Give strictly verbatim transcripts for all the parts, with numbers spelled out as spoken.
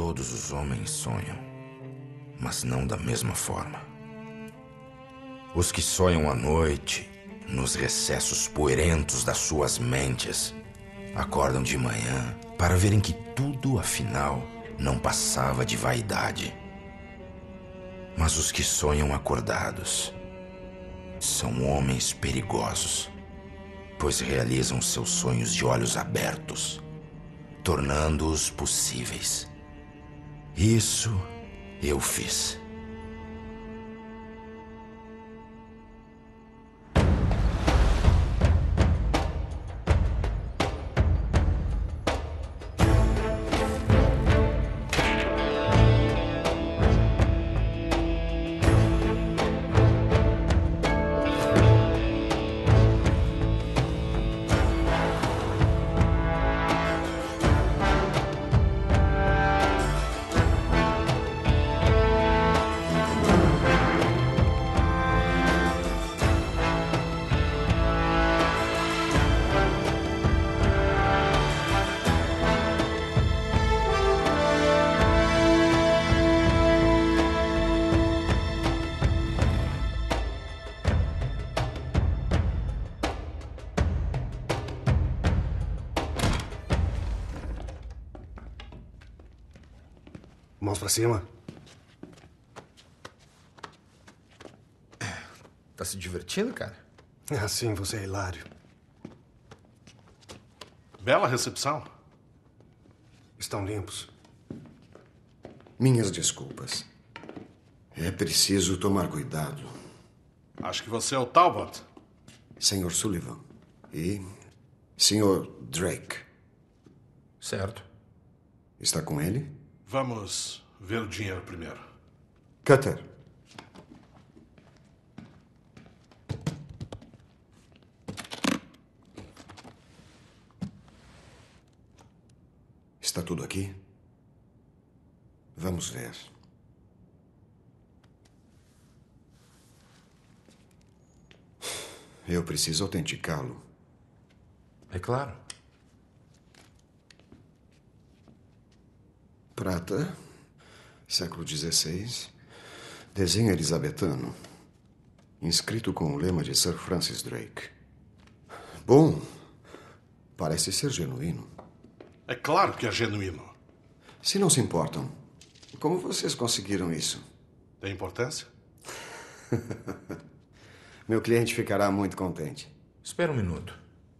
Todos os homens sonham, mas não da mesma forma. Os que sonham à noite, nos recessos poeirentos das suas mentes, acordam de manhã para verem que tudo, afinal, não passava de vaidade. Mas os que sonham acordados são homens perigosos, pois realizam seus sonhos de olhos abertos, tornando-os possíveis. Isso eu fiz. Mãos pra cima. Tá se divertindo, cara? Assim você é hilário. Bela recepção. Estão limpos. Minhas desculpas. É preciso tomar cuidado. Acho que você é o Talbot. senhor Sullivan. E senhor Drake. Certo. Está com ele? Vamos ver o dinheiro primeiro. Cutter. Está tudo aqui? Vamos ver. Eu preciso autenticá-lo. É claro. Prata, século dezesseis, desenho elisabetano, inscrito com o lema de Sir Francis Drake. Bom, parece ser genuíno. É claro que é genuíno. Se não se importam, como vocês conseguiram isso? Tem importância? Meu cliente ficará muito contente. Espera um minuto.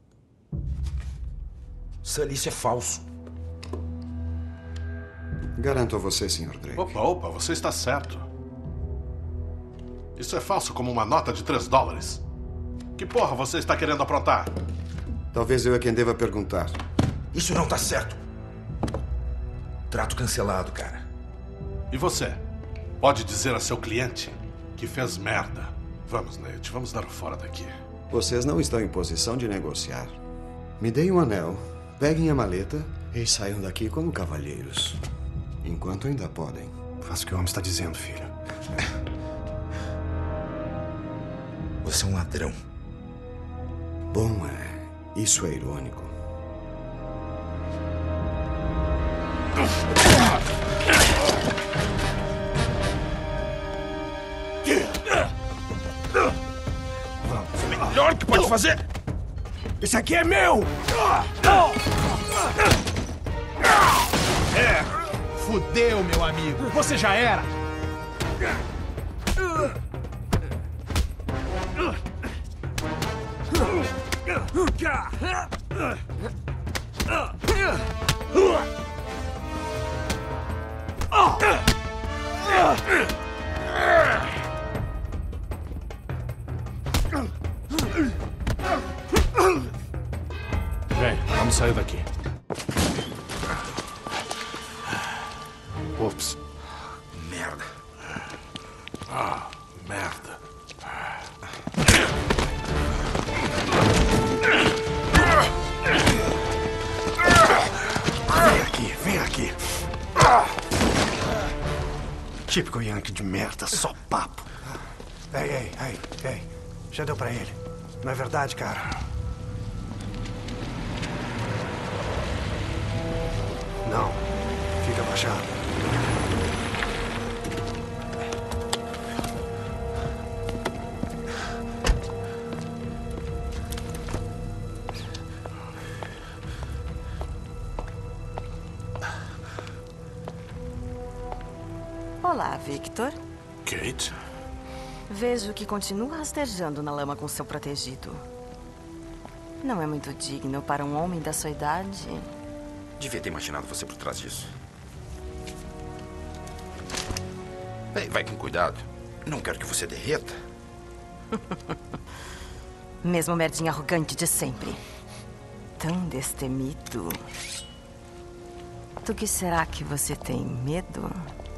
Sully, isso é falso. Garanto a você, senhor Drake. Opa, opa, você está certo. Isso é falso como uma nota de três dólares. Que porra você está querendo aprontar? Talvez eu é quem deva perguntar. Isso não tá certo. Trato cancelado, cara. E você? Pode dizer a seu cliente que fez merda. Vamos, Nate, vamos dar o fora daqui. Vocês não estão em posição de negociar. Me deem um anel, peguem a maleta e saiam daqui como cavalheiros. Enquanto ainda podem. Faça o que o homem está dizendo, filho. Você é um ladrão. Bom, é. Isso é irônico. Vamos, melhor que pode fazer. Esse aqui é meu! É. Fudeu, meu amigo. Você já era. Vem, vamos sair daqui. Ops. Merda. Ah, merda. Vem aqui, vem aqui. Típico Yankee de merda, só papo. Ei, ei, ei, ei. Já deu pra ele. Não é verdade, cara? Não. Fica abaixado. Olá, Victor. Kate? Vejo que continua rastejando na lama com seu protegido. Não é muito digno para um homem da sua idade. Devia ter imaginado você por trás disso. Ei, vai com cuidado. Não quero que você derreta. Mesmo merdinha arrogante de sempre. Tão destemido. Do que será que você tem medo?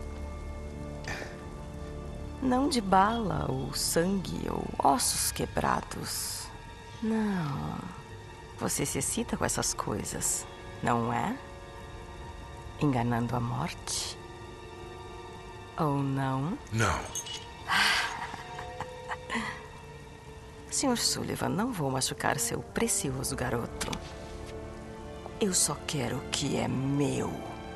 Não de bala, ou sangue, ou ossos quebrados. Não. Você se excita com essas coisas, não é? Enganando a morte? Ou não? Não. senhor Sullivan, não vou machucar seu precioso garoto. Eu só quero o que é meu.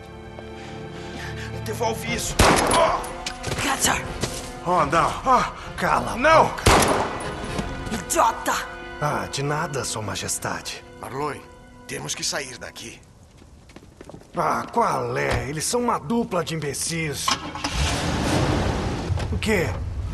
Devolve isso! Catcher! Oh, não. Oh, cala a Não! boca. Idiota! Ah, de nada, Sua Majestade. Marlowe, temos que sair daqui. Ah, qual é? Eles são uma dupla de imbecis. O quê?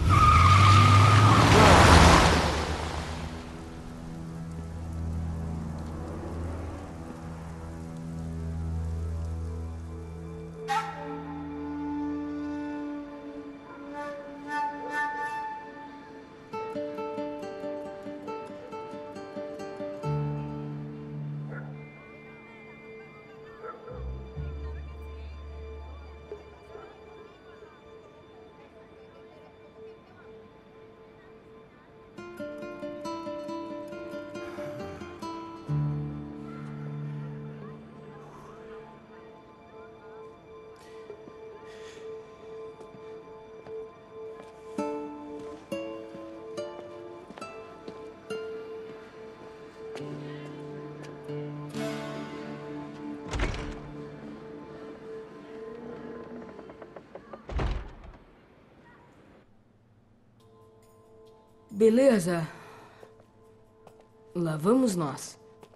Beleza. Lá vamos nós.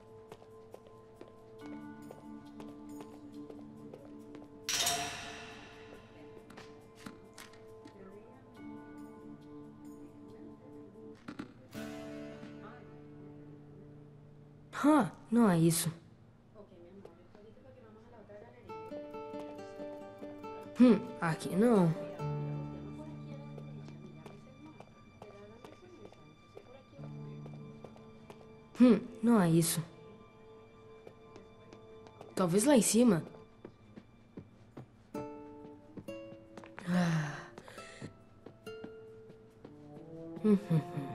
Ah, não é isso. Hum, aqui não. Hum, não é isso. Talvez lá em cima. Ah. Hum, hum, hum.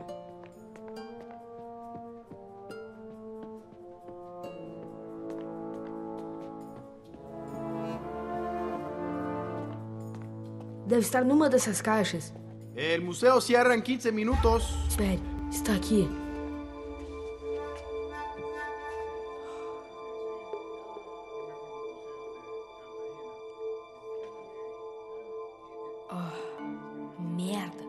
Deve estar numa dessas caixas. El museo cierra en quince minutos. Espere, está aqui. Merda.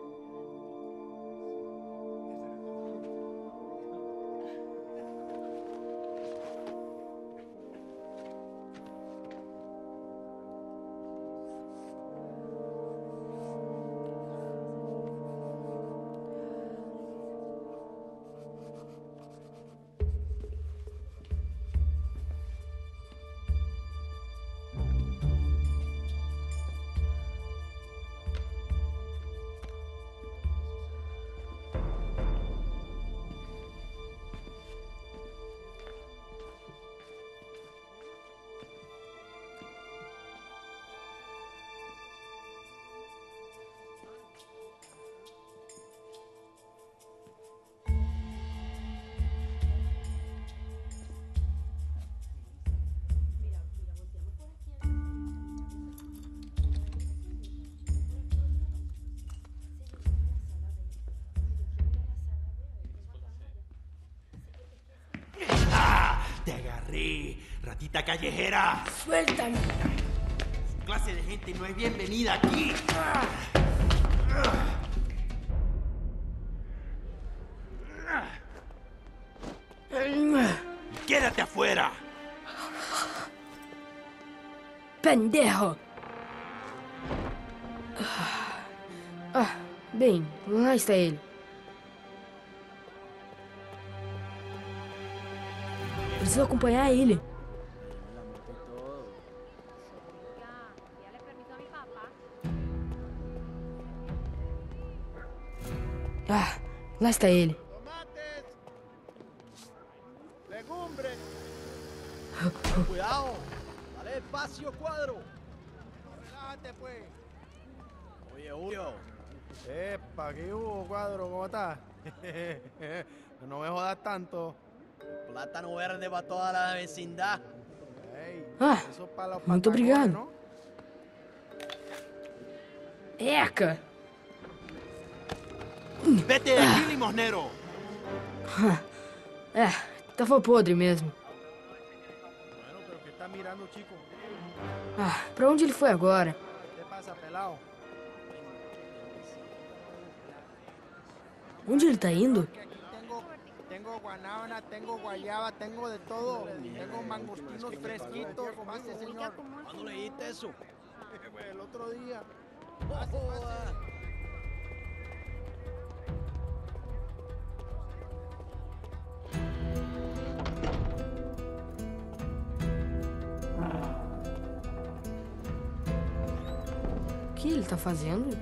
Te agarré, ratita callejera. Suéltame. Clase de gente no es bienvenida aquí. Quédate afuera. Pendejo. Ah, bem, lá está ele. Preciso acompanhar ele. Ah, lá está ele. Tomates. Legumbres. Cuidado. Dale espacio, cuadro. Relájate, pues. Oye, Julio. Epa, ¿qué hubo, cuadro? ¿Cómo estás? No me jodas tanto. Plátano verde para toda la vecindad. Hey, Ah, eso es para los muito patacones, obrigado. ¿no? Eca! Vete de aquí, limosnero. É, tava podre mesmo. Bueno, pero ¿qué estás mirando, chico? Ah, pra onde ele foi agora? ¿Qué pasa, pelado? Onde ele tá indo? Que aquí tengo, tengo guanábana, tengo guayaba, tengo de todo. Tengo mangostinos fresquitos. Pase, señor. ¿Cuándo leíste eso? El otro día. Pase, pase. O que ele tá fazendo?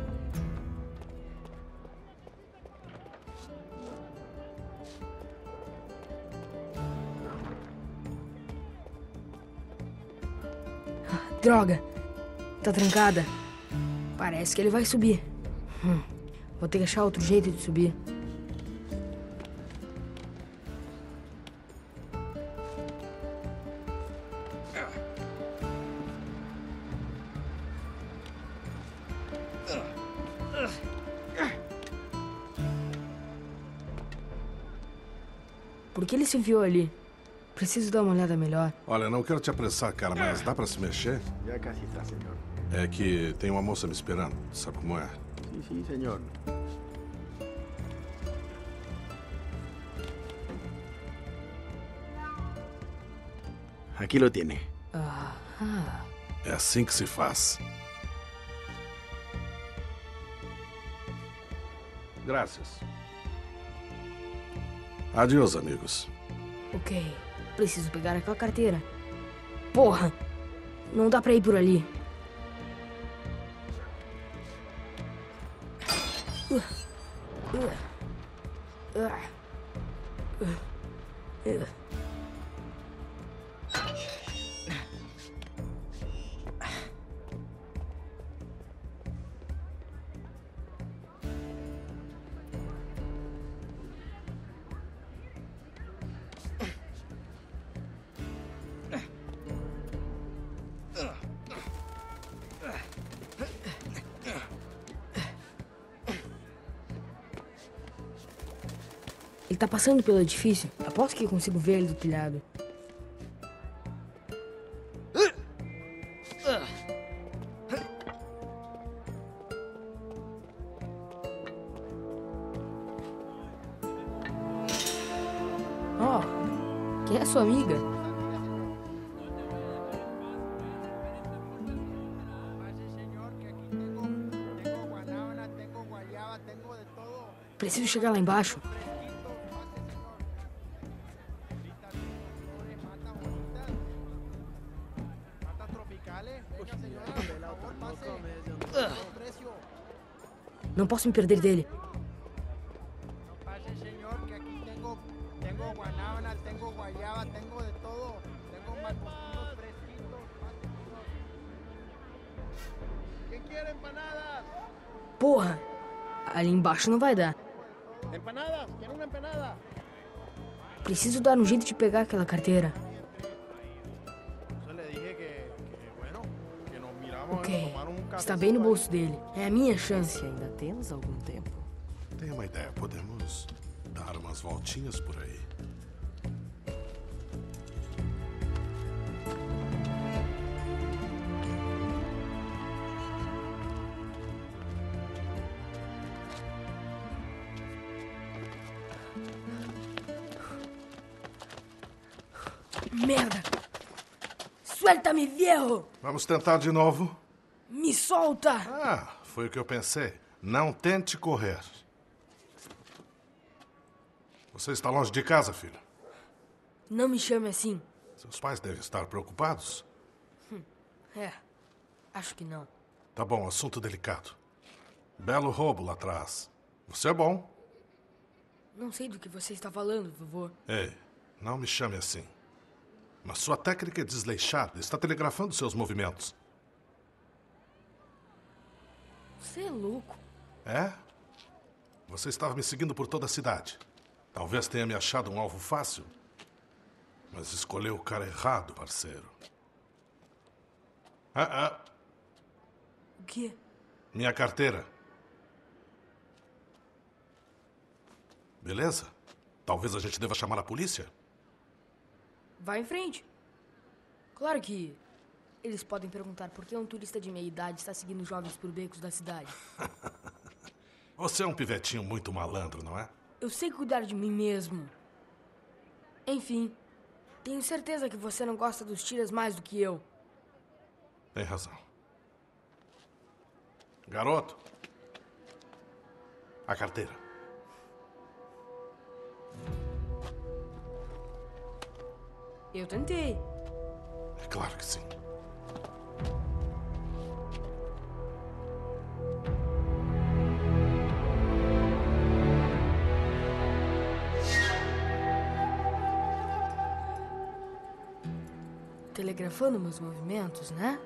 Ah, droga! Tá trancada. Parece que ele vai subir. Hum, vou ter que achar outro jeito de subir. Por que ele se enfiou ali? Preciso dar uma olhada melhor. Olha, não quero te apressar, cara, mas dá pra se mexer? Ya casi está, señor. É que tem uma moça me esperando. Sabe como é? Sí, sí, señor. Aquí lo tiene. Ah, É assim que se faz. Graças. Adeus, amigos. ok. Preciso pegar aquela carteira. Porra! Não dá pra ir por ali. Uh, uh, uh, uh, uh. Ele tá passando pelo edifício. Aposto que eu consigo ver ele do telhado. Oh, quem é sua amiga? Pase, señor, que aquí tengo, tengo guanábana, tengo guayaba, tengo de todo. Preciso chegar lá embaixo. Não posso me perder dele. Pase, señor, que aquí tengo, tengo guanábana, tengo guayaba, tengo de todo. Tengo mangostinos fresquitos. Pase, señor. ¿Quién quiere empanadas? Porra! Ali embaixo não vai dar. ¿Empanadas? ¿Quiere una empanada? Preciso dar um jeito de pegar aquela carteira. Yo le dije que, que bueno, que nos miramos Ok. a tomar un café. Está bem no bolso dele. É a minha chance. Se ainda temos algum tempo. Tenho uma ideia. Podemos dar umas voltinhas por aí. Merda! Suelta-me, viejo! Vamos tentar de novo? Me solta! Ah, foi o que eu pensei. Não tente correr. Você está longe de casa, filho? Não me chame assim. Seus pais devem estar preocupados. Hum, é, acho que não. Tá bom, assunto delicado. Belo roubo lá atrás. Você é bom. Não sei do que você está falando, vovô. Ei, não me chame assim. Mas sua técnica é desleixada. Está telegrafando seus movimentos. Você é louco. É? Você estava me seguindo por toda a cidade. Talvez tenha me achado um alvo fácil. Mas escolheu o cara errado, parceiro. Ah, ah. O quê? Minha carteira. Beleza? Talvez a gente deva chamar a polícia? Vai em frente. Claro que eles podem perguntar por que um turista de meia idade está seguindo jovens por becos da cidade. Você é um pivetinho muito malandro, não é? Eu sei cuidar de mim mesmo. Enfim, tenho certeza que você não gosta dos tiras mais do que eu. Tem razão. Garoto. A carteira. Eu tentei. É claro que sim. Telegrafando meus movimentos, né?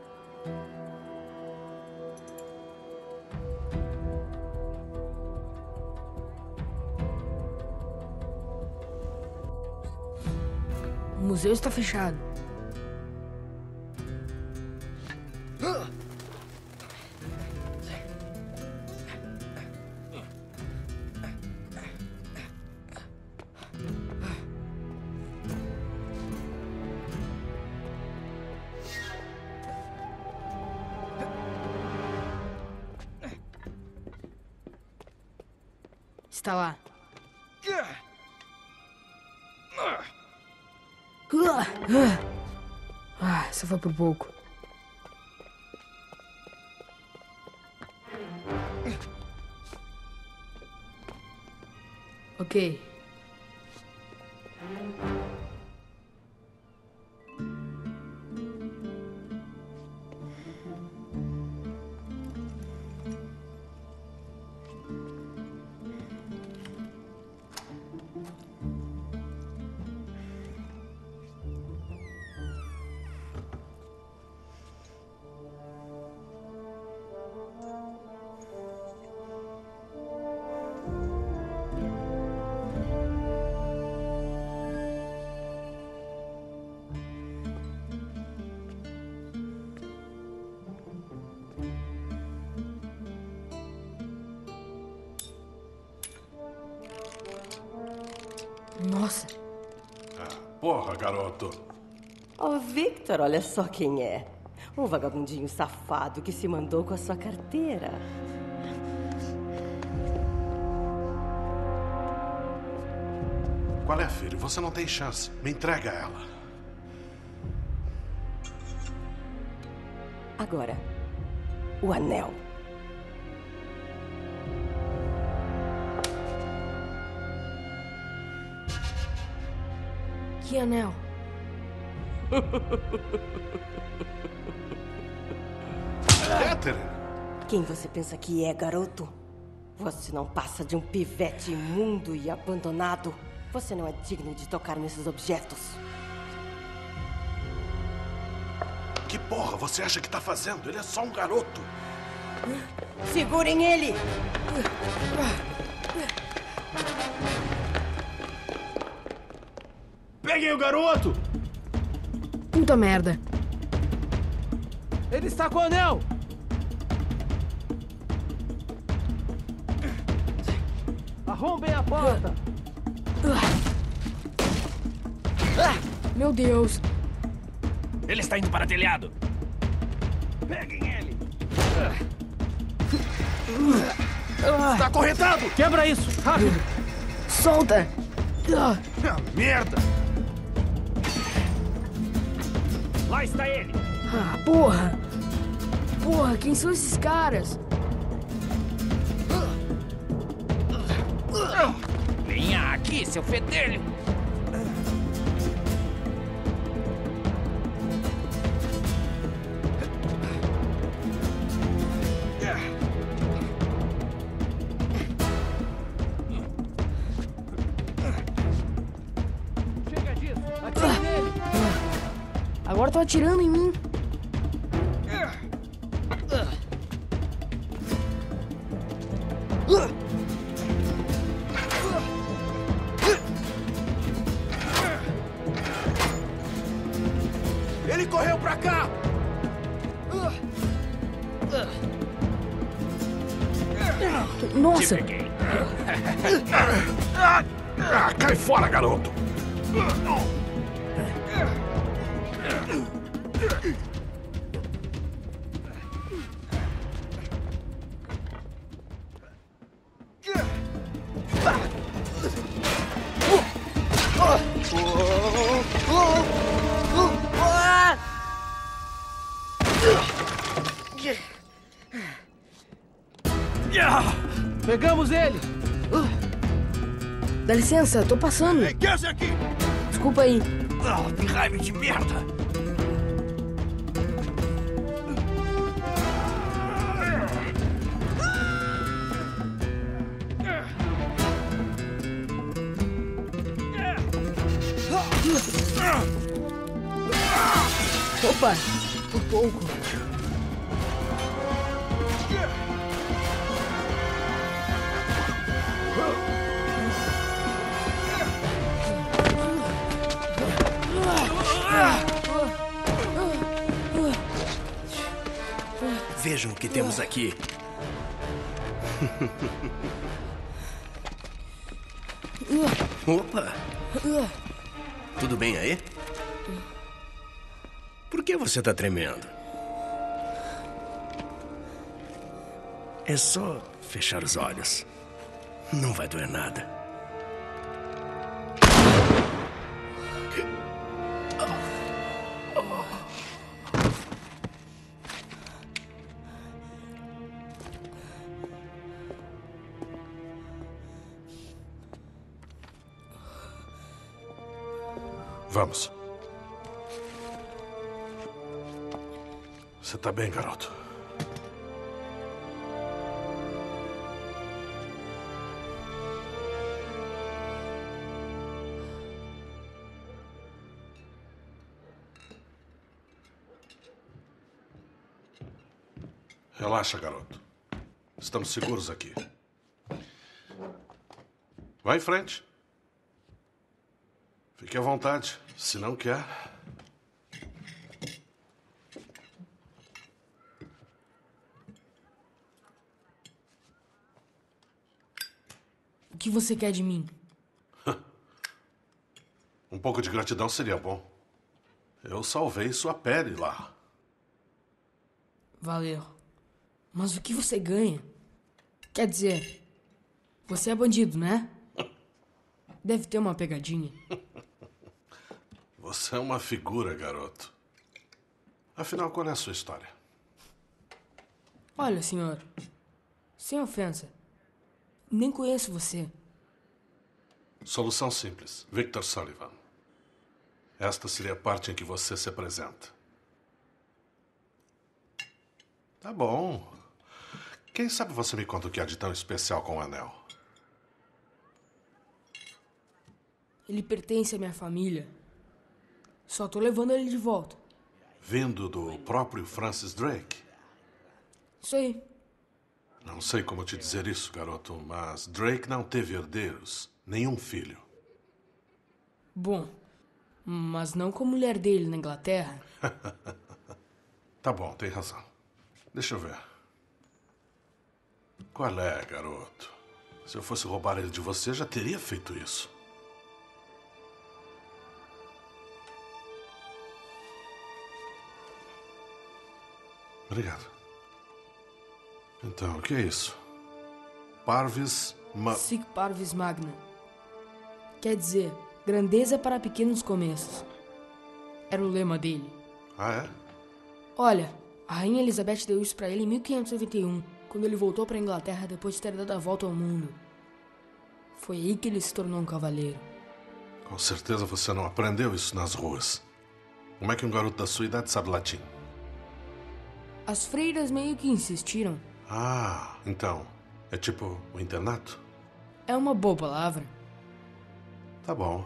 O museu está fechado. Está lá. Ah, só foi por pouco. Ok. Nossa. Ah, porra, garoto. Oh, Victor, olha só quem é. Um vagabundinho safado que se mandou com a sua carteira. Qual é, filho? Você não tem chance. Me entrega ela. Agora, o anel. Que anel? Catherine! Quem você pensa que é, garoto? Você não passa de um pivete imundo e abandonado. Você não é digno de tocar nesses objetos. Que porra você acha que tá fazendo? Ele é só um garoto. Segurem ele! Peguem o garoto! Puta merda. Ele está com o anel! Arrombem a porta! Meu Deus. Ele está indo para o telhado! Peguem ele! Está acorrentado! Quebra isso! Rápido! Solta! Ah, merda! Lá está ele! Ah, porra! Porra, quem são esses caras? aqui, seu fedelho! Chega disso! Atire nele! Agora tô atirando em mim. Ele correu pra cá! Nossa! Ah, cai fora, garoto! Pegamos ele! Dá licença, tô passando. Ei, quem é esse aqui? Desculpa aí. Oh, que raiva de merda! Opa, por pouco. Vejam o que temos aqui. Opa! Tudo bem aí? Por que você tá tremendo? É só fechar os olhos. Não vai doer nada. Vamos. Você tá bem, garoto? Relaxa, garoto. Estamos seguros aqui. Vai em frente. Fique à vontade, se não quer. O que você quer de mim? Um pouco de gratidão seria bom. Eu salvei sua pele lá. Valeu. Mas o que você ganha? Quer dizer, você é bandido, né? Deve ter uma pegadinha. Você é uma figura, garoto. Afinal, qual é a sua história? Olha, senhor, sem ofensa, nem conheço você. Solução simples. Victor Sullivan. Esta seria a parte em que você se apresenta. Tá bom. Quem sabe você me conta o que há de tão especial com o anel? Ele pertence à minha família. Só tô levando ele de volta. Vindo do próprio Francis Drake? Isso aí. Não sei como te dizer isso, garoto, mas Drake não teve herdeiros, nenhum filho. Bom, mas não com a mulher dele na Inglaterra. Tá bom, tem razão. Deixa eu ver. Qual é, garoto? Se eu fosse roubar ele de você, já teria feito isso. Obrigado. Então, o que é isso? Parvis Ma... Sic Parvis Magna. Quer dizer, grandeza para pequenos começos. Era o lema dele. Ah, é? Olha, a Rainha Elizabeth deu isso pra ele em mil quinhentos e noventa e um, quando ele voltou pra Inglaterra depois de ter dado a volta ao mundo. Foi aí que ele se tornou um cavaleiro. Com certeza você não aprendeu isso nas ruas. Como é que um garoto da sua idade sabe latim? As freiras meio que insistiram. Ah, então, é tipo o internato? É uma boa palavra. Tá bom.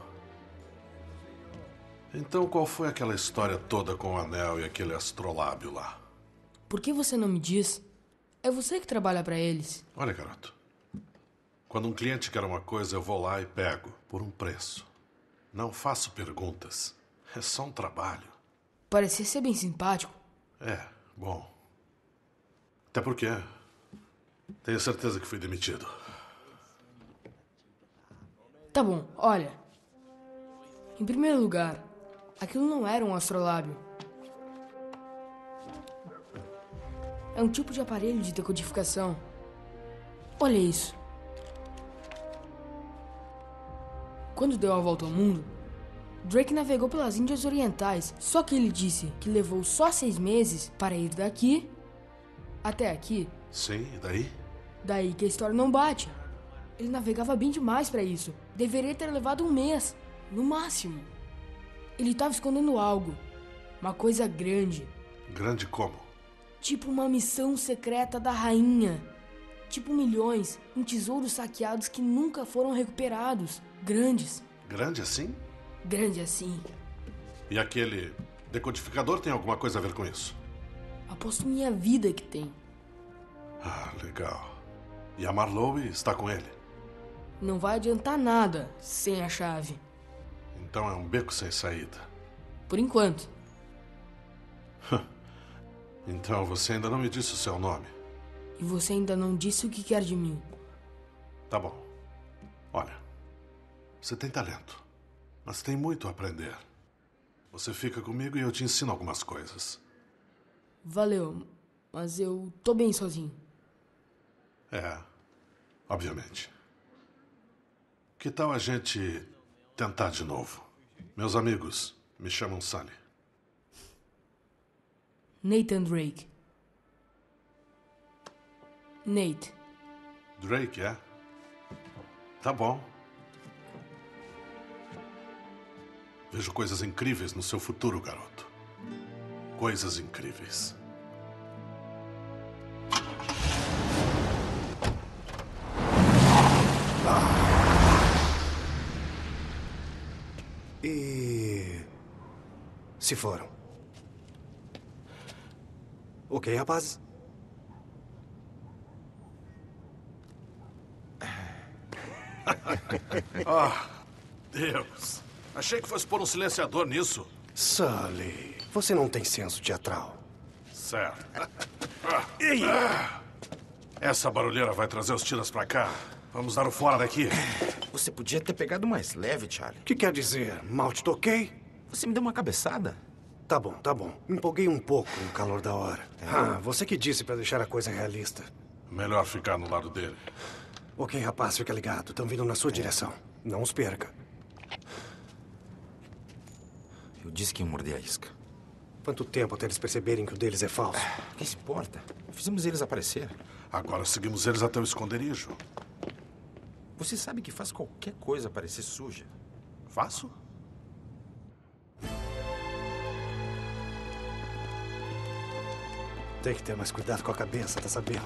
Então qual foi aquela história toda com o anel e aquele astrolábio lá? Por que você não me diz? É você que trabalha pra eles. Olha, garoto. Quando um cliente quer uma coisa, eu vou lá e pego, por um preço. Não faço perguntas. É só um trabalho. Parecia ser bem simpático. É, bom. Até porque tenho certeza que fui demitido. Tá bom, olha. Em primeiro lugar, aquilo não era um astrolábio. É um tipo de aparelho de decodificação. Olha isso. Quando deu a volta ao mundo, Drake navegou pelas Índias Orientais. Só que ele disse que levou só seis meses para ir daqui até aqui. Sim, e daí? Daí que a história não bate. Ele navegava bem demais para isso. Deveria ter levado um mês, no máximo. Ele estava escondendo algo. Uma coisa grande. Grande como? Tipo uma missão secreta da rainha. Tipo milhões em tesouros saqueados que nunca foram recuperados. Grandes. Grande assim? Grande assim. E aquele decodificador tem alguma coisa a ver com isso? Aposto minha vida que tem. Ah, legal. E a Marlowe está com ele? Não vai adiantar nada sem a chave. Então é um beco sem saída. Por enquanto. Então você ainda não me disse o seu nome. E você ainda não disse o que quer de mim. Tá bom. Olha, você tem talento, mas tem muito a aprender. Você fica comigo e eu te ensino algumas coisas. Valeu, mas eu tô bem sozinho. É, obviamente. Que tal a gente tentar de novo? Meus amigos me chamam Sully. Nathan Drake. Nate. Drake, é? Tá bom. Vejo coisas incríveis no seu futuro, garoto. Coisas incríveis. E... se foram? Ok, rapazes? Ah, Deus. Achei que fosse pôr um silenciador nisso. Sully, você não tem senso teatral. Certo. Ah, ah. Essa barulheira vai trazer os tiras pra cá. Vamos dar o fora daqui. Você podia ter pegado mais leve, Charlie. O que quer dizer? Mal te toquei? Você me deu uma cabeçada. Tá bom, tá bom. Me empolguei um pouco no calor da hora. É. Ah, você que disse pra deixar a coisa realista. Melhor ficar no lado dele. Ok, rapaz, fica ligado. Estão vindo na sua é. direção. Não os perca. Eu disse que ia morder a isca. Quanto tempo até eles perceberem que o deles é falso? Quem se importa? Fizemos eles aparecer. Agora seguimos eles até o esconderijo. Você sabe que faz qualquer coisa parecer suja. Faço? Tem que ter mais cuidado com a cabeça, tá sabendo?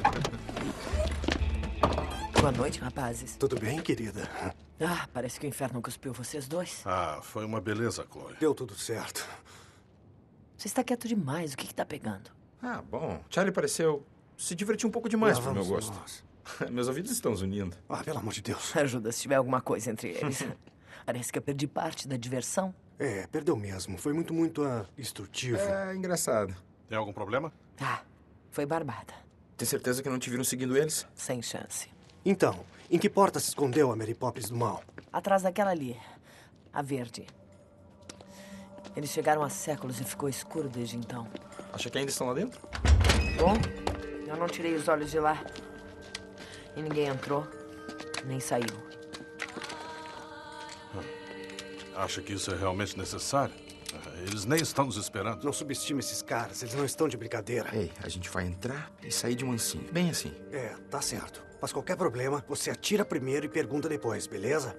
Boa noite, rapazes. Tudo bem, querida? Ah, parece que o inferno cuspiu vocês dois. Ah, foi uma beleza, Chloe. Deu tudo certo. Você está quieto demais. O que que tá pegando? Ah, bom. Charlie pareceu se divertir um pouco demais pro meu gosto. Nós. Meus ouvidos estão zunindo. Ah, pelo amor de Deus. Ajuda se tiver alguma coisa entre eles. Parece que eu perdi parte da diversão. É, perdeu mesmo. Foi muito, muito uh, instrutivo. É, engraçado. Tem algum problema? Ah, foi barbada. Tem certeza que não te viram seguindo eles? Sem chance. Então, em que porta se escondeu a Mary Poppins do mal? Atrás daquela ali. A verde. Eles chegaram há séculos e ficou escuro desde então. Acha que ainda estão lá dentro? Bom, eu não tirei os olhos de lá. E ninguém entrou, nem saiu. Acha que isso é realmente necessário? Eles nem estão nos esperando. Não subestime esses caras, eles não estão de brincadeira. Ei, a gente vai entrar e sair de mansinho. Bem assim. É, tá certo. Mas qualquer problema, você atira primeiro e pergunta depois, beleza?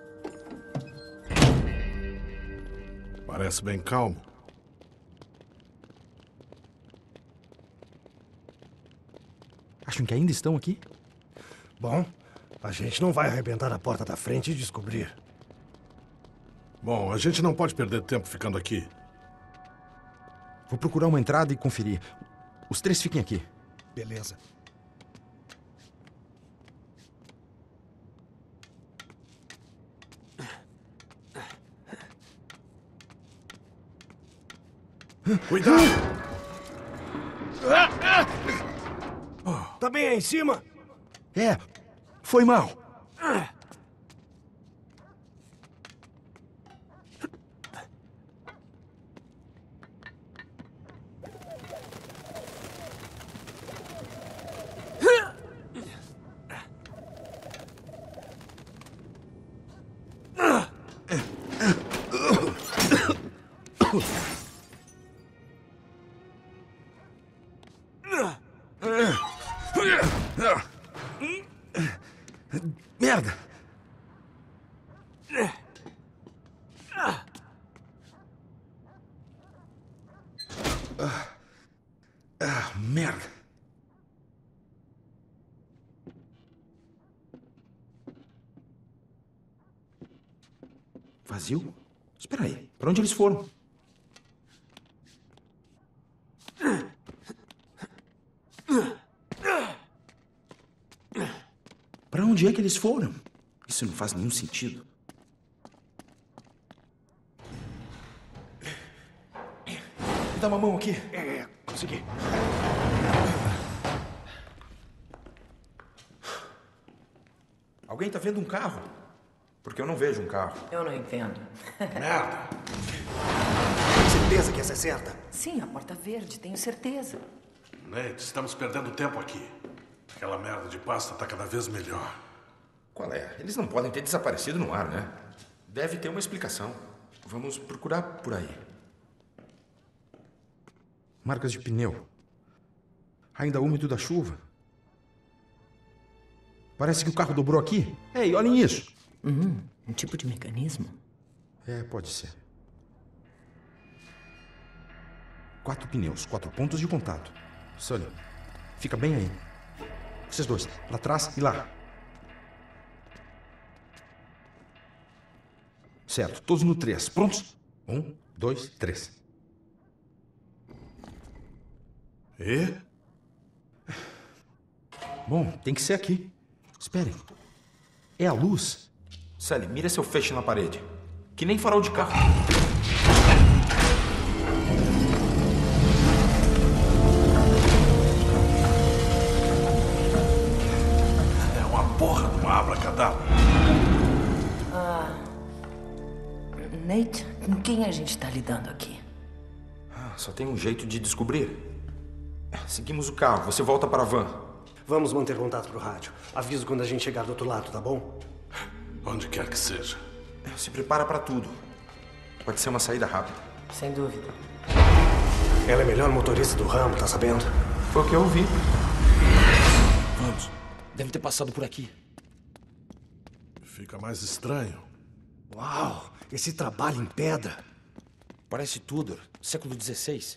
Parece bem calmo. Acham que ainda estão aqui? Bom, a gente não vai arrebentar a porta da frente e descobrir. Bom, a gente não pode perder tempo ficando aqui. Vou procurar uma entrada e conferir. Os três fiquem aqui. Beleza. Cuidado! Tá bem aí em cima? É, foi mal. Merda! Ah, ah, merda! Vazio? Espera aí, pra onde eles foram? Pra onde é que eles foram? Isso não faz nenhum sentido. Me dá uma mão aqui. É, consegui. Alguém tá vendo um carro? Porque eu não vejo um carro. Eu não entendo. Merda! Tem certeza que essa é certa? Sim, a porta verde, tenho certeza. Nate, estamos perdendo tempo aqui. Aquela merda de pasta tá cada vez melhor. Qual é? Eles não podem ter desaparecido no ar, né? Deve ter uma explicação. Vamos procurar por aí. Marcas de pneu. Ainda úmido da chuva. Parece que o carro dobrou aqui. Ei, olhem isso. Uhum, um tipo de mecanismo? É, pode ser. Quatro pneus, quatro pontos de contato. Sully, fica bem aí. Vocês dois, lá atrás e lá. Certo, todos no três. Prontos? Um, dois, três. E? Bom, tem que ser aqui. Esperem. É a luz. Sally, mira seu feixe na parede. Que nem farol de carro. É uma porra de uma abracadabra. Ah... Nate, com quem a gente tá lidando aqui? Ah, só tem um jeito de descobrir. Seguimos o carro. Você volta para a van. Vamos manter contato pro rádio. Aviso quando a gente chegar do outro lado, tá bom? Onde quer que seja. Se prepara para tudo. Pode ser uma saída rápida. Sem dúvida. Ela é a melhor motorista do ramo, tá sabendo? Foi o que eu ouvi. Vamos. Deve ter passado por aqui. Fica mais estranho. Uau! Esse trabalho em pedra. Parece Tudor, século dezesseis.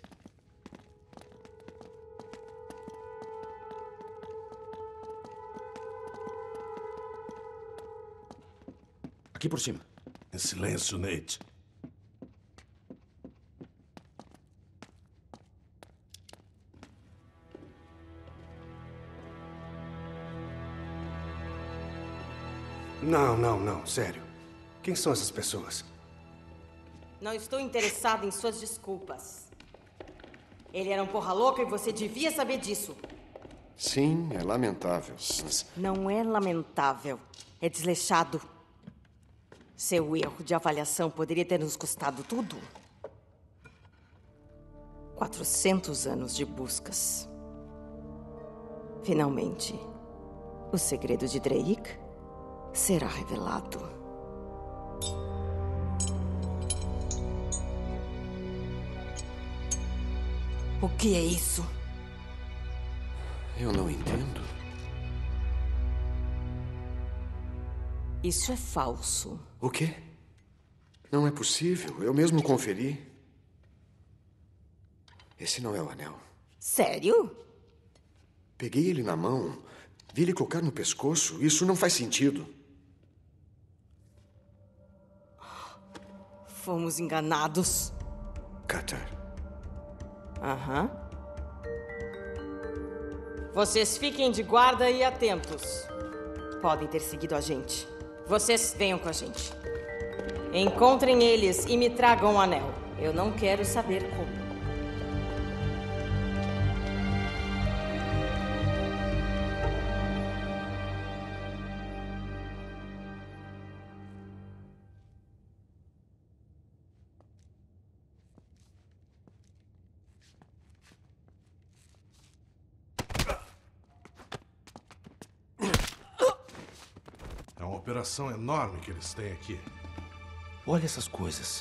Aqui por cima. Em silêncio, Nate. Não, não, não, sério. Quem são essas pessoas? Não estou interessada em suas desculpas. Ele era um porra louca e você devia saber disso. Sim, é lamentável. Mas... Não é lamentável. É desleixado. Seu erro de avaliação poderia ter nos custado tudo. Quatrocentos anos de buscas. Finalmente, o segredo de Drake será revelado. O que é isso? Eu não entendo. Isso é falso. O quê? Não é possível. Eu mesmo conferi. Esse não é o anel. Sério? Peguei ele na mão, vi ele colocar no pescoço. Isso não faz sentido. Fomos enganados. Cutter. Aham. Vocês fiquem de guarda e atentos. Podem ter seguido a gente. Vocês venham com a gente. Encontrem eles e me tragam o anel. Eu não quero saber como. É uma operação enorme que eles têm aqui. Olha essas coisas.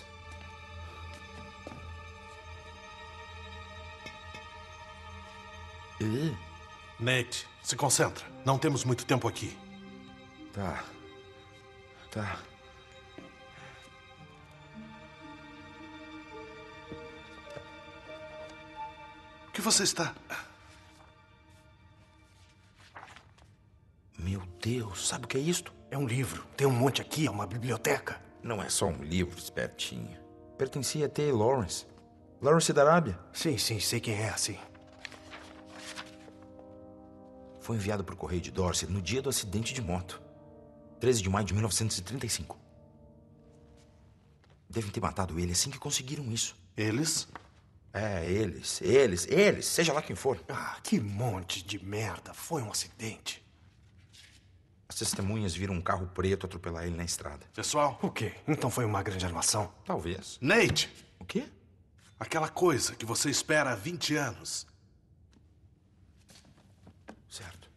E? Nate, se concentra. Não temos muito tempo aqui. Tá. Tá. O que você está... Meu Deus, sabe o que é isto? É um livro. Tem um monte aqui, é uma biblioteca. Não é só um livro, espertinho. Pertencia a T. Lawrence. Lawrence da Arábia. Sim, sim, sei quem é, sim. Foi enviado por correio de Dorset no dia do acidente de moto. treze de maio de mil novecentos e trinta e cinco. Devem ter matado ele assim que conseguiram isso. Eles? É, eles, eles, eles, seja lá quem for. Ah, que monte de merda. Foi um acidente. As testemunhas viram um carro preto atropelar ele na estrada. Pessoal? O quê? Então foi uma grande armação? Talvez. Nate! O quê? Aquela coisa que você espera há vinte anos. Certo.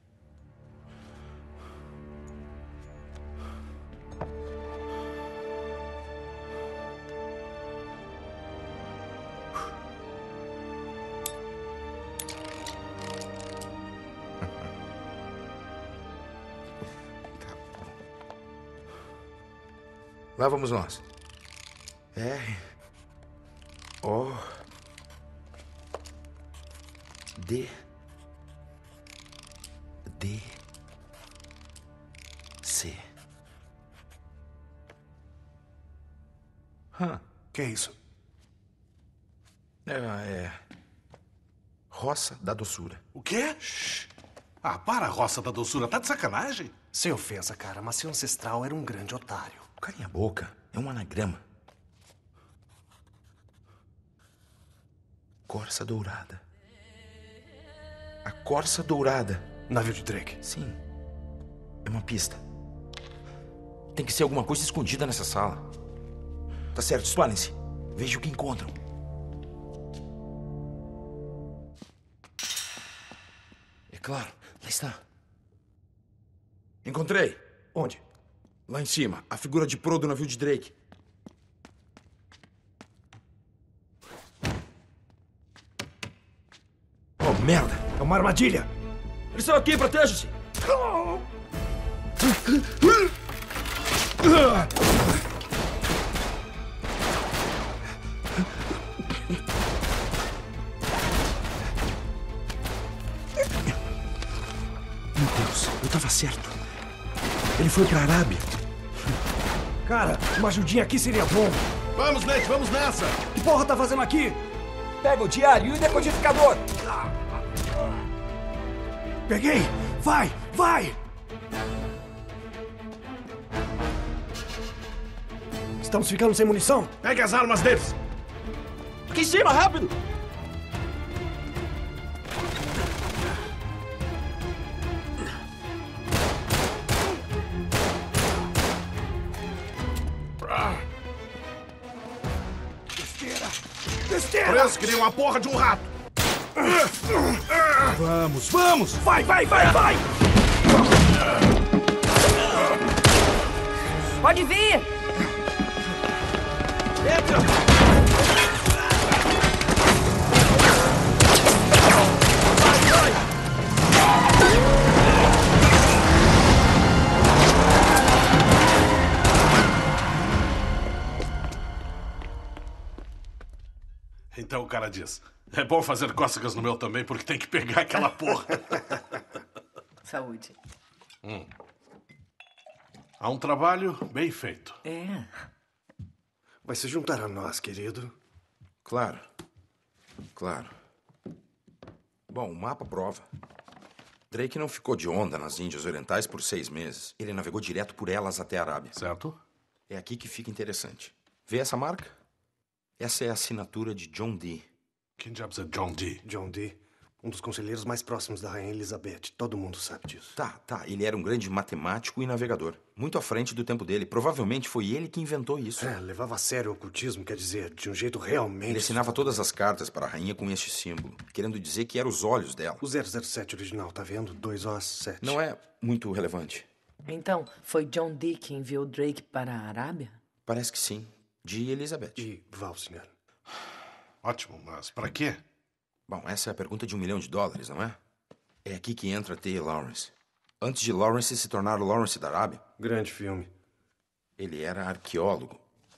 Lá vamos nós. R. O. D. D. C. Hã? Que é isso? É, é... Roça da Doçura. O quê? Shhh. Ah, para, Roça da Doçura. Tá de sacanagem? Sem ofensa, cara, mas seu ancestral era um grande otário. Carinha a boca. É um anagrama. Corça Dourada. A Corça Dourada. Navio de Drake. Sim. É uma pista. Tem que ser alguma coisa escondida nessa sala. Tá certo, espalhem-se. Vejam o que encontram. É claro, lá está. Encontrei. Onde? Lá em cima, a figura de proa do navio de Drake. Oh, merda! É uma armadilha! Eles estão aqui, protejam-se! Meu Deus, eu tava certo. Ele foi pra Arábia. Cara, uma ajudinha aqui seria bom. Vamos, Nate, vamos nessa! Que porra tá fazendo aqui? Pega o diário e o decodificador. Peguei! Vai, vai! Estamos ficando sem munição? Pegue as armas deles! Aqui em cima, rápido! Presos queriam a porra de um rato! Vamos, vamos! Vai, vai, vai, vai! Pode vir! Entra! cara diz. É bom fazer cócegas no meu também, porque tem que pegar aquela porra. Saúde. Hum. Há um trabalho bem feito. É. Vai se juntar a nós, querido? Claro. Claro. Bom, o mapa prova. Drake não ficou de onda nas Índias Orientais por seis meses. Ele navegou direto por elas até a Arábia. Certo. É aqui que fica interessante. Vê essa marca? Essa é a assinatura de John Dee. Quem diabos é John Dee? John Dee, um dos conselheiros mais próximos da Rainha Elizabeth. Todo mundo sabe disso. Tá, tá. Ele era um grande matemático e navegador. Muito à frente do tempo dele. Provavelmente foi ele que inventou isso. É, levava a sério o ocultismo, quer dizer, de um jeito realmente... Ele assinava todas as cartas para a rainha com este símbolo, querendo dizer que eram os olhos dela. O zero zero sete original, tá vendo? dois O sete. Não é muito relevante. Então, foi John Dee que enviou Drake para a Arábia? Parece que sim. De Elizabeth. E Valsinger. Ótimo, mas para quê? Bom, essa é a pergunta de um milhão de dólares, não é? É aqui que entra T. Lawrence. Antes de Lawrence se tornar Lawrence da Arábia. Grande filme. Ele era arqueólogo.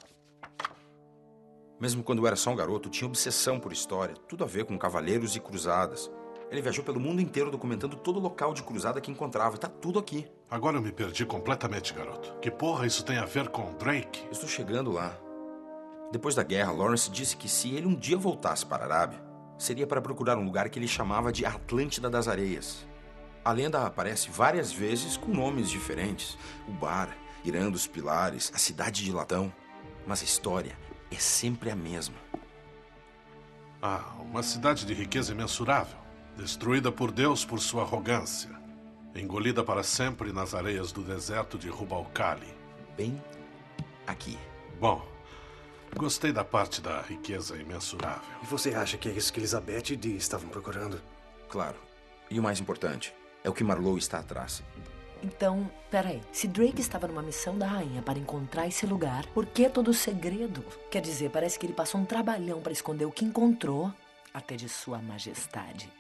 Mesmo quando era só um garoto, tinha obsessão por história. Tudo a ver com cavaleiros e cruzadas. Ele viajou pelo mundo inteiro documentando todo local de cruzada que encontrava. Tá tudo aqui. Agora eu me perdi completamente, garoto. Que porra isso tem a ver com Drake? Eu estou chegando lá. Depois da guerra, Lawrence disse que se ele um dia voltasse para a Arábia, seria para procurar um lugar que ele chamava de Atlântida das Areias. A lenda aparece várias vezes com nomes diferentes. O bar, Irã dos Pilares, a cidade de Latão. Mas a história é sempre a mesma. Ah, uma cidade de riqueza imensurável. Destruída por Deus por sua arrogância. Engolida para sempre nas areias do deserto de Rub al-Khali. Bem aqui. Bom, gostei da parte da riqueza imensurável. E você acha que é isso que Elizabeth e Dee estavam procurando? Claro. E o mais importante, é o que Marlowe está atrás. Então, peraí. Se Drake estava numa missão da rainha para encontrar esse lugar, por que todo o segredo? Quer dizer, parece que ele passou um trabalhão para esconder o que encontrou, até de sua majestade.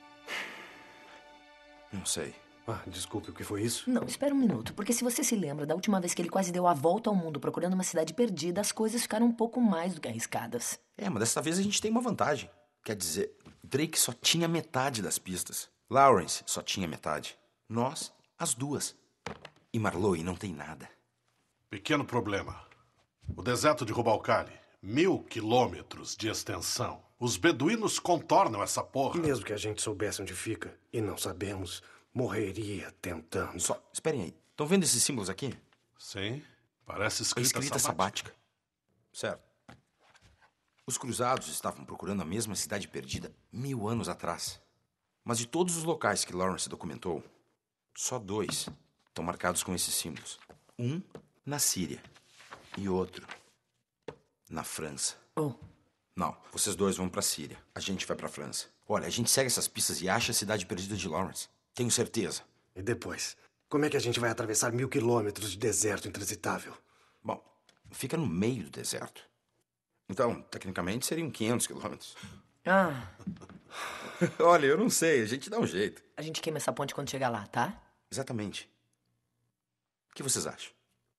Não sei. Ah, desculpe, o que foi isso? Não, espera um minuto, porque se você se lembra da última vez que ele quase deu a volta ao mundo procurando uma cidade perdida, as coisas ficaram um pouco mais do que arriscadas. É, mas dessa vez a gente tem uma vantagem. Quer dizer, Drake só tinha metade das pistas. Lawrence só tinha metade. Nós, as duas. E Marlowe não tem nada. Pequeno problema. O deserto de Rub al-Khali, mil quilômetros de extensão. Os beduínos contornam essa porra. Mesmo que a gente soubesse onde fica, e não sabemos, morreria tentando. Só, esperem aí. Estão vendo esses símbolos aqui? Sim. Parece escrita, escrita sabática. sabática. Certo. Os cruzados estavam procurando a mesma cidade perdida mil anos atrás. Mas de todos os locais que Lawrence documentou, só dois estão marcados com esses símbolos. Um na Síria e outro na França. Oh. Não, vocês dois vão pra Síria. A gente vai pra França. Olha, a gente segue essas pistas e acha a cidade perdida de Lawrence. Tenho certeza. E depois? Como é que a gente vai atravessar mil quilômetros de deserto intransitável? Bom, fica no meio do deserto. Então, tecnicamente, seriam quinhentos quilômetros. Ah. Olha, eu não sei. A gente dá um jeito. A gente queima essa ponte quando chegar lá, tá? Exatamente. O que vocês acham?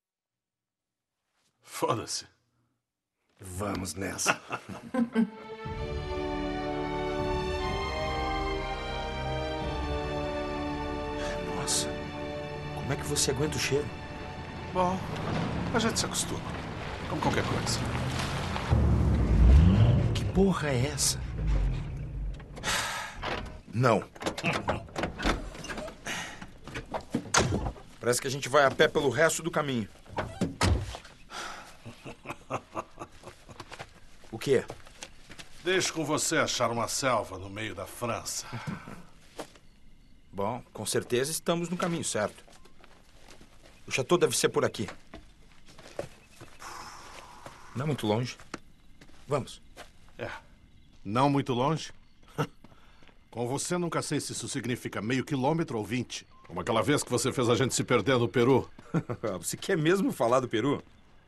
Foda-se. Vamos nessa. Nossa, como é que você aguenta o cheiro? Bom, a gente se acostuma. Como qualquer coisa. Que porra é essa? Não. Parece que a gente vai a pé pelo resto do caminho. O quê? Deixo com você achar uma selva no meio da França. Bom, com certeza estamos no caminho certo. O chateau deve ser por aqui. Não é muito longe. Vamos. É. Não muito longe? Com você, nunca sei se isso significa meio quilômetro ou vinte. Como aquela vez que você fez a gente se perder no Peru. Você quer mesmo falar do Peru?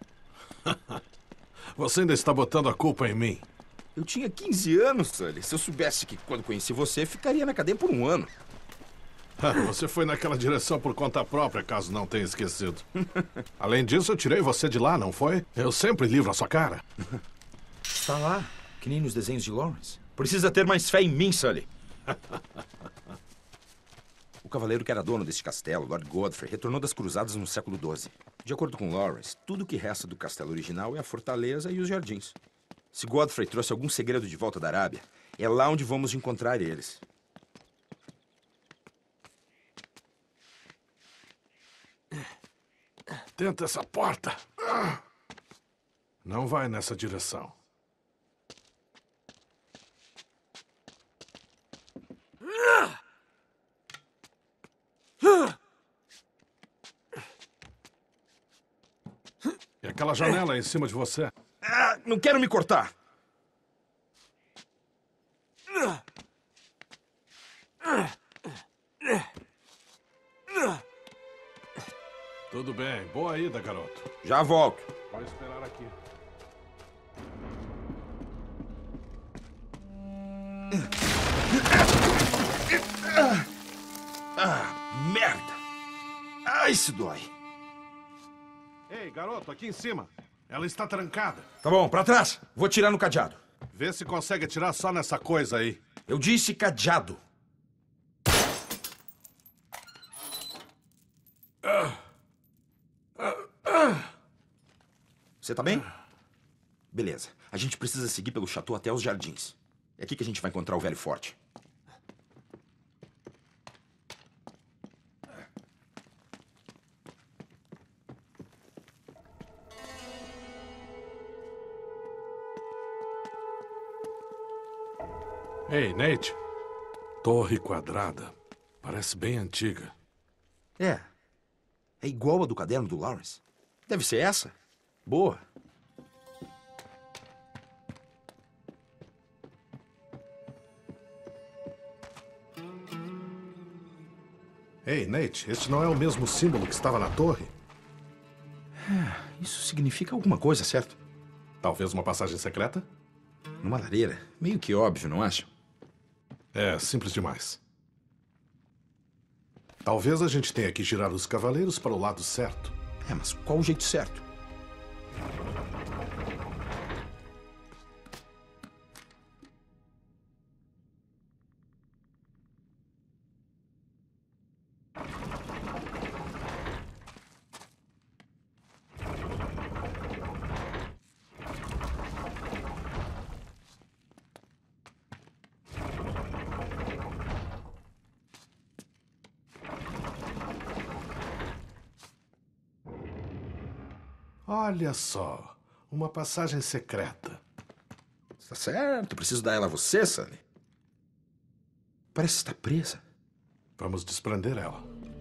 Você ainda está botando a culpa em mim. Eu tinha quinze anos, Sully. Se eu soubesse que quando conheci você, ficaria na cadeia por um ano. Você foi naquela direção por conta própria, caso não tenha esquecido. Além disso, eu tirei você de lá, não foi? Eu sempre livro a sua cara. Está lá, que nem nos desenhos de Lawrence. Precisa ter mais fé em mim, Sully. O cavaleiro que era dono deste castelo, Lord Godfrey, retornou das cruzadas no século doze. De acordo com Lawrence, tudo o que resta do castelo original é a fortaleza e os jardins. Se Godfrey trouxe algum segredo de volta da Arábia, é lá onde vamos encontrar eles. Tenta essa porta. Não vai nessa direção. E aquela janela aí em cima de você? Ah, não quero me cortar. Tudo bem. Boa ida, garoto. Já volto. Pode esperar aqui. Ah, merda. Ah, isso dói. Ei, garoto, aqui em cima. Ela está trancada. Tá bom, pra trás. Vou tirar no cadeado. Vê se consegue atirar só nessa coisa aí. Eu disse cadeado. Você tá bem? Beleza. A gente precisa seguir pelo chateau até os jardins. É aqui que a gente vai encontrar o velho forte. Ei, Nate. Torre quadrada. Parece bem antiga. É. É igual a do caderno do Lawrence. Deve ser essa. Boa. Ei, Nate, este não é o mesmo símbolo que estava na torre? É, isso significa alguma coisa, certo? Talvez uma passagem secreta? Numa lareira. Meio que óbvio, não acha? É, simples demais. Talvez a gente tenha que girar os cavaleiros para o lado certo. É, mas qual o jeito certo? Olha só, uma passagem secreta. Tá certo, preciso dar ela a você, Sully. Parece estar presa. Vamos desprender ela.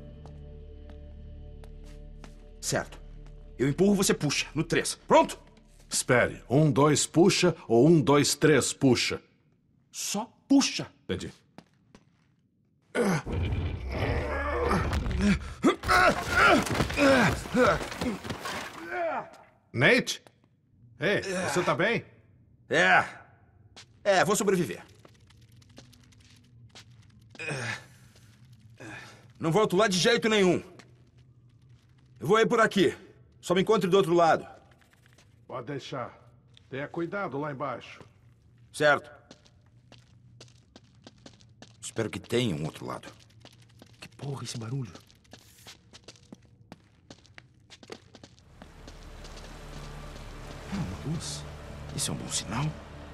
Certo. Eu empurro, você puxa. No três. Pronto? Espere. Um, dois, puxa ou um, dois, três, puxa? Só puxa. Entendi. Nate? Ei, você tá bem? É. É, vou sobreviver. Não volto lá de jeito nenhum. Eu vou ir por aqui. Só me encontre do outro lado. Pode deixar. Tenha cuidado lá embaixo. Certo. Espero que tenha um outro lado. Que porra esse barulho? É uma luz. Isso é um bom sinal.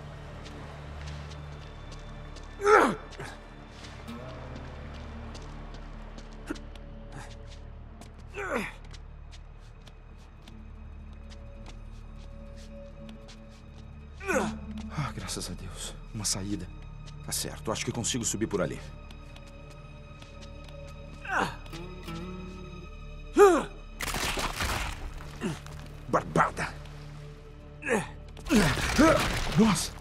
Ah, graças a Deus. Uma saída. Tá certo, acho que consigo subir por ali. Barbada! Nossa!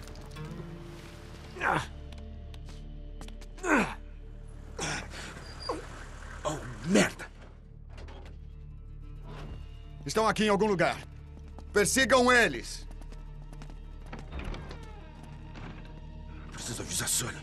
Oh, merda! Estão aqui em algum lugar. Persigam eles! Preciso avisar Sully.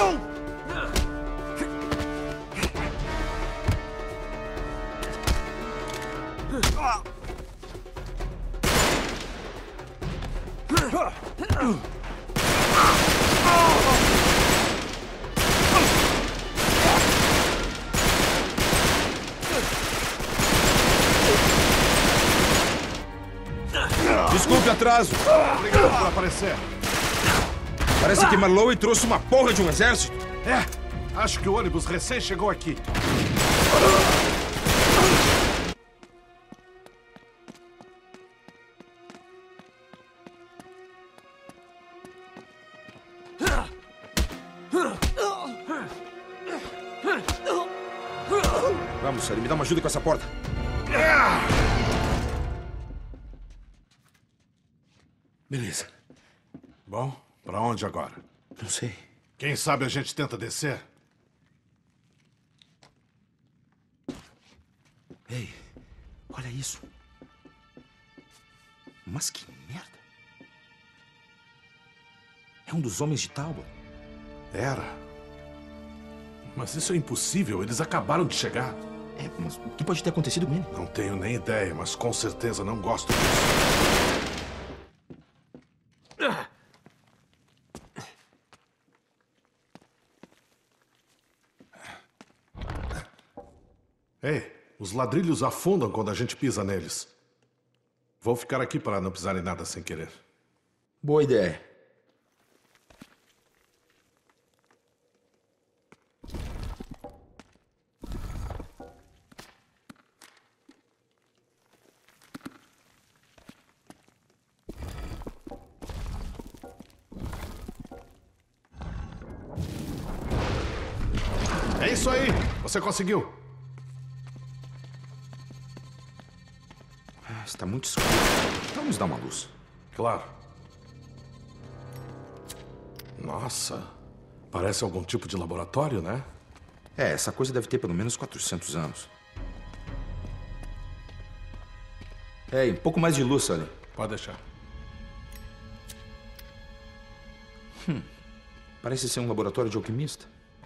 Desculpe o atraso. Obrigado por aparecer. Parece que Marlowe trouxe uma porra de um exército. É, acho que o ônibus recém chegou aqui. Vamos, Sully, me dá uma ajuda com essa porta. Beleza. Bom, pra onde agora? Não sei. Quem sabe a gente tenta descer? Ei, olha isso. Mas que merda. É um dos homens de Talbot. Era. Mas isso é impossível. Eles acabaram de chegar. É, mas o que pode ter acontecido com ele? Não tenho nem ideia, mas com certeza não gosto disso. Ei, os ladrilhos afundam quando a gente pisa neles. Vou ficar aqui para não pisar em nada sem querer. Boa ideia. É isso aí! Você conseguiu! Ah, está muito escuro. Vamos dar uma luz. Claro. Nossa, parece algum tipo de laboratório, né? É, essa coisa deve ter pelo menos quatrocentos anos. Ei, um pouco mais de luz, Sully. Pode deixar. Hum, parece ser um laboratório de alquimista.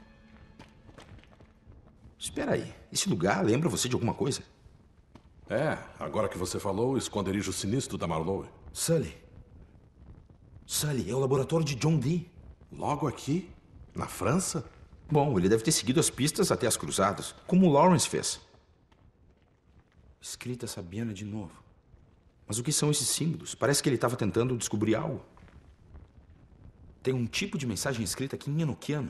Espera aí, esse lugar lembra você de alguma coisa? É, agora que você falou, o esconderijo sinistro da Marlowe. Sully. Sully, é o laboratório de John Dee. Logo aqui? Na França? Bom, ele deve ter seguido as pistas até as cruzadas, como o Lawrence fez. Escrita sabiana de novo. Mas o que são esses símbolos? Parece que ele estava tentando descobrir algo. Tem um tipo de mensagem escrita aqui em enoquiano.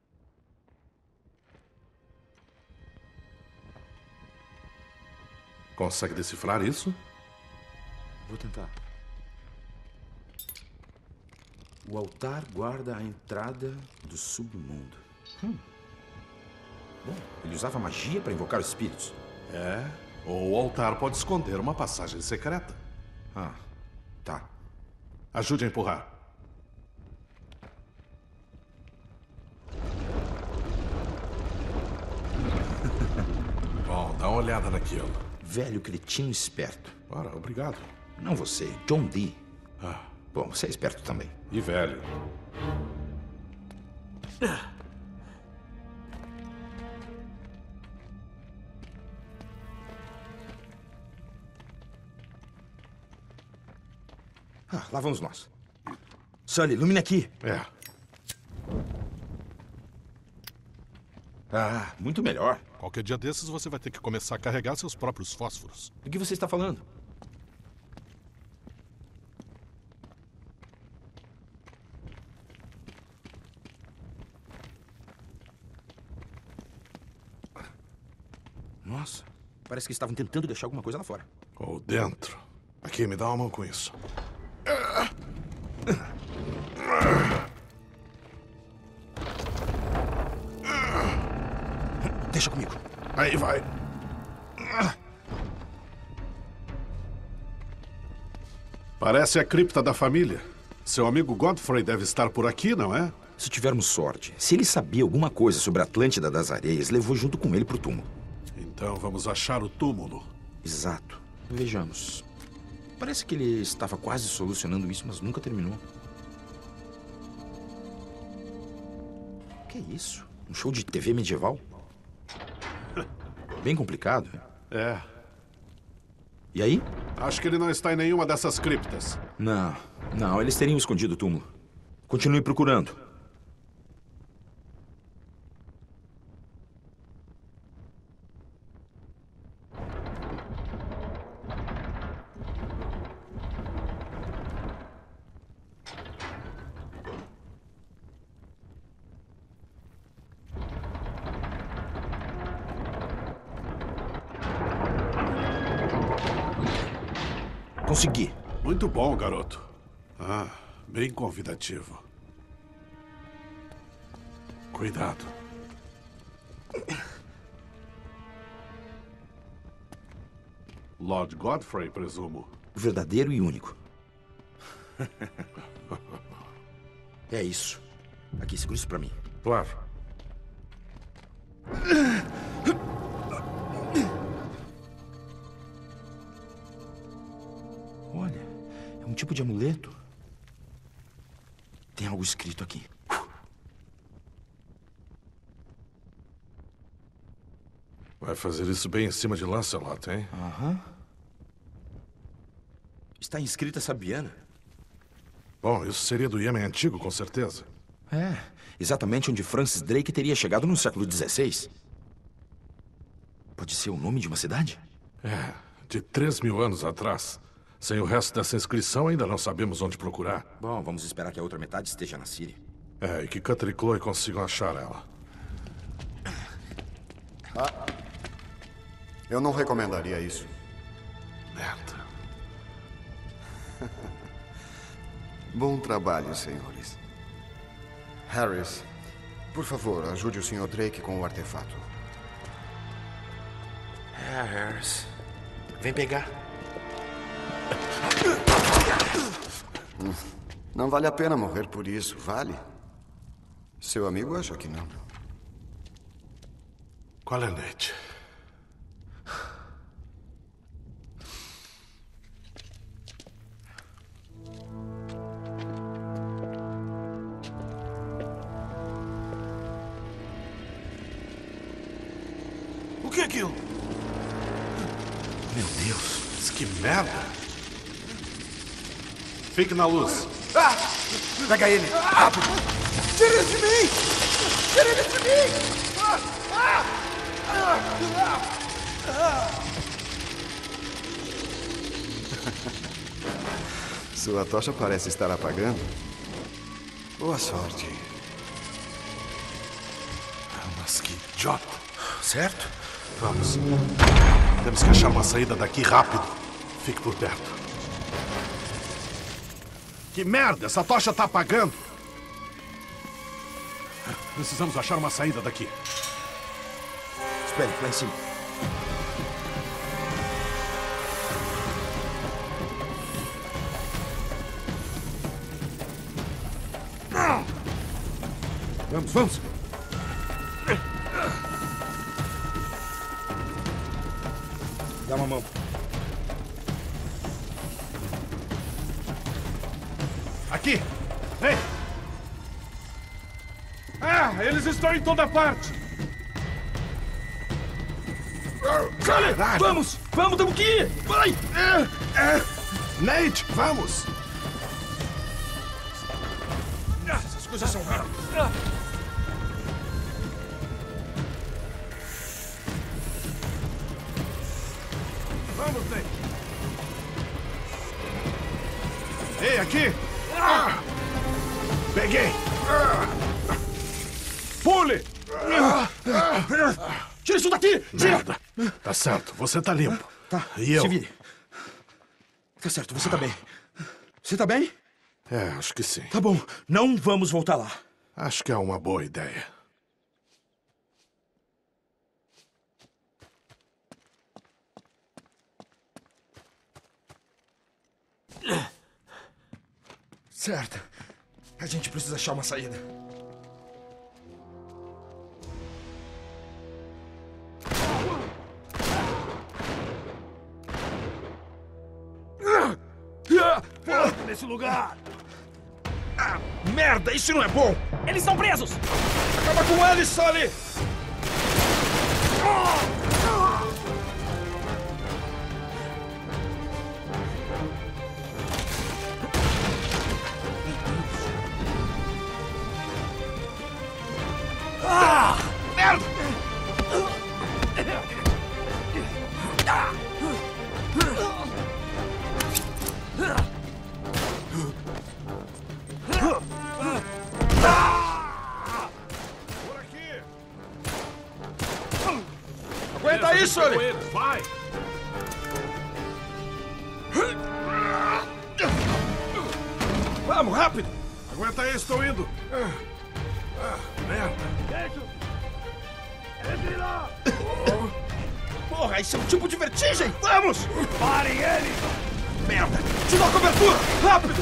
Consegue decifrar isso? Vou tentar. O altar guarda a entrada do submundo. Hum. Bom, ele usava magia para invocar os espíritos. É, ou o altar pode esconder uma passagem secreta. Ah, tá. Ajude a empurrar. Bom, dá uma olhada naquilo. Velho cretino esperto. Ora, obrigado. Não você, John Dee. Ah. Bom, você é esperto também. E velho. Ah, lá vamos nós. Sully, ilumina aqui. É. Ah, muito melhor. Qualquer dia desses você vai ter que começar a carregar seus próprios fósforos. Do que você está falando? Nossa, parece que estavam tentando deixar alguma coisa lá fora. Ou dentro. Aqui, me dá uma mão com isso. Deixa comigo. Aí vai. Parece a cripta da família. Seu amigo Godfrey deve estar por aqui, não é? Se tivermos sorte. Se ele sabia alguma coisa sobre a Atlântida das Areias, levou junto com ele pro túmulo. Então vamos achar o túmulo. Exato. Vejamos. Parece que ele estava quase solucionando isso, mas nunca terminou. Que isso? Um show de T V medieval? Bem complicado. É. E aí? Acho que ele não está em nenhuma dessas criptas. Não, não, eles teriam escondido o túmulo. Continue procurando. Consegui. Muito bom, garoto. Ah, bem convidativo. Cuidado. Lord Godfrey, presumo. Verdadeiro e único. É isso. Aqui, segura isso pra mim. Claro. Olha, é um tipo de amuleto. Tem algo escrito aqui. Vai fazer isso bem em cima de Lancelot, hein? Aham. Está inscrita Sabiana. Bom, isso seria do Iêmen antigo, com certeza. É, exatamente onde Francis Drake teria chegado no século dezesseis. Pode ser o nome de uma cidade? É, de três mil anos atrás. Sem o resto dessa inscrição, ainda não sabemos onde procurar. Bom, vamos esperar que a outra metade esteja na Síria. É, e que Cutter e Chloe consigam achar ela. Ah, eu não recomendaria isso. Merda. Bom trabalho, senhores. Harris, por favor, ajude o senhor Drake com o artefato. É, Harris. Vem pegar. Não vale a pena morrer por isso, vale? Seu amigo acha que não. Qual é, Nate? O que é aquilo? Meu Deus, mas que merda! Fique na luz. Ah! Pega ele! Rápido! Tira ele de mim! Tira ele de mim! Ah! Ah! Ah! Ah! Sua tocha parece estar apagando. Boa sorte. Mas que idiota! Certo? Vamos. Temos que achar uma saída daqui rápido. Fique por perto. Que merda! Essa tocha tá apagando! Precisamos achar uma saída daqui. Espere, lá em cima. Vamos, vamos! Dá uma mão. Aqui! Vem! Ah, eles estão em toda parte! Charlie, vamos! Vamos, temos que ir! Vai! É, é. Nate, vamos! Essas coisas são rápidas. Vamos, Nate! Ei, aqui! Ah! Peguei! Ah! Pule! Ah! Tira isso daqui! Tira! Merda. Tá certo, você tá limpo. Tá, E eu? se vire. Tá certo, você tá bem. Você tá bem? É, acho que sim. Tá bom, não vamos voltar lá. Acho que é uma boa ideia. Certo. A gente precisa achar uma saída. Volta nesse lugar! Ah, merda, isso não é bom! Eles estão presos! Acaba com eles, Sully! Ah! Merda! Por aqui! Aguenta aí, Sully! Vai! Vamos, rápido! Aguenta aí, estou indo! Ah, merda! Entre lá! Porra, isso é um tipo de vertigem! Vamos! Parem ele! Merda! Te dá cobertura! Rápido!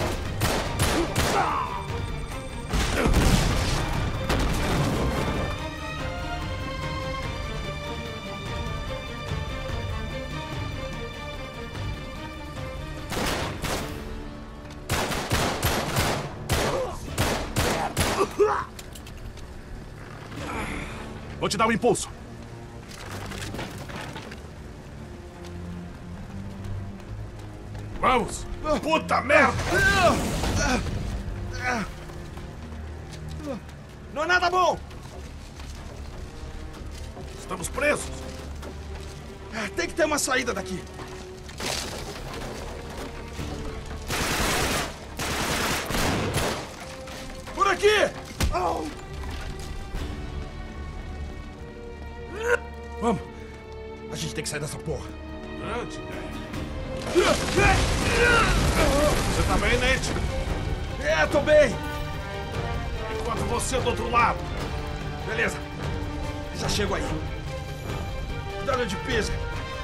Vou te dar um impulso. Vamos! Puta merda! Não é nada bom! Estamos presos! Tem que ter uma saída daqui. Por aqui! Vamos! A gente tem que sair dessa porra. Grande, Você tá bem, Nate? É, tô bem. Enquanto você do outro lado. Beleza. Já chego aí. Cuidado de pisa.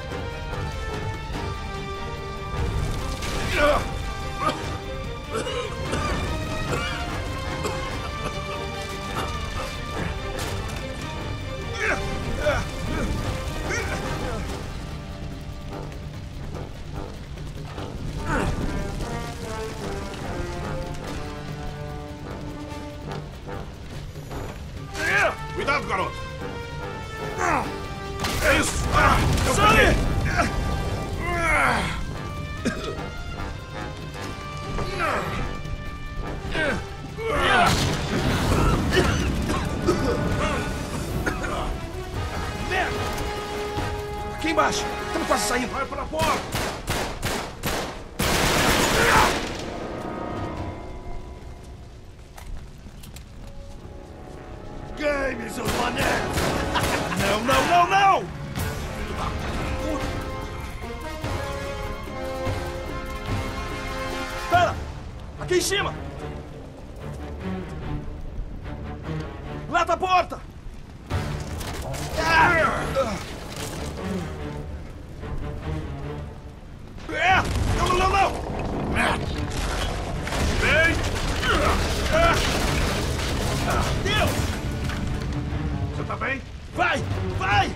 Cuidado, garoto! É isso! Eu Sully! Merda! Aqui embaixo! Estamos quase saindo! Vai pra porta! Game, seus manés! Não, não, não, não! Espera! Aqui em cima! Lá tá a porta! É! Não, não, não, não! Vem! Deus! Você tá bem? Vai! Vai!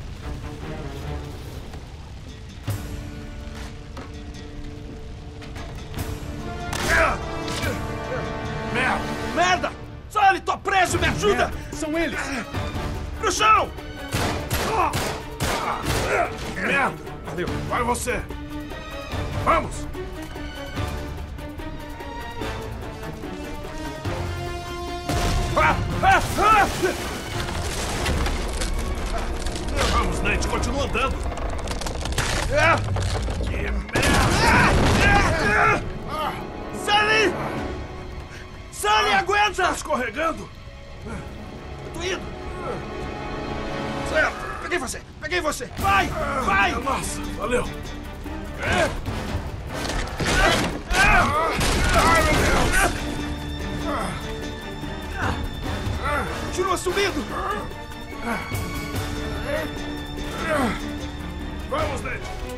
Merda! Merda! Sully, tô preso! Me ajuda! São eles! Pro chão! Merda! Valeu! Vai você! Vamos! Ah, ah, ah. Vamos, Nate, continua andando! Que merda! Sully! Sully, aguenta! Tá escorregando! Tô indo! Certo! Peguei você! Peguei você! Vai! Vai! Nossa, valeu! Ai, meu Deus! Continua subindo! Vamos, Nate!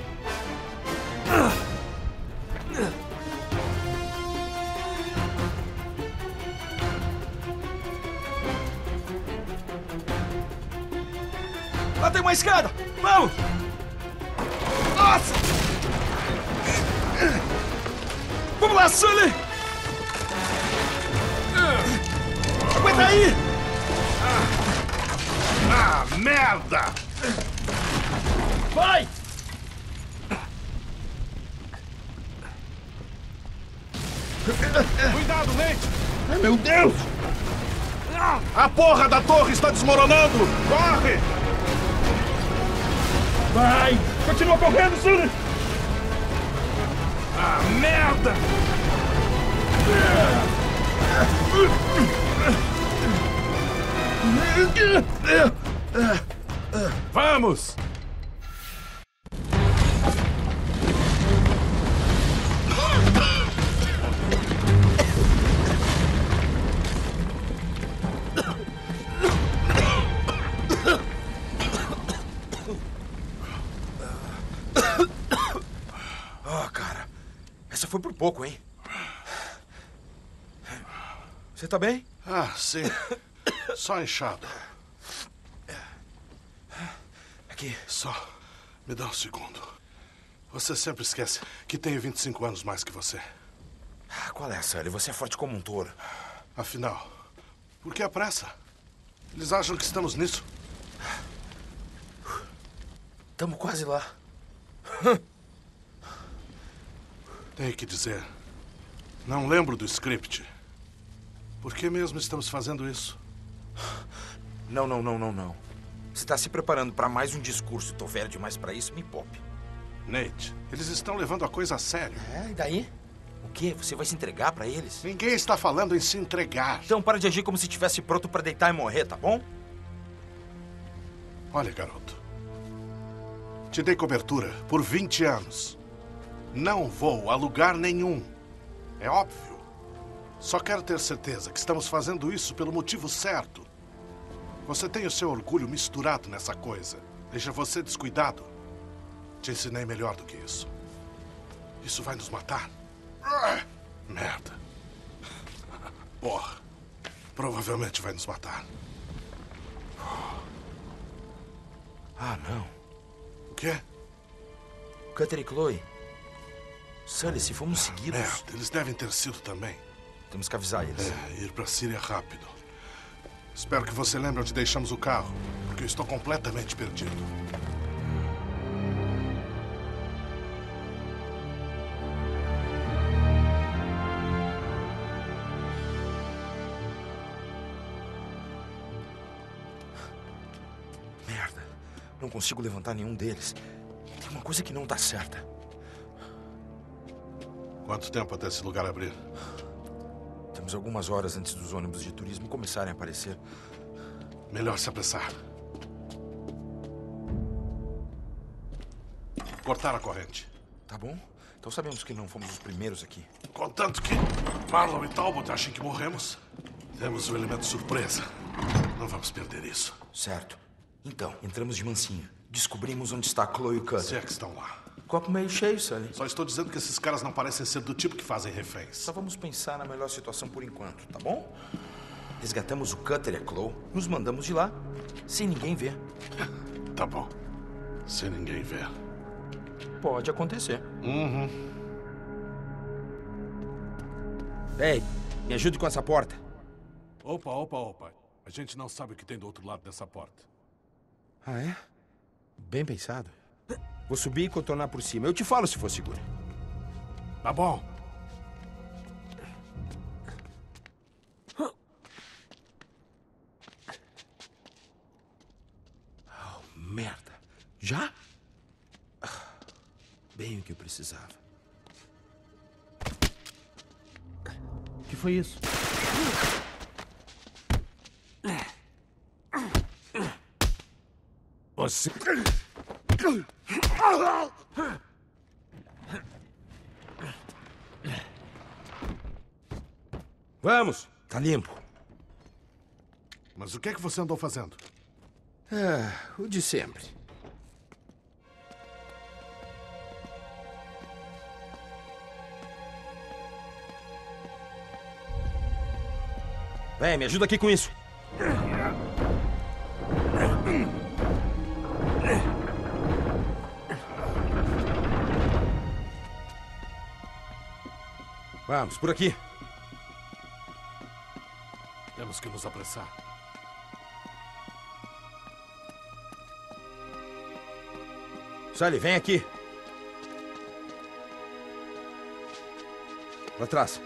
Lá tem uma escada! Vamos! Nossa! Vamos lá, Sully! Aguenta aí! Ah, ah merda! Vai! Cuidado, Nate! Ai, meu Deus! A porra da torre está desmoronando! Corre! Vai! Continua correndo, Sully! Ah, merda! Vamos! Oh, cara. Essa foi por pouco, hein? Você tá bem? Ah, sim. Só inchado. Aqui. Só. Me dá um segundo. Você sempre esquece que tenho vinte e cinco anos mais que você. Ah, qual é, Sully? Você é forte como um touro. Afinal, por que a pressa? Eles acham que estamos nisso? Estamos quase lá. Tenho que dizer, não lembro do script. Por que mesmo estamos fazendo isso? Não, não, não, não, não. Você está se preparando para mais um discurso. Tô velho demais para isso, me poupe. Nate, eles estão levando a coisa a sério. É, e daí? O quê? Você vai se entregar para eles? Ninguém está falando em se entregar. Então para de agir como se estivesse pronto para deitar e morrer, tá bom? Olha, garoto. Te dei cobertura por vinte anos. Não vou a lugar nenhum. É óbvio. Só quero ter certeza que estamos fazendo isso pelo motivo certo. Você tem o seu orgulho misturado nessa coisa. Deixa você descuidado. Te ensinei melhor do que isso. Isso vai nos matar. Merda. Porra. Provavelmente vai nos matar. Ah, não. O quê? Cutter e Chloe. Sully, se fomos seguidos... Merda, eles devem ter sido também. Temos que avisar eles. É, ir pra Síria rápido. Espero que você lembre onde deixamos o carro, porque eu estou completamente perdido. Merda. Não consigo levantar nenhum deles. Tem uma coisa que não tá certa. Quanto tempo até esse lugar abrir? Temos algumas horas antes dos ônibus de turismo começarem a aparecer. Melhor se apressar. Cortar a corrente. Tá bom. Então sabemos que não fomos os primeiros aqui. Contanto que Marlowe e Talbot achem que morremos, temos o elemento surpresa. Não vamos perder isso. Certo. Então, entramos de mansinho. Descobrimos onde está Chloe e o Cutter. Se é que estão lá. Copo meio cheio, Sully. Só estou dizendo que esses caras não parecem ser do tipo que fazem reféns. Só vamos pensar na melhor situação por enquanto, tá bom? Resgatamos o Cutter e a Chloe, nos mandamos de lá, sem ninguém ver. Tá bom. Sem ninguém ver. Pode acontecer. Uhum. Ei, me ajude com essa porta. Opa, opa, opa. A gente não sabe o que tem do outro lado dessa porta. Ah, é? Bem pensado. Vou subir e contornar por cima. Eu te falo se for seguro. Tá bom. Oh, merda. Já? Bem o que eu precisava. O que foi isso? Você... Vamos, tá limpo. Mas o que é que você andou fazendo? Ah, o de sempre. Vem, me ajuda aqui com isso. Vamos, por aqui. É Temos que nos apressar. Sully, vem aqui. Pra trás.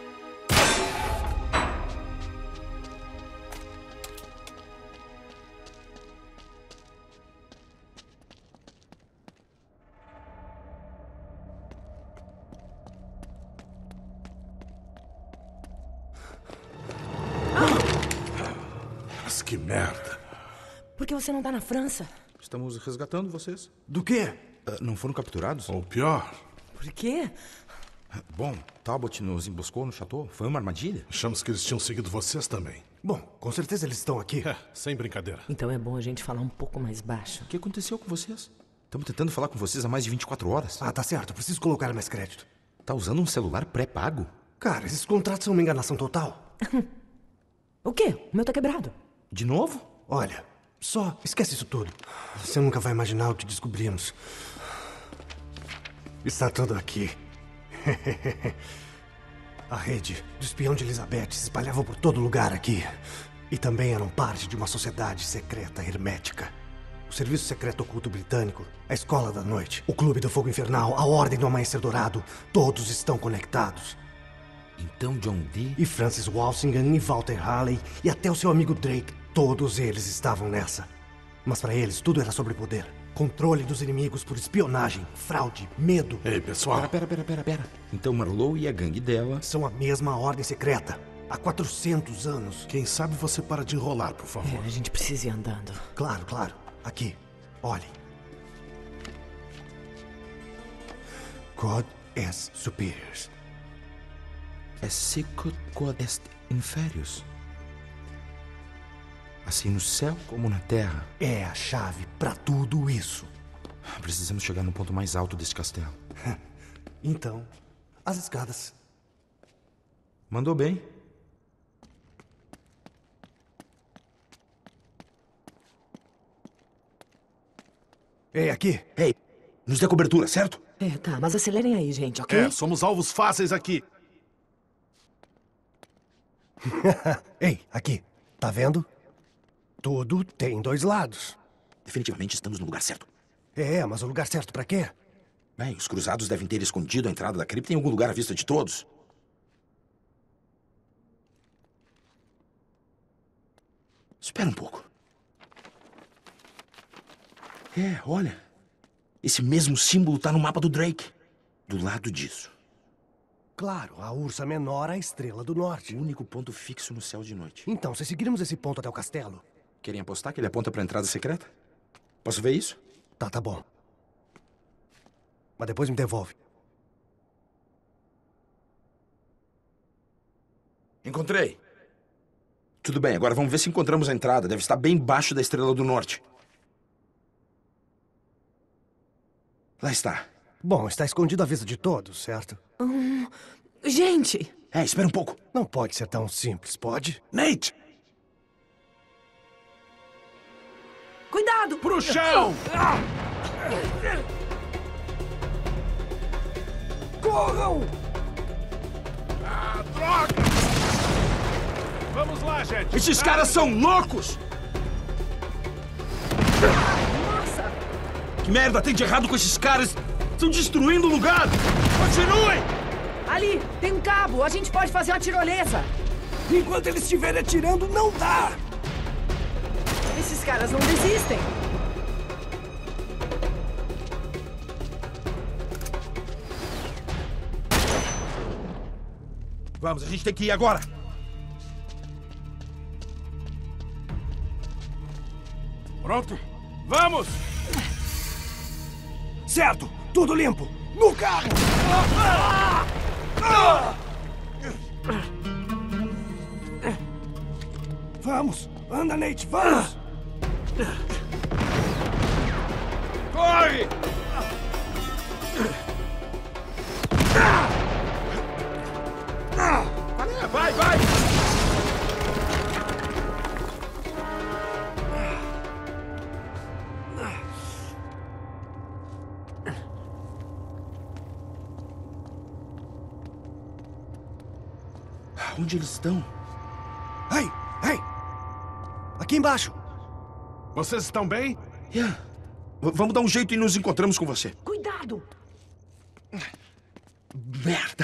Mas que merda. Por que você não tá na França? Estamos resgatando vocês. Do quê? Uh, não foram capturados? Ou pior. Por quê? Bom, Talbot nos emboscou no chateau. Foi uma armadilha. Achamos que eles tinham seguido vocês também. Bom, com certeza eles estão aqui. É, sem brincadeira. Então é bom a gente falar um pouco mais baixo. O que aconteceu com vocês? Estamos tentando falar com vocês há mais de vinte e quatro horas. Ah, tá certo. Preciso colocar mais crédito. Tá usando um celular pré-pago? Cara, esses contratos são uma enganação total. O quê? O meu tá quebrado. De novo? Olha, só esquece isso tudo. Você nunca vai imaginar o que descobrimos. Está tudo aqui. A rede do espião de Elizabeth se espalhava por todo lugar aqui. E também eram parte de uma sociedade secreta hermética. O Serviço Secreto Oculto Britânico, a Escola da Noite, o Clube do Fogo Infernal, a Ordem do Amanhecer Dourado, todos estão conectados. Então John Dee... E Francis Walsingham, e Walter Harley, e até o seu amigo Drake, todos eles estavam nessa. Mas para eles, tudo era sobre poder. Controle dos inimigos por espionagem, fraude, medo. Ei, pessoal. Pera, pera, pera, pera. Então Marlowe e a gangue dela... São a mesma ordem secreta. Há quatrocentos anos. Quem sabe você para de enrolar, por favor. É, a gente precisa ir andando. Claro, claro. Aqui. Olhem. God est superiors. É sicut quod est inferius. Assim no céu como na terra. É a chave para tudo isso. Precisamos chegar no ponto mais alto deste castelo. Então, as escadas. Mandou bem. Ei, aqui. Ei, nos dê cobertura, certo? É, tá, mas acelerem aí, gente, ok? É, somos alvos fáceis aqui. Ei, aqui. Tá vendo? Tudo tem dois lados. Definitivamente estamos no lugar certo. É, mas o lugar certo pra quê? Bem, os cruzados devem ter escondido a entrada da cripta em algum lugar à vista de todos. Espera um pouco. É, olha. Esse mesmo símbolo tá no mapa do Drake. Do lado disso. Claro, a Ursa Menor, a estrela do norte. O único ponto fixo no céu de noite. Então, se seguirmos esse ponto até o castelo... Querem apostar que ele aponta pra entrada secreta? Posso ver isso? Tá, tá bom. Mas depois me devolve. Encontrei. Tudo bem, agora vamos ver se encontramos a entrada. Deve estar bem embaixo da estrela do norte. Lá está. Bom, está escondido à vista de todos, certo? Hum, gente! É, espera um pouco. Não pode ser tão simples, pode? Nate! Cuidado! Pro chão! Corram! Ah, droga! Vamos lá, gente! Esses caras são loucos! Nossa! Que merda tem de errado com esses caras? Estão destruindo o lugar! Continuem! Ali, tem um cabo. A gente pode fazer uma tirolesa. Enquanto eles estiverem atirando, não dá! Esses caras não desistem. Vamos, a gente tem que ir agora! Pronto? Vamos! Certo! Tudo limpo! No carro! Vamos! Anda, Nate! Vamos! Corre! Vai, vai! Onde eles estão? Ei! Ei! aqui embaixo. Vocês estão bem? Yeah. V- vamos dar um jeito e nos encontramos com você. Cuidado! Merda!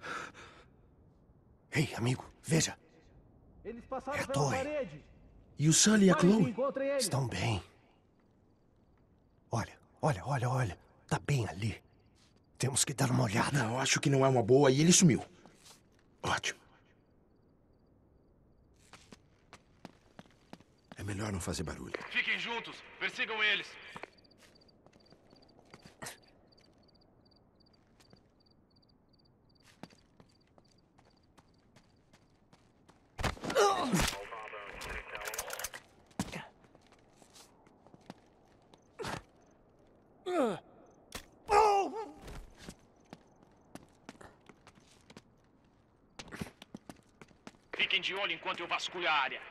Ei, amigo, veja. Eles passaram É a pela torre. parede. E o Sully e a Parem, Chloe? encontrem eles. Estão bem. Olha, olha, olha, olha. Tá bem ali. Temos que dar uma olhada. Não, acho que não é uma boa e ele sumiu. Ótimo. É melhor não fazer barulho. Fiquem juntos. Persigam eles. Fiquem de olho enquanto eu vasculho a área.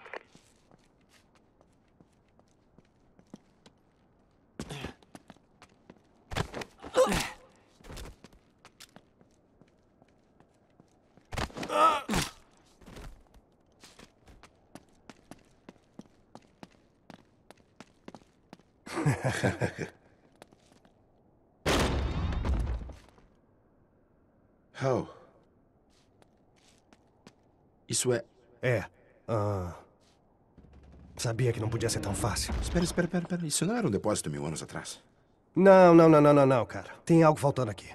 Oh. Isso é... É. Ah, sabia que não podia ser tão fácil. Espera, espera, espera, espera. Isso não era um depósito mil anos atrás? Não, não, não, não, não, não, cara. Tem algo faltando aqui.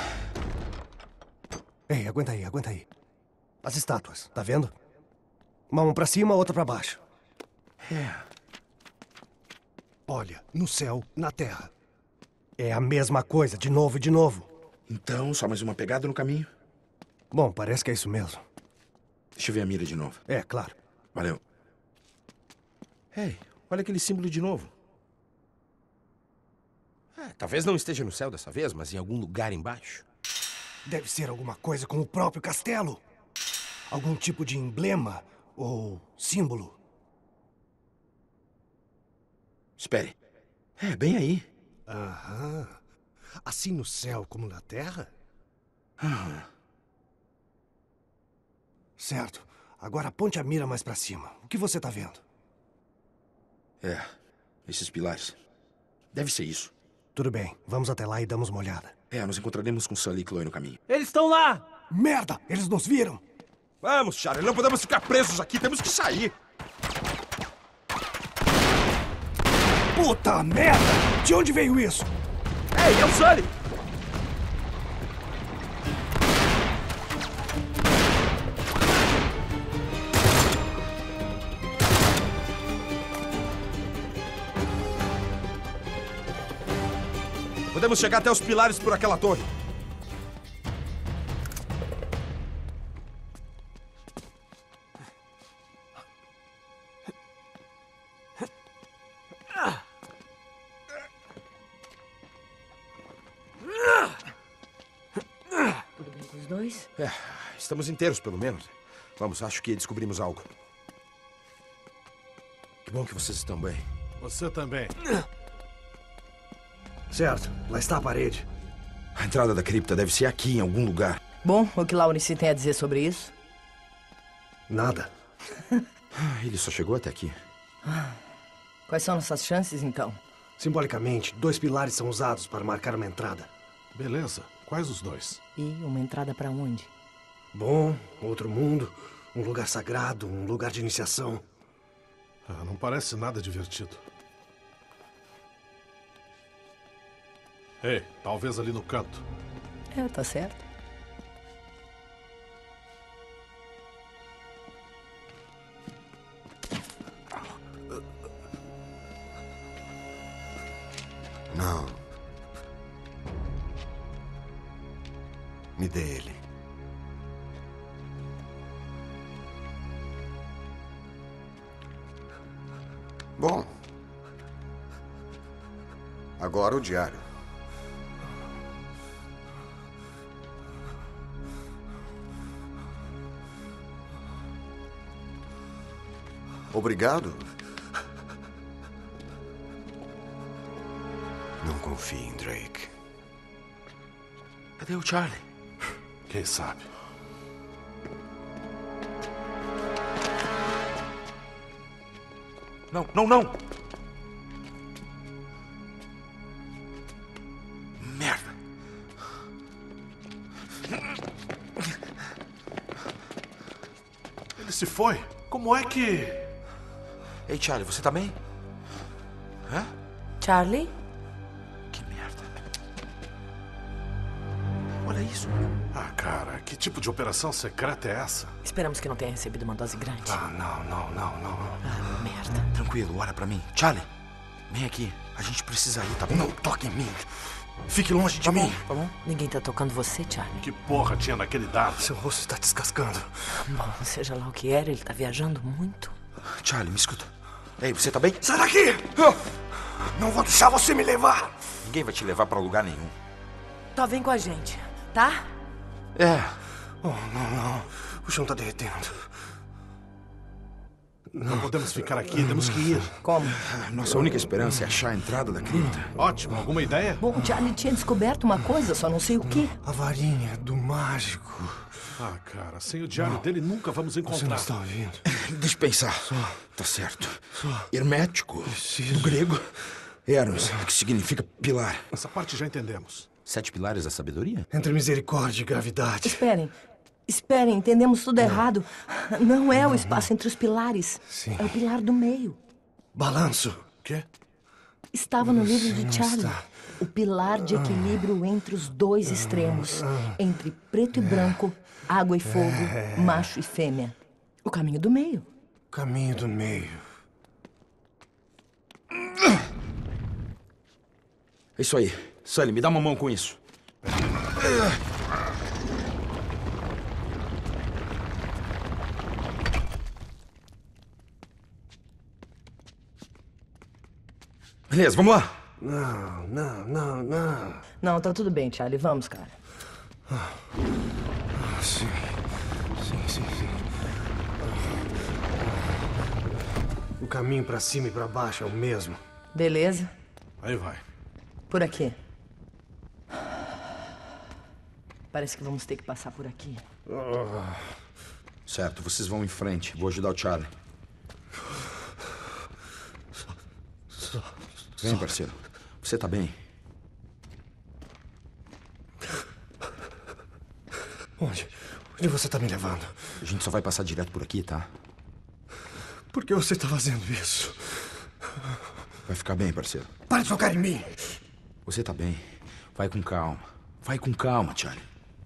Ei, aguenta aí, aguenta aí. As estátuas, tá vendo? Uma mão pra cima, outra pra baixo. É. Olha, no céu, na terra. É a mesma coisa, de novo e de novo. Então, só mais uma pegada no caminho? Bom, parece que é isso mesmo. Deixa eu ver a mira de novo. É, claro. Valeu. Ei, olha aquele símbolo de novo. É, talvez não esteja no céu dessa vez, mas em algum lugar embaixo. Deve ser alguma coisa com o próprio castelo. Algum tipo de emblema ou símbolo. Espere. É, bem aí. Aham. Assim no céu como na terra? Ah. Certo. Agora aponte a mira mais pra cima. O que você tá vendo? É, esses pilares. Deve ser isso. Tudo bem. Vamos até lá e damos uma olhada. É, nos encontraremos com Sully e Chloe no caminho. Eles estão lá! Merda! Eles nos viram! Vamos, Charlie, não podemos ficar presos aqui, temos que sair. Puta merda! De onde veio isso? Ei, é o Sully! Podemos chegar até os pilares por aquela torre. Tudo bem com os dois? É, estamos inteiros, pelo menos. Vamos, acho que descobrimos algo. Que bom que vocês estão bem. Você também. Certo. Lá está a parede. A entrada da cripta deve ser aqui, em algum lugar. Bom, o que Lawrence tem a dizer sobre isso? Nada. Ah, ele só chegou até aqui. Quais são nossas chances, então? Simbolicamente, dois pilares são usados para marcar uma entrada. Beleza. Quais os dois? E uma entrada pra onde? Bom, outro mundo, um lugar sagrado, um lugar de iniciação. Ah, não parece nada divertido. Ei, talvez ali no canto. É, tá certo. Não. Me dê ele. Bom. Agora o diário. Obrigado. Não confie em Drake. Cadê o Charlie? Quem sabe? Não, não, não! Merda! Ele se foi? Como é que... Ei, Charlie, você tá bem? Hã? Charlie? Que merda. Olha isso. Ah, cara, que tipo de operação secreta é essa? Esperamos que não tenha recebido uma dose grande. Ah, não, não, não, não. Ah, merda. Tranquilo, olha pra mim. Charlie, vem aqui. A gente precisa ir, tá bom? Não toque em mim. Fique longe de tá mim. Bom, tá bom? Ninguém tá tocando você, Charlie. Que porra tinha naquele dado? Seu rosto está descascando. Bom, seja lá o que era, ele tá viajando muito. Charlie, me escuta. Ei, você tá bem? Sai daqui! Não vou deixar você me levar! Ninguém vai te levar pra lugar nenhum. Tá, vem com a gente, tá? É. Oh, não, não. O chão tá derretendo. Não podemos ficar aqui, temos que ir. Como? Nossa única esperança é achar a entrada da cripta. Ótimo, alguma ideia? Bom, Charlie tinha descoberto uma coisa, só não sei o quê. A varinha do mágico. Ah, cara, sem o diário não. dele nunca vamos encontrar. Você não está ouvindo? Deixa eu pensar. Só. Tá certo. Só. Hermético. Preciso. Do grego. Hermes, que significa pilar. Essa parte já entendemos. Sete pilares da sabedoria? Entre misericórdia e gravidade. Esperem. Esperem, entendemos tudo errado. Não é o espaço entre os pilares. Sim. É o pilar do meio. Balanço. Quê? Estava no livro de Charlie. O pilar de equilíbrio entre os dois extremos. Entre preto e branco, água e fogo, macho e fêmea. O caminho do meio. Caminho do meio. É isso aí. Sully, me dá uma mão com isso. Beleza, vamos lá. Não, não, não, não. Não, tá tudo bem, Charlie. Vamos, cara. Ah, sim. Sim, sim, sim. O caminho pra cima e pra baixo é o mesmo. Beleza. Aí vai. Por aqui. Parece que vamos ter que passar por aqui. Oh. Certo, vocês vão em frente. Vou ajudar o Charlie. Só, Vem, parceiro. Você tá bem? Onde? Onde você tá me levando? A gente só vai passar direto por aqui, tá? Por que você tá fazendo isso? Vai ficar bem, parceiro. Para de tocar em mim! Você tá bem. Vai com calma. Vai com calma, Charlie.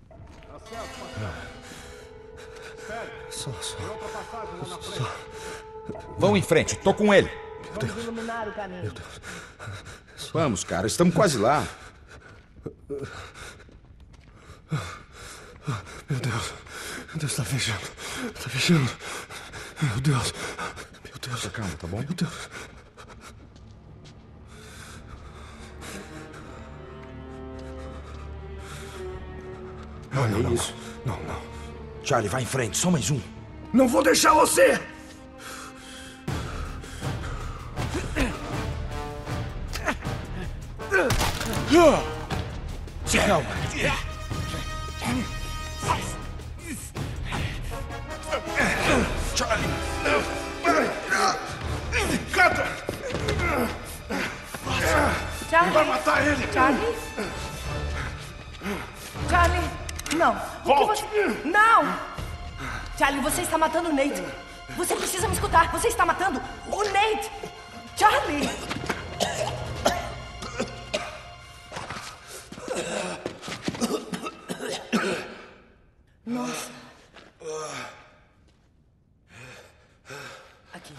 Só, só. Só. Vão em frente, tô com ele. Vamos iluminar o caminho. Meu Deus. Vamos, cara, estamos quase lá. Meu Deus. Meu Deus, tá fechando. Tá fechando. Meu Deus. Meu Deus. Calma, tá bom? Meu Deus. Não, não, não, isso. Não, não. Charlie, vai em frente, só mais um. Não vou deixar você! Se calma. Charlie! Cata! Charlie! Vai matar ele! Charlie? Charlie! Não! Volte! Você... Não! Charlie, você está matando o Nate! Você precisa me escutar! Você está matando o Nate! Charlie! Nossa! Aqui.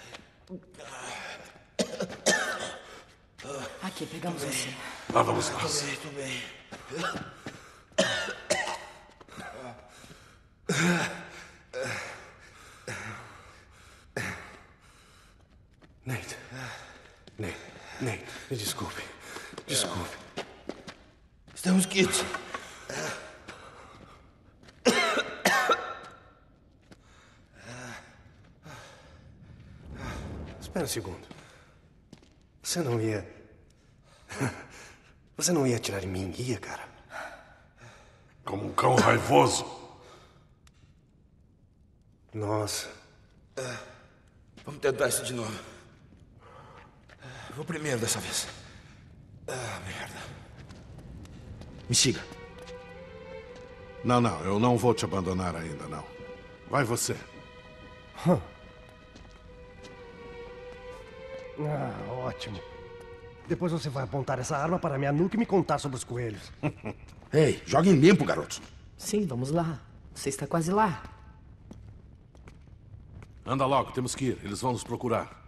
Aqui, pegamos você. Lá vamos lá. Tô bem. Nate. Nate. Nate, me desculpe. Desculpe. Estamos quites. Espera um segundo. Você não ia... Você não ia atirar em mim, ia, cara? Como um cão raivoso. Nossa. Vamos tentar isso de novo. vou primeiro dessa vez. Ah, merda. Me siga. Não, não, eu não vou te abandonar ainda, não. Vai você. Hum. Ah, ótimo. Depois você vai apontar essa arma para minha nuca e me contar sobre os coelhos. Ei, joguem limpo, garotos. Sim, vamos lá. Você está quase lá. Anda logo, temos que ir. Eles vão nos procurar.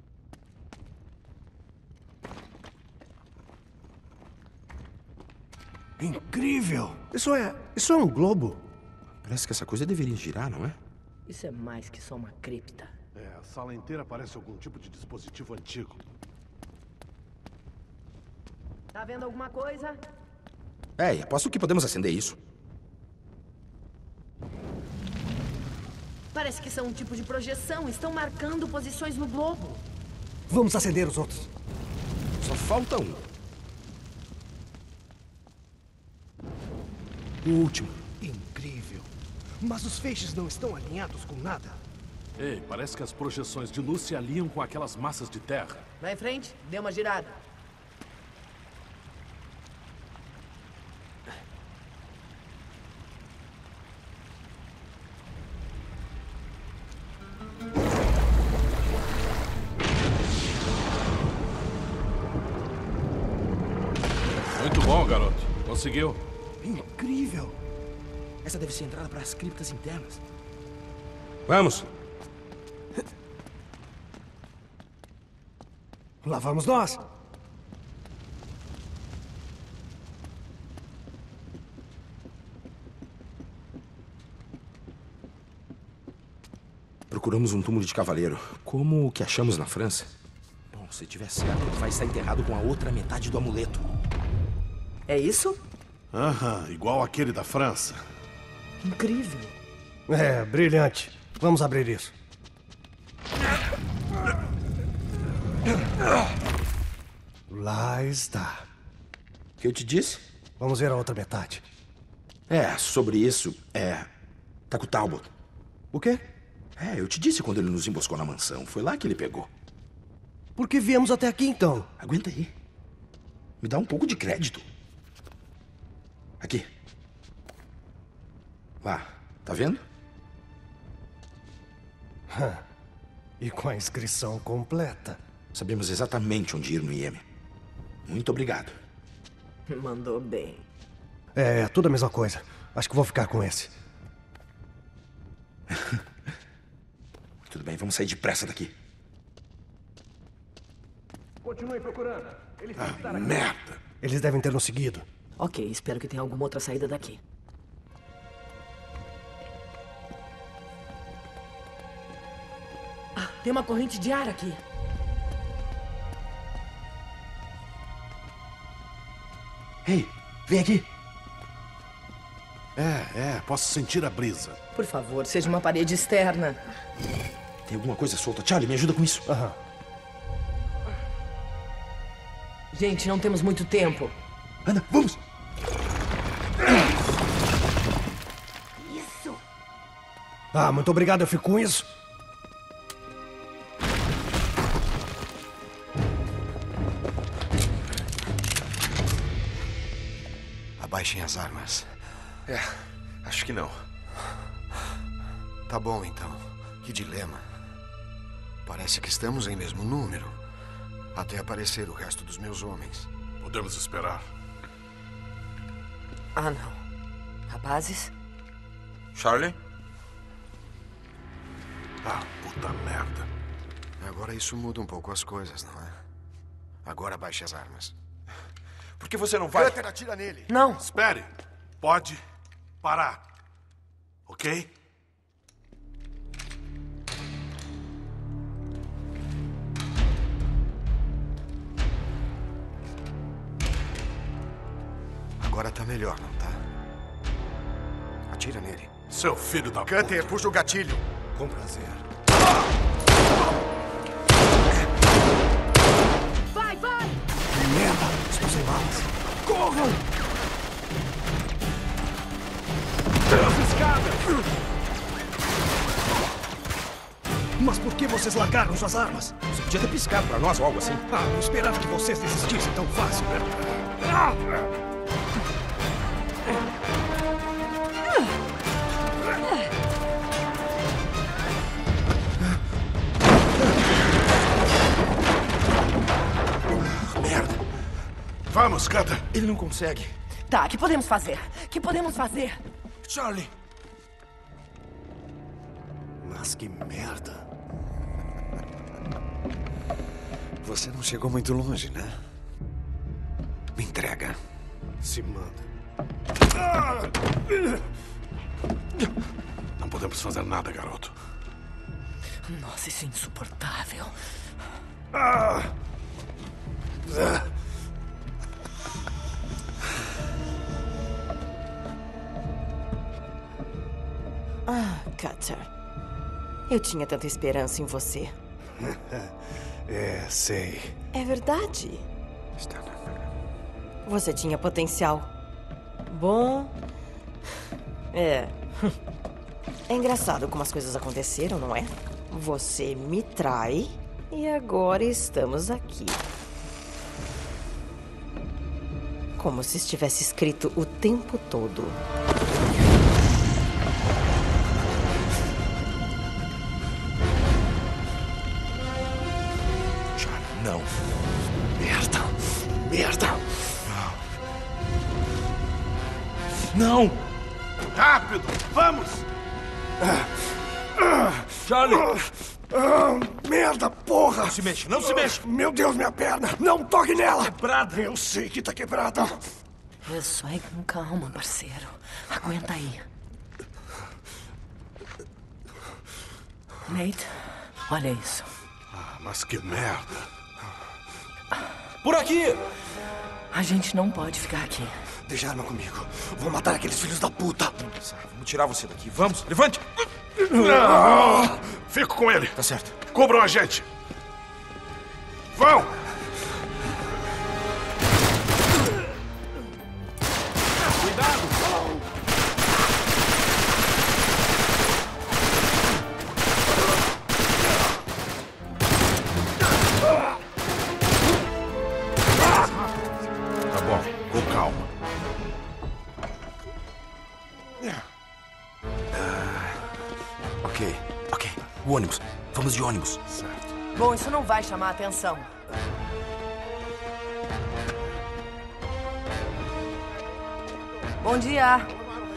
Incrível! Isso é... isso é um globo. Parece que essa coisa deveria girar, não é? Isso é mais que só uma cripta. É, a sala inteira parece algum tipo de dispositivo antigo. Tá vendo alguma coisa? É, e aposto que podemos acender isso. Parece que são um tipo de projeção. Estão marcando posições no globo. Vamos acender os outros. Só falta um. O último. Incrível. Mas os feixes não estão alinhados com nada. Ei, parece que as projeções de luz se alinham com aquelas massas de terra. Vai em frente, dê uma girada. Muito bom, garoto. Conseguiu. Incrível. Essa deve ser a entrada para as criptas internas. Vamos. Lá vamos nós. Procuramos um túmulo de cavaleiro, como o que achamos na França. Bom, se tiver certo, ele vai estar enterrado com a outra metade do amuleto. É isso? Aham, igual aquele da França. Incrível. É, brilhante. Vamos abrir isso. Lá está. O que eu te disse? Vamos ver a outra metade. É, sobre isso, é... tá com o Talbot. O quê? É, eu te disse quando ele nos emboscou na mansão. Foi lá que ele pegou. Por que viemos até aqui, então? Aguenta aí. Me dá um pouco de crédito. Aqui. Lá, tá vendo? E com a inscrição completa. Sabemos exatamente onde ir no I M. Muito obrigado. Mandou bem. É, tudo a mesma coisa. Acho que vou ficar com esse. Tudo bem, vamos sair depressa daqui. Continue procurando. Eles devem estar aqui. Merda! Eles devem ter nos seguido. Ok, espero que tenha alguma outra saída daqui. Ah, tem uma corrente de ar aqui. Ei, vem aqui. É, é, posso sentir a brisa. Por favor, seja uma parede externa. Tem alguma coisa solta. Charlie, me ajuda com isso. Aham. Gente, não temos muito tempo. Anda, vamos! Isso! Ah, muito obrigado, eu fico com isso. Abaixem as armas. É, acho que não. Tá bom, então. Que dilema. Parece que estamos em mesmo número. Até aparecer o resto dos meus homens. Podemos esperar. Ah, não. Rapazes? Charlie? Ah, puta merda. Agora isso muda um pouco as coisas, não é? Agora baixe as armas. Por que você não vai? Cutter, atira nele. Não. Espere. Pode parar. Ok? Agora tá melhor, não tá? Atira nele. Seu filho da puta. Cutter, puxa o gatilho. Com prazer. Vai, vai! Que merda! Estou sem balas. Corram! Pelas escadas! Mas por que vocês largaram suas armas? Você podia ter piscado pra nós ou algo assim. Ah, não esperava que vocês desistissem tão fácil, né? Ah! Merda. Vamos, Cutter. Ele não consegue. Tá, o que podemos fazer? O que podemos fazer? Charlie. Mas que merda. Você não chegou muito longe, né? Me entrega. Se manda. Não podemos fazer nada, garoto. Nossa, isso é insuportável. Ah! Ah, Cutter. Eu tinha tanta esperança em você. É, sei. É verdade. Você tinha potencial. Bom... É... É engraçado como as coisas aconteceram, não é? Você me trai e agora estamos aqui. Como se estivesse escrito o tempo todo. Não. Merda. Merda. Não. Rápido. Vamos. Charlie. Ah, merda, porra. Não se mexe, não se mexe. Meu Deus, minha perna. Não toque nela. Quebrada. Eu sei que tá quebrada. Isso aí, com calma, parceiro. Aguenta aí. Nate, olha isso. Ah, mas que merda. Por aqui! A gente não pode ficar aqui. Deixa a arma comigo. Vou matar aqueles filhos da puta. Vamos tirar você daqui. Vamos, levante! Não. Fico com ele. Tá certo. Cubram a gente. Vão! Tá bom, com calma. Ok, ok. O ônibus. Vamos de ônibus. Certo. Bom, isso não vai chamar a atenção. Bom dia.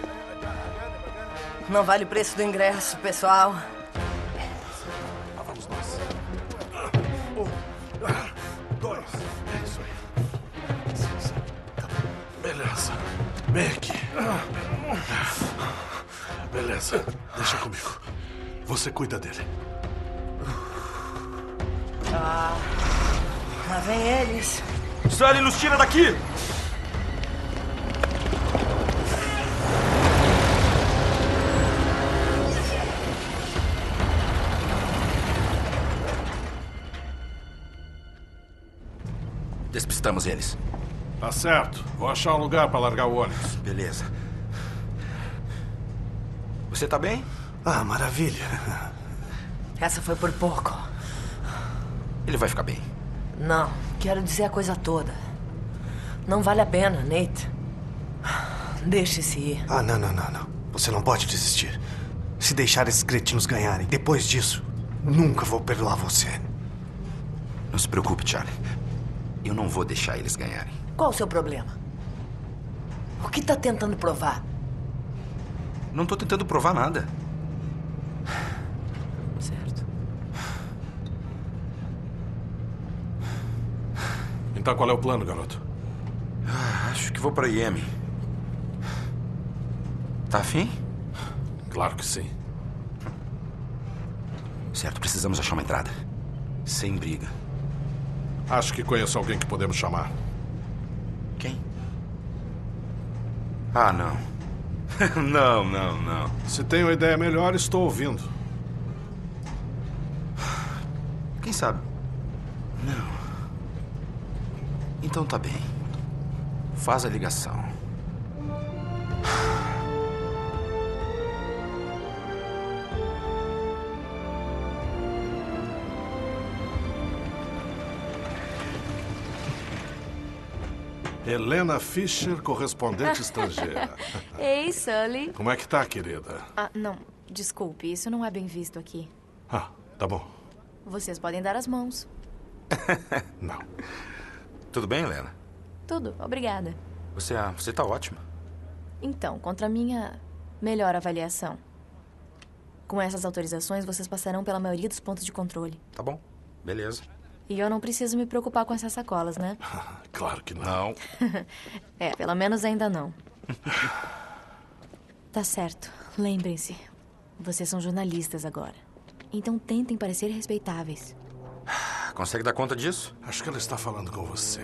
Não vale o preço do ingresso, pessoal. Lá vamos nós. Um, dois. É isso aí. Beleza. Vem aqui. Beleza. Deixa comigo. Você cuida dele. Ah, lá vem eles. Stanley, nos tira daqui! Despistamos eles. Tá certo. Vou achar um lugar para largar o ônibus. Beleza. Você tá bem? Ah, maravilha. Essa foi por pouco. Ele vai ficar bem. Não, quero dizer a coisa toda. Não vale a pena, Nate. Deixe-se ir. Ah, não, não, não, não. Você não pode desistir. Se deixar esses cretinos ganharem, depois disso, nunca vou perdoar você. Não se preocupe, Charlie. Eu não vou deixar eles ganharem. Qual o seu problema? O que tá tentando provar? Não tô tentando provar nada. Certo. Então qual é o plano, garoto? Ah, acho que vou para I M. Tá afim? Claro que sim. Certo, precisamos achar uma entrada. Sem briga. Acho que conheço alguém que podemos chamar. Quem? Ah, não. Não, não, não. Se tem uma ideia melhor, estou ouvindo. Quem sabe? Não. Então tá bem. Faz a ligação. Helena Fischer, correspondente estrangeira. Ei, Sully. Como é que tá, querida? Ah, não. Desculpe, isso não é bem visto aqui. Ah, tá bom. Vocês podem dar as mãos. Não. Tudo bem, Helena? Tudo, obrigada. Você, você tá ótima. Então, contra a minha melhor avaliação. Com essas autorizações, vocês passarão pela maioria dos pontos de controle. Tá bom, beleza. E eu não preciso me preocupar com essas sacolas, né? Claro que não. Não. É, pelo menos ainda não. Tá certo. Lembrem-se, vocês são jornalistas agora. Então tentem parecer respeitáveis. Consegue dar conta disso? Acho que ela está falando com você.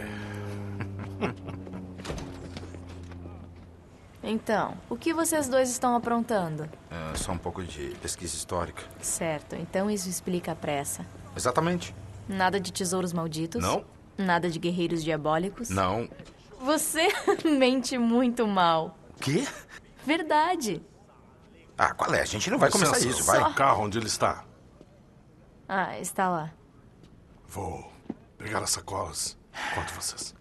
Então, o que vocês dois estão aprontando? É, só um pouco de pesquisa histórica. Certo, então isso explica a pressa. Exatamente. Nada de tesouros malditos? Não. Nada de guerreiros diabólicos? Não. Você mente muito mal. Quê? Verdade. Ah, qual é? A gente não vai Licença, começar isso, vai. O carro onde ele está. Ah, está lá. Vou pegar as sacolas. Conto vocês.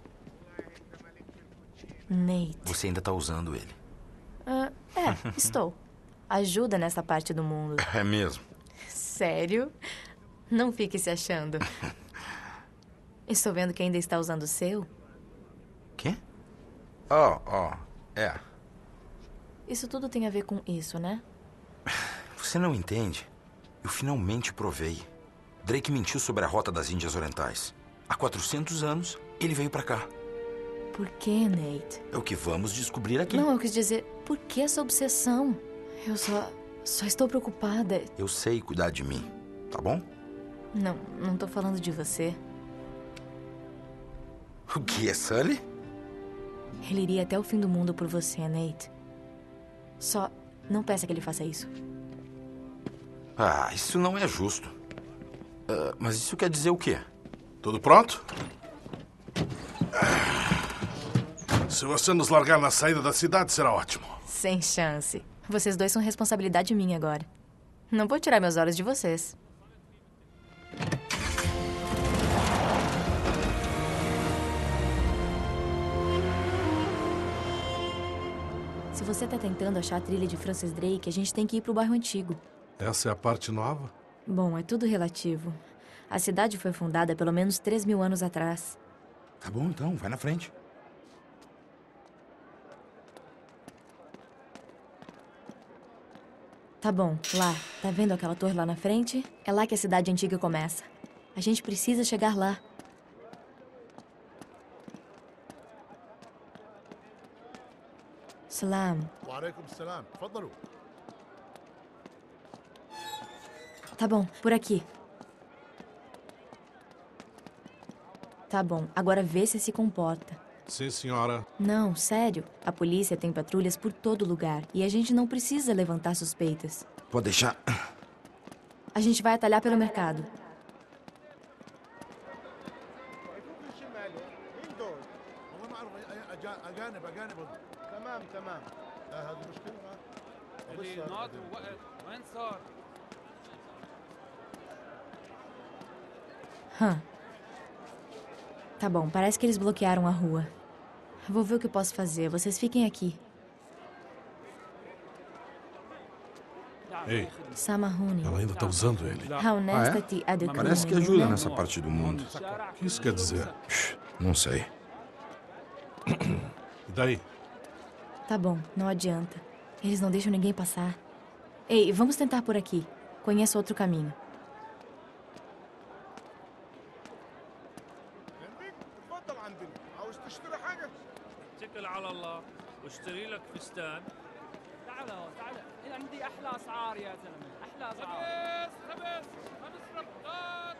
Nate. Você ainda tá usando ele. Ah, é, estou. Ajuda nessa parte do mundo. É mesmo? Sério? Não fique se achando. Estou vendo que ainda está usando o seu. Quê? Oh, oh, é. Isso tudo tem a ver com isso, né? Você não entende? Eu finalmente provei. Drake mentiu sobre a rota das Índias Orientais. Há quatrocentos anos, ele veio pra cá. Por que, Nate? É o que vamos descobrir aqui. Não, eu quis dizer, por que essa obsessão? Eu só... só estou preocupada. Eu sei cuidar de mim, tá bom? Não, não tô falando de você. O que, é Sully? Ele iria até o fim do mundo por você, Nate. Só não peça que ele faça isso. Ah, isso não é justo. Uh, mas isso quer dizer o quê? Tudo pronto? Se você nos largar na saída da cidade, será ótimo. Sem chance. Vocês dois são responsabilidade minha agora. Não vou tirar meus olhos de vocês. Se você tá tentando achar a trilha de Francis Drake, a gente tem que ir pro bairro antigo. Essa é a parte nova? Bom, é tudo relativo. A cidade foi fundada há pelo menos três mil anos atrás. Tá bom, então. Vai na frente. Tá bom, lá. Tá vendo aquela torre lá na frente? É lá que a cidade antiga começa. A gente precisa chegar lá. Salam. Tá bom, por aqui. Tá bom, agora vê se se comporta. Sim, senhora. Não, sério. A polícia tem patrulhas por todo lugar e a gente não precisa levantar suspeitas. Pode deixar. A gente vai atalhar pelo mercado. Hã. Tá bom, parece que eles bloquearam a rua. Vou ver o que eu posso fazer. Vocês fiquem aqui. Ei, Samahuni. ela ainda tá usando ele. Honestity Ah, é? Parece que ajuda nessa parte do mundo. O que isso quer dizer? Não sei. E daí? Tá bom, não adianta. Eles não deixam ninguém passar. Ei, vamos tentar por aqui. Conheço outro caminho. اتكل على الله واشتري لك فستان. تعال تعال هنا عندي احلى اسعار يا زلمه، احلى اسعار. خبز خبز خبز ربطات.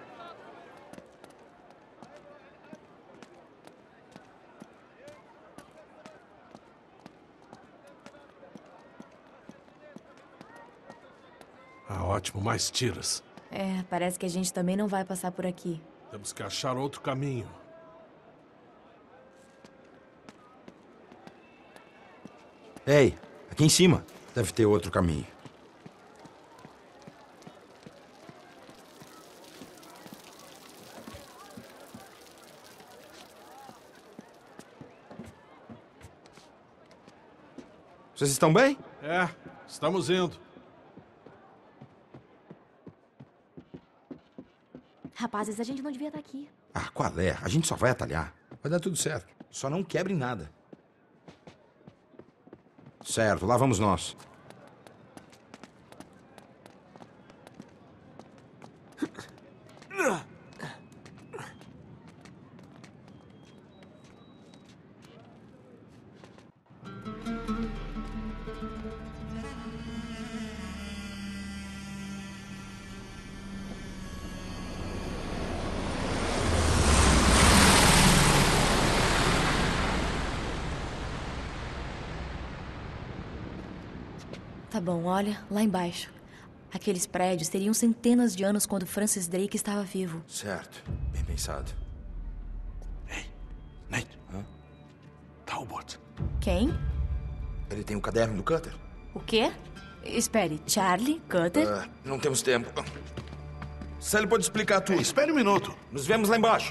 Ah, ótimo, mais tiras. É, parece que a gente também não vai passar por aqui. Temos que achar outro caminho. Ei, aqui em cima. Deve ter outro caminho. Vocês estão bem? É, estamos indo. Rapazes, a gente não devia estar aqui. Ah, qual é? A gente só vai atalhar. Vai dar tudo certo. Só não quebre nada. Certo, lá vamos nós. Tá bom, olha, lá embaixo. Aqueles prédios teriam centenas de anos quando Francis Drake estava vivo. Certo, bem pensado. Ei, Nate. Hã? Talbot. Quem? Ele tem o caderno do Cutter? O quê? Espere, Charlie? Cutter? Ah, não temos tempo. Sally pode explicar tudo. Ei, espere um minuto. Nos vemos lá embaixo.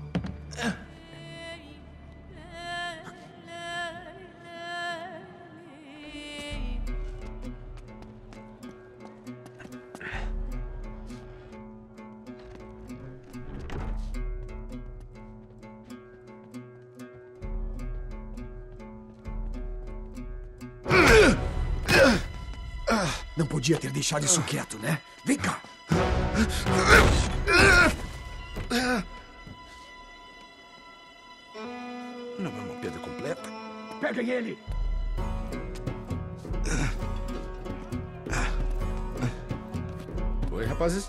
Não podia ter deixado isso quieto, né? Vem cá. Não é uma pedra completa. Peguem ele! Oi, rapazes.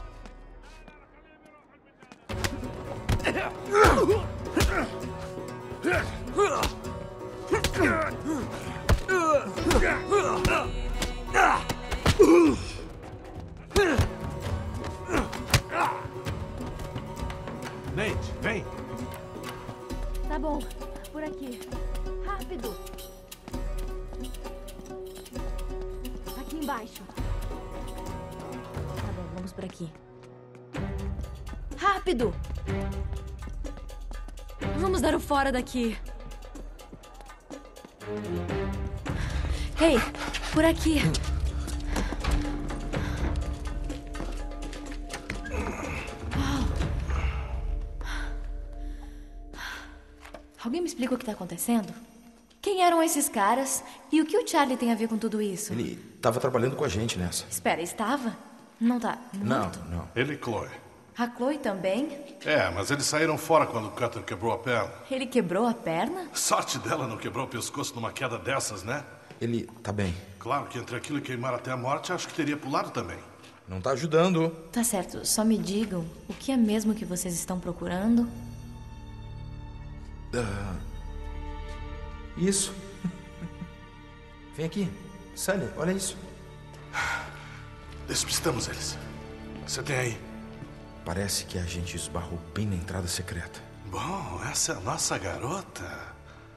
Nate, vem. Tá bom, por aqui. Rápido! Aqui embaixo. Tá bom, vamos por aqui. Rápido! Vamos dar o fora daqui. Ei, por aqui. Alguém me explica o que está acontecendo? Quem eram esses caras? E o que o Charlie tem a ver com tudo isso? Ele estava trabalhando com a gente nessa. Espera, estava? Não tá morto? Não, não. Ele e Chloe. A Chloe também? É, mas eles saíram fora quando o Cutter quebrou a perna. Ele quebrou a perna? Sorte dela não quebrou o pescoço numa queda dessas, né? Ele tá bem. Claro que entre aquilo e queimar até a morte, acho que teria pulado também. Não tá ajudando. Tá certo, só me digam o que é mesmo que vocês estão procurando? Uh, isso. Vem aqui. Sally, olha isso. Despistamos eles. Você tem aí? Parece que a gente esbarrou bem na entrada secreta. Bom, essa é a nossa garota.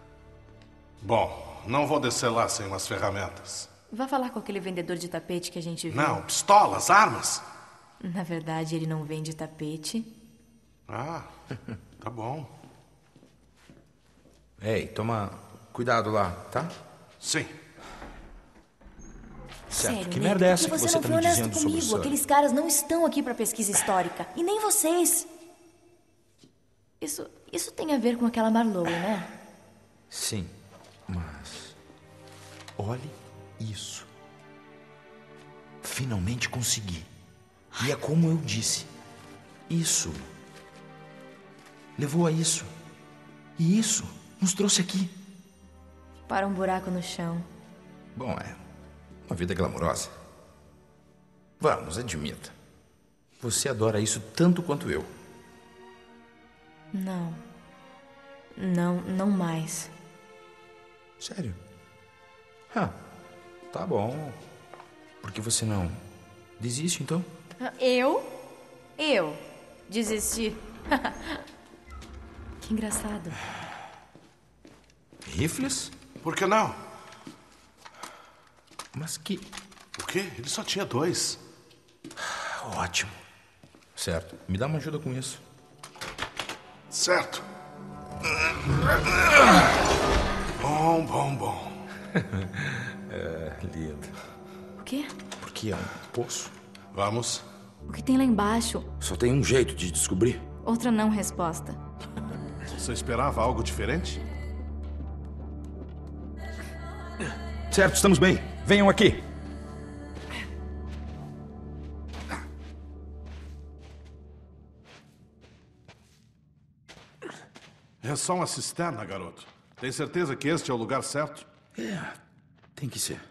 Bom, não vou descer lá sem umas ferramentas. Vá falar com aquele vendedor de tapete que a gente viu. Não, pistolas, armas. Na verdade, ele não vende tapete. Ah, tá bom. Ei, toma cuidado lá, tá? Sim. Certo. Sério, Que Nate, merda é essa por que você você não tá foi me honesto dizendo sobre o comigo? Sully? Aqueles caras não estão aqui pra pesquisa histórica. E nem vocês. Isso, isso tem a ver com aquela Marlowe, né? Sim, mas... olhe isso. Finalmente consegui. E é como eu disse. Isso. Levou a isso. E isso nos trouxe aqui. Para um buraco no chão. Bom, é uma vida glamurosa. Vamos, admita. Você adora isso tanto quanto eu. Não. Não, não mais. Sério? Ah, tá bom. Por que você não desiste, então? Eu? Eu desisti. Que engraçado. Rifles? Por que não? Mas que... O quê? Ele só tinha dois. Ótimo. Certo. Me dá uma ajuda com isso. Certo. Bom, bom, bom. É, lindo. O quê? Porque é um poço. Vamos. O que tem lá embaixo? Só tem um jeito de descobrir. Outra não resposta. Você esperava algo diferente? Certo, estamos bem. Venham aqui. É só uma cisterna, garoto. Tem certeza que este é o lugar certo? É, tem que ser.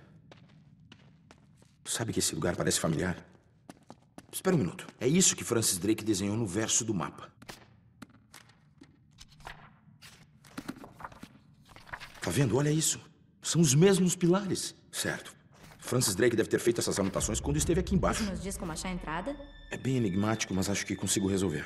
Sabe que esse lugar parece familiar? Espera um minuto. É isso que Francis Drake desenhou no verso do mapa. Tá vendo? Olha isso. São os mesmos pilares. Certo. Francis Drake deve ter feito essas anotações quando esteve aqui embaixo. Você nos diz como achar a entrada? É bem enigmático, mas acho que consigo resolver.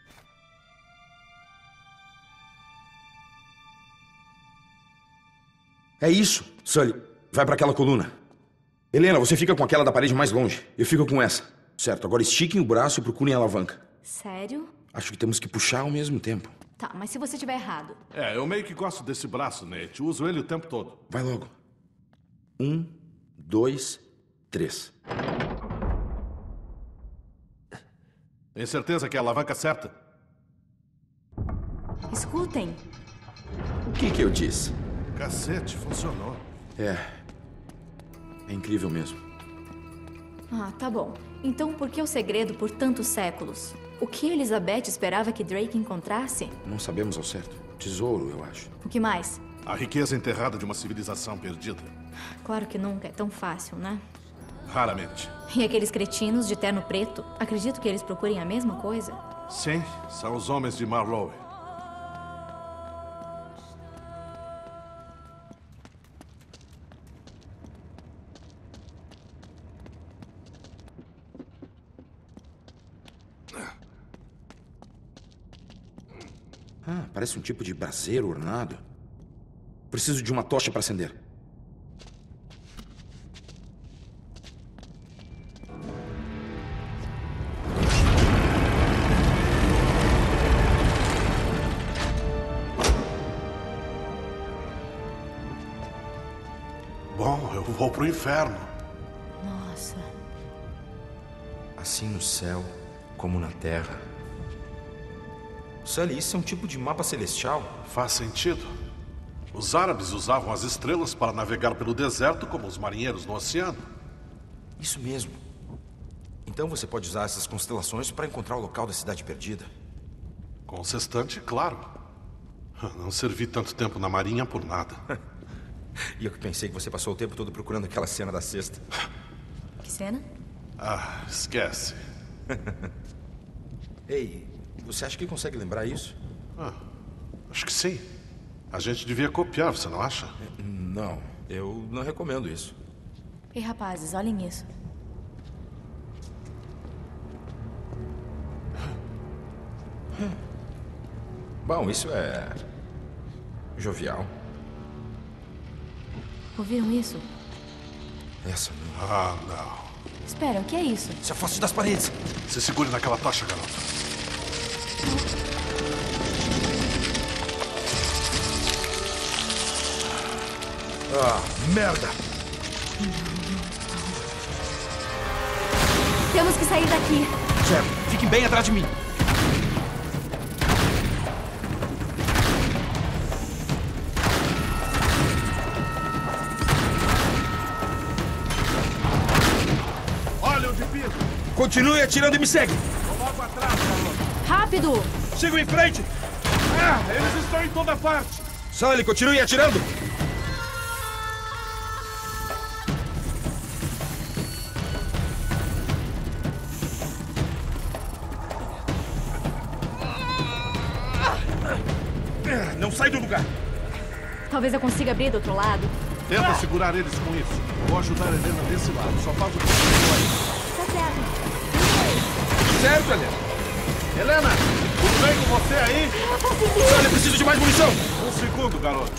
É isso. Sully, vai para aquela coluna. Helena, você fica com aquela da parede mais longe. Eu fico com essa. Certo, agora estiquem o braço e procurem a alavanca. Sério? Acho que temos que puxar ao mesmo tempo. Tá, mas se você estiver errado? É, eu meio que gosto desse braço, Nate. Uso ele o tempo todo. Vai logo. Um, dois, três. Tem certeza que é a alavanca certa? Escutem. O que que eu disse? Cacete, funcionou. É. É incrível mesmo. Ah, tá bom. Então por que o segredo por tantos séculos? O que Elizabeth esperava que Drake encontrasse? Não sabemos ao certo. Tesouro, eu acho. O que mais? A riqueza enterrada de uma civilização perdida. Claro que nunca é tão fácil, né? Raramente. E aqueles cretinos de terno preto? Acredito que eles procurem a mesma coisa. Sim, são os homens de Marlowe. Ah, parece um tipo de braseiro ornado. Preciso de uma tocha para acender. Bom, eu vou pro inferno. Nossa. Assim no céu, como na terra. Sully, isso é um tipo de mapa celestial? Faz sentido. Os árabes usavam as estrelas para navegar pelo deserto como os marinheiros no oceano. Isso mesmo. Então você pode usar essas constelações para encontrar o local da cidade perdida. Com o sextante, claro. Não servi tanto tempo na marinha por nada. E eu que pensei que você passou o tempo todo procurando aquela cena da cesta. Que cena? Ah, esquece. Ei, você acha que consegue lembrar isso? Ah, acho que sim. A gente devia copiar, você não acha? Não, eu não recomendo isso. Ei, rapazes, olhem isso. Bom, isso é... jovial. Ouviram isso? Essa não. Ah, não. Espera, o que é isso? Se afaste das paredes. Se segure naquela tocha, garoto. Ah, merda! Temos que sair daqui. Certo, fiquem bem atrás de mim. Olha onde piso. Continue atirando e me segue. Tô logo atrás, garoto. Rápido! Sigam em frente. Ah, eles estão em toda parte. Sully, continue atirando. Não sai do lugar. Talvez eu consiga abrir do outro lado. Tenta segurar eles com isso. Vou ajudar a Helena desse lado. Só falta o que Tá certo. Certo, Helena. Helena, tudo bem com você aí? Eu consegui. Sully, preciso de mais munição. Um segundo, garoto.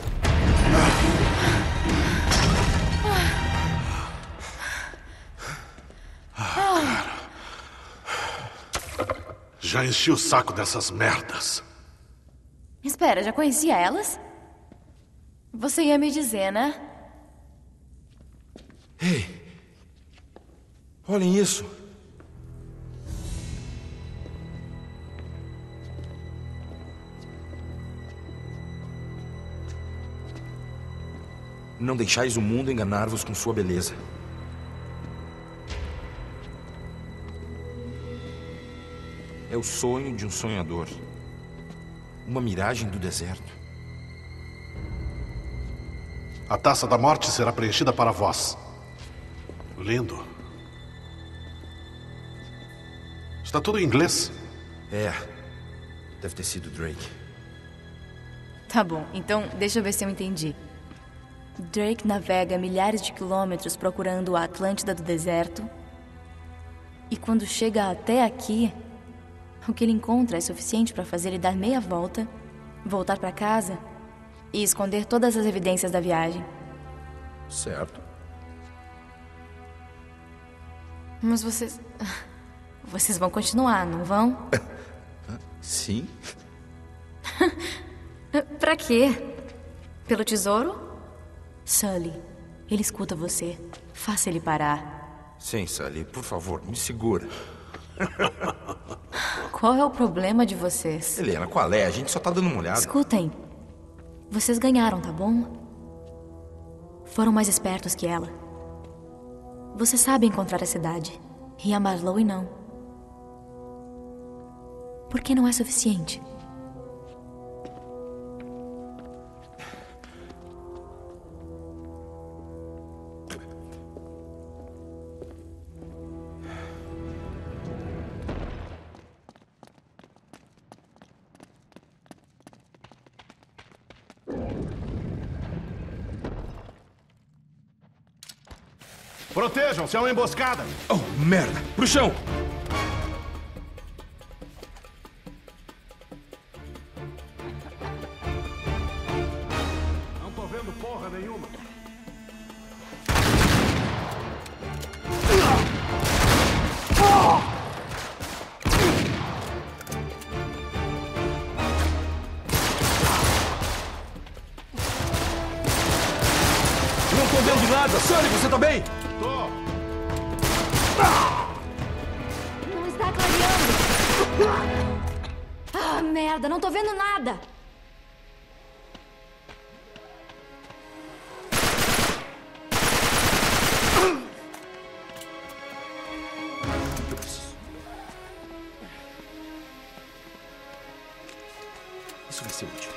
Ah, cara. Já enchi o saco dessas merdas. Espera, já conhecia elas? Você ia me dizer, né? Ei! Olhem isso! Não deixais o mundo enganar-vos com sua beleza. É o sonho de um sonhador. Uma miragem do deserto. A taça da morte será preenchida para vós. Lindo. Está tudo em inglês? É. Deve ter sido Drake. Tá bom, então deixa eu ver se eu entendi. Drake navega milhares de quilômetros procurando a Atlântida do deserto. E quando chega até aqui, o que ele encontra é suficiente para fazer ele dar meia volta, voltar para casa e esconder todas as evidências da viagem. Certo. Mas vocês... Vocês vão continuar, não vão? Sim. Pra quê? Pelo tesouro? Sully, ele escuta você. Faça ele parar. Sim, Sully, por favor, me segura. Qual é o problema de vocês? Helena, qual é? A gente só tá dando uma olhada. Escutem. Vocês ganharam, tá bom? Foram mais espertos que ela. Você sabe encontrar a cidade. E a Marlowe não. Por que não é suficiente? Protejam-se, é uma emboscada. Oh, merda! Pro chão! Não tô vendo porra nenhuma. Não tô vendo nada! Sully, você tá bem? Não está clareando! Ah, merda, não tô vendo nada! Isso vai ser útil.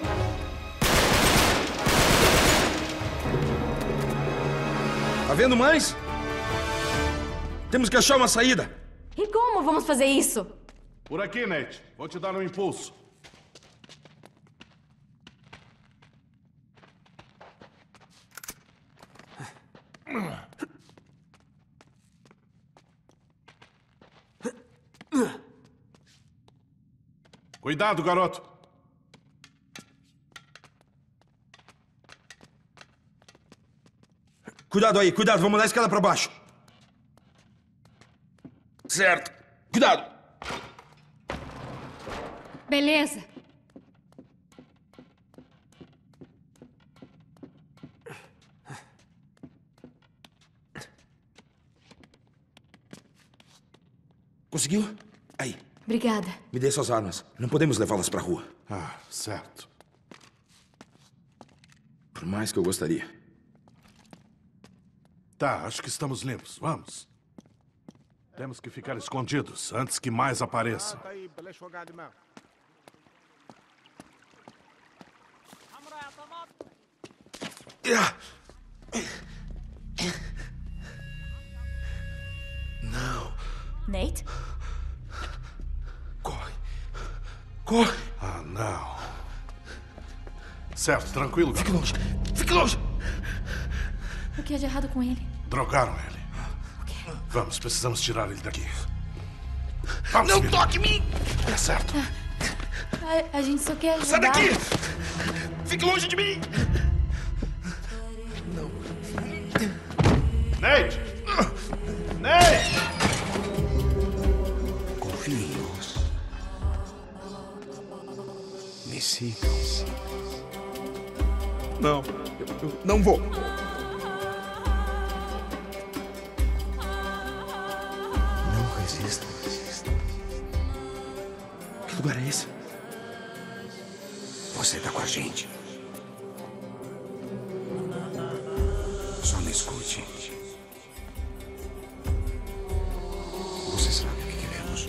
Tá vendo mais? Temos que achar uma saída. E como vamos fazer isso? Por aqui, Nate. Vou te dar um impulso. Cuidado, garoto. Cuidado aí, cuidado. Vamos dar a escada pra baixo. Certo. Cuidado. Beleza. Conseguiu? Aí. Obrigada. Me dê suas armas. Não podemos levá-las pra rua. Ah, certo. Por mais que eu gostaria. Tá, acho que estamos limpos. Vamos. Temos que ficar escondidos antes que mais apareçam. Não. Nate? Corre. Corre. Ah, não. Certo, tranquilo. Fique longe. Fique longe. O que é de errado com ele? Drogaram ele. O quê? Vamos, precisamos tirar ele daqui. Vamos, não filho. toque em mim! É certo. A, a gente só quer ajudar. Sai daqui! Fique longe de mim! Não. Nate! Nate! Confiem-nos. Me sigam. Não, eu, eu não vou. Que lugar é esse? Você tá com a gente. Só me escute. Você sabe o que queremos.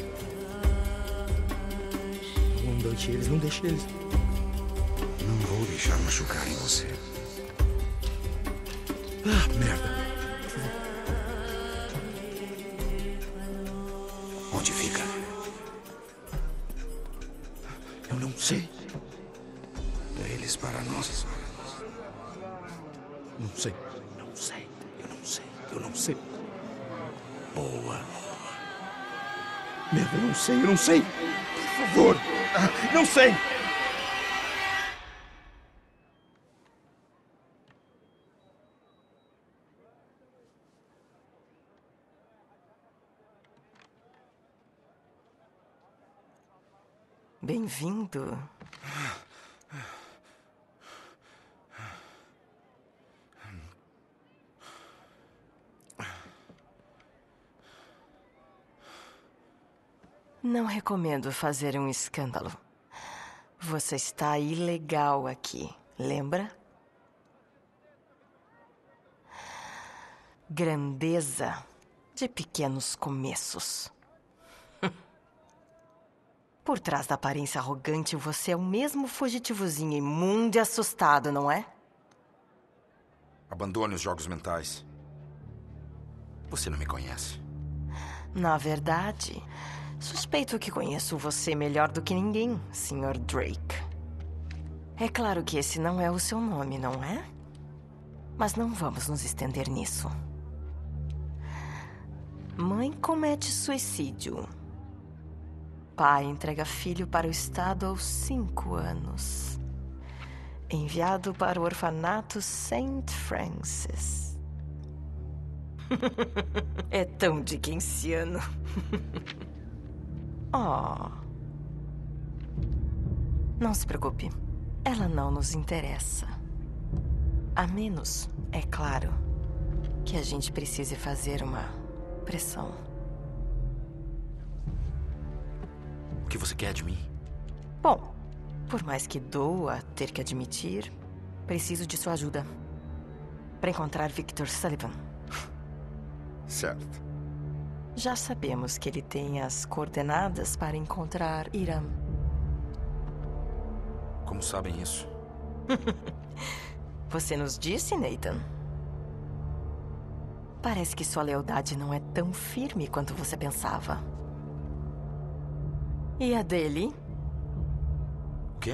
Não deixe eles, não deixe eles. Não vou deixar machucarem você. Ah, merda. Onde fica? Eu não sei. Deles para nós. Não sei. Não sei. Eu não sei. Eu não sei. Boa. Merda, eu não sei. Eu não sei. Por favor. Ah, não sei. Bem-vindo. Não recomendo fazer um escândalo. Você está ilegal aqui, lembra? Grandeza de pequenos começos. Por trás da aparência arrogante, você é o mesmo fugitivozinho imundo e assustado, não é? Abandone os jogos mentais. Você não me conhece. Na verdade, suspeito que conheço você melhor do que ninguém, senhor Drake. É claro que esse não é o seu nome, não é? Mas não vamos nos estender nisso. Mãe comete suicídio. Pai entrega filho para o Estado aos cinco anos. Enviado para o orfanato Saint Francis. É tão dickensiano. Oh. Não se preocupe. Ela não nos interessa. A menos, é claro, que a gente precise fazer uma pressão. O que você quer de mim? Bom, por mais que doa ter que admitir, preciso de sua ajuda para encontrar Victor Sullivan. Certo. Já sabemos que ele tem as coordenadas para encontrar Hiram. Como sabem isso? Você nos disse, Nathan? Parece que sua lealdade não é tão firme quanto você pensava. E a dele? O quê?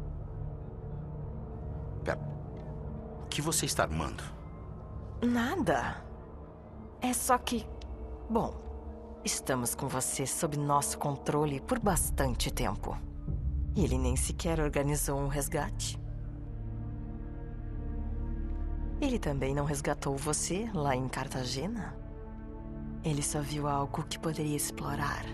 Pera. O que você está armando? Nada. É só que... Bom, estamos com você sob nosso controle por bastante tempo. E ele nem sequer organizou um resgate. Ele também não resgatou você lá em Cartagena? Ele só viu algo que poderia explorar.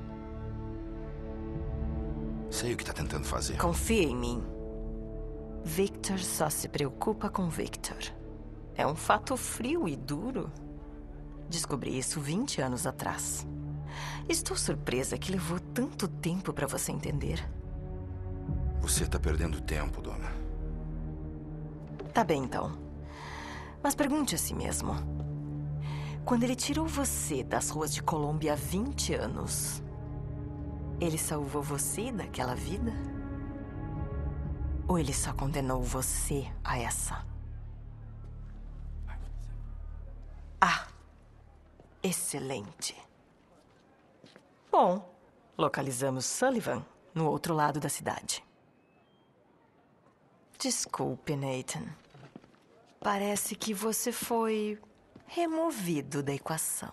Sei o que está tentando fazer. Confia em mim. Victor só se preocupa com Victor. É um fato frio e duro. Descobri isso vinte anos atrás. Estou surpresa que levou tanto tempo para você entender. Você está perdendo tempo, dona. Tá bem, então. Mas pergunte a si mesmo. Quando ele tirou você das ruas de Colômbia há vinte anos... Ele salvou você daquela vida? Ou ele só condenou você a essa? Ah, excelente. Bom, localizamos Sullivan no outro lado da cidade. Desculpe, Nathan. Parece que você foi removido da equação.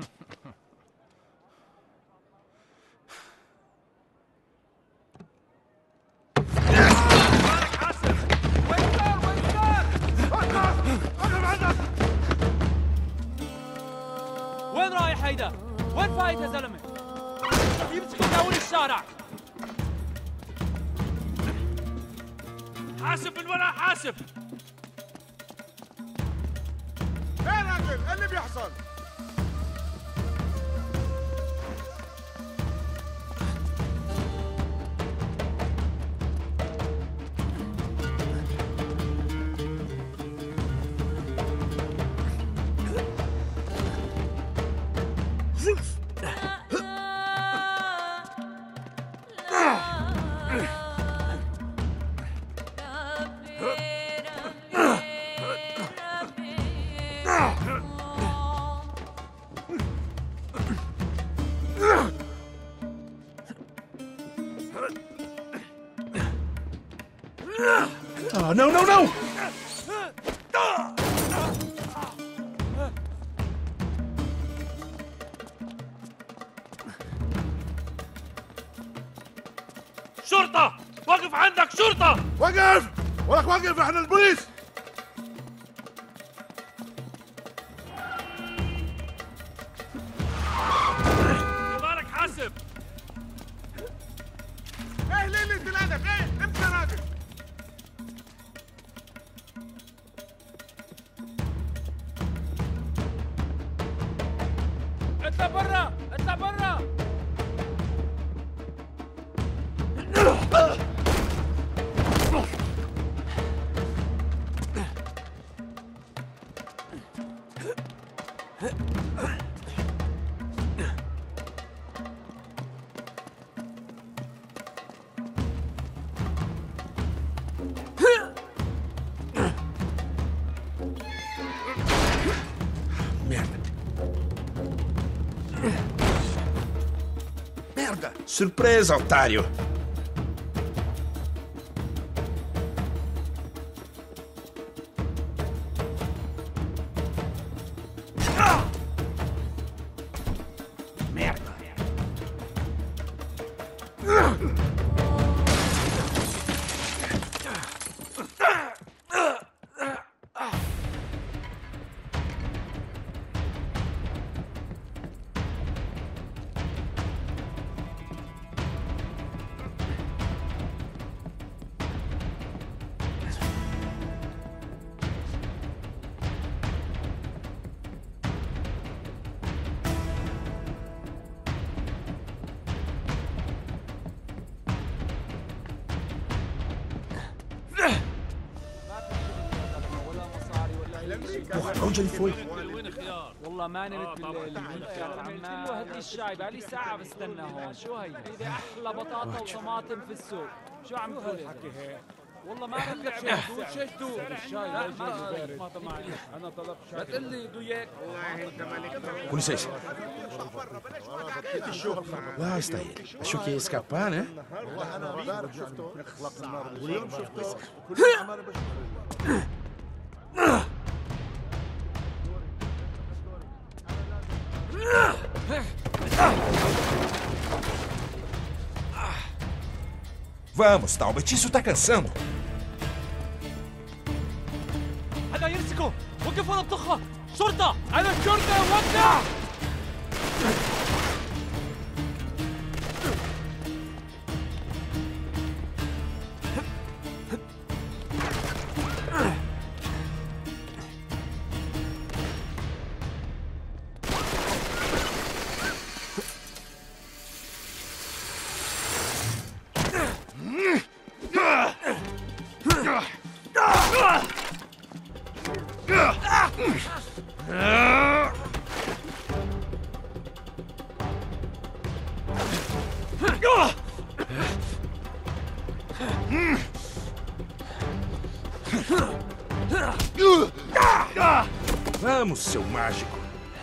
وين رايح هيدا؟ وين فايت يا زلمه؟ يمسك من اول الشارع. حاسب من ورا حاسب. ايه يا راجل؟ ايه اللي بيحصل؟ Ah, não, não, não! شرطة! وقف عندك شرطة! وقف! ولك وقف، احنا البوليس! مالك حاسب؟ ايه ليه اللي انت ايه؟ امشي يا راجل! اطلع برا! اطلع برا! Merda! Surpresa, otário! Merda! onde ele foi? والله ما نمت بالليل عملت له هدي الشاي بقالي ساعة بستنى هون شو هي؟ هيدي أحلى بطاطا وطماطم في السوق شو عم تقول الحكي هيك؟ والله ما بدك شيء دوق شيء دوق الشاي لا ما طمعني أنا طلبت شاي لا تقول لي دوياك والله أنت مالك Com licença. Lá está ele. Achou que ia escapar, né? Vamos, Talbot, isso tá cansando. هذا يمسكه وقف ورا الطخة شرطة أنا الشرطة وقع Vamos, seu mágico.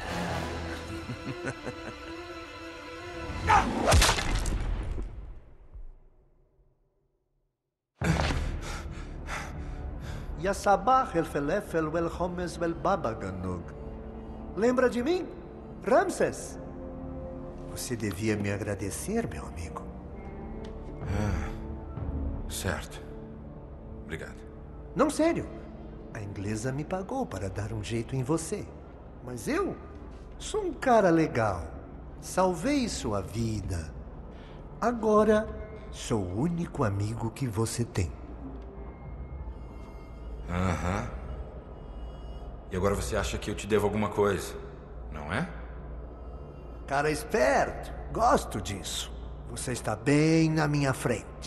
Ya sabah el felefel wel homes wel baba ganug. Lembra de mim? Ramses. Você devia me agradecer, meu amigo. Ah, certo. Obrigado. Não, sério. A inglesa me pagou para dar um jeito em você. Mas eu sou um cara legal. Salvei sua vida. Agora sou o único amigo que você tem. Aham. E agora você acha que eu te devo alguma coisa, não é? Cara esperto. Gosto disso. Você está bem na minha frente.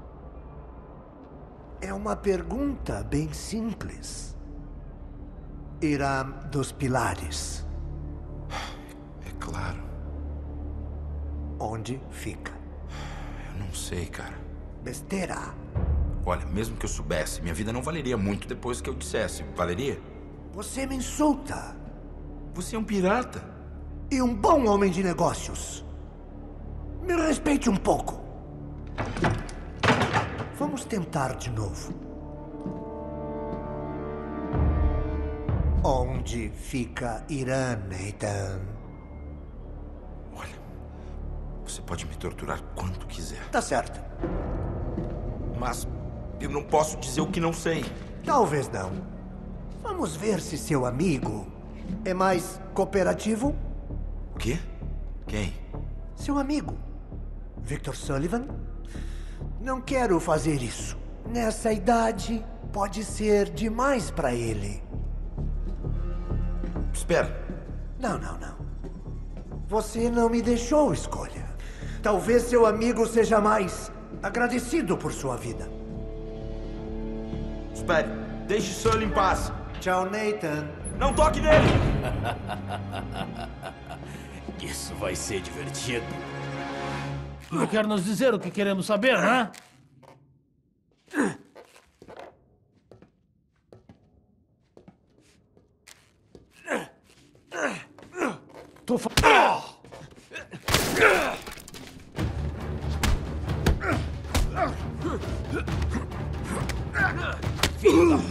É uma pergunta bem simples. Hiram dos Pilares. É claro. Onde fica? Eu não sei, cara. Besteira. Olha, mesmo que eu soubesse, minha vida não valeria muito depois que eu dissesse. Valeria? Você me insulta. Você é um pirata. E um bom homem de negócios. Me respeite um pouco. Vamos tentar de novo. Onde fica Irã, Nathan? Olha, você pode me torturar quanto quiser. Tá certo. Mas eu não posso dizer o que não sei. Talvez não. Vamos ver se seu amigo é mais cooperativo? O quê? Quem? Seu amigo, Victor Sullivan? Não quero fazer isso. Nessa idade, pode ser demais para ele. Espera. Não, não, não. Você não me deixou escolha. Talvez seu amigo seja mais agradecido por sua vida. Espere. Deixe Sully em paz. Tchau, Nathan. Não toque nele! Isso vai ser divertido. O que quer nos dizer o que queremos saber, né? Tô fa... Filho da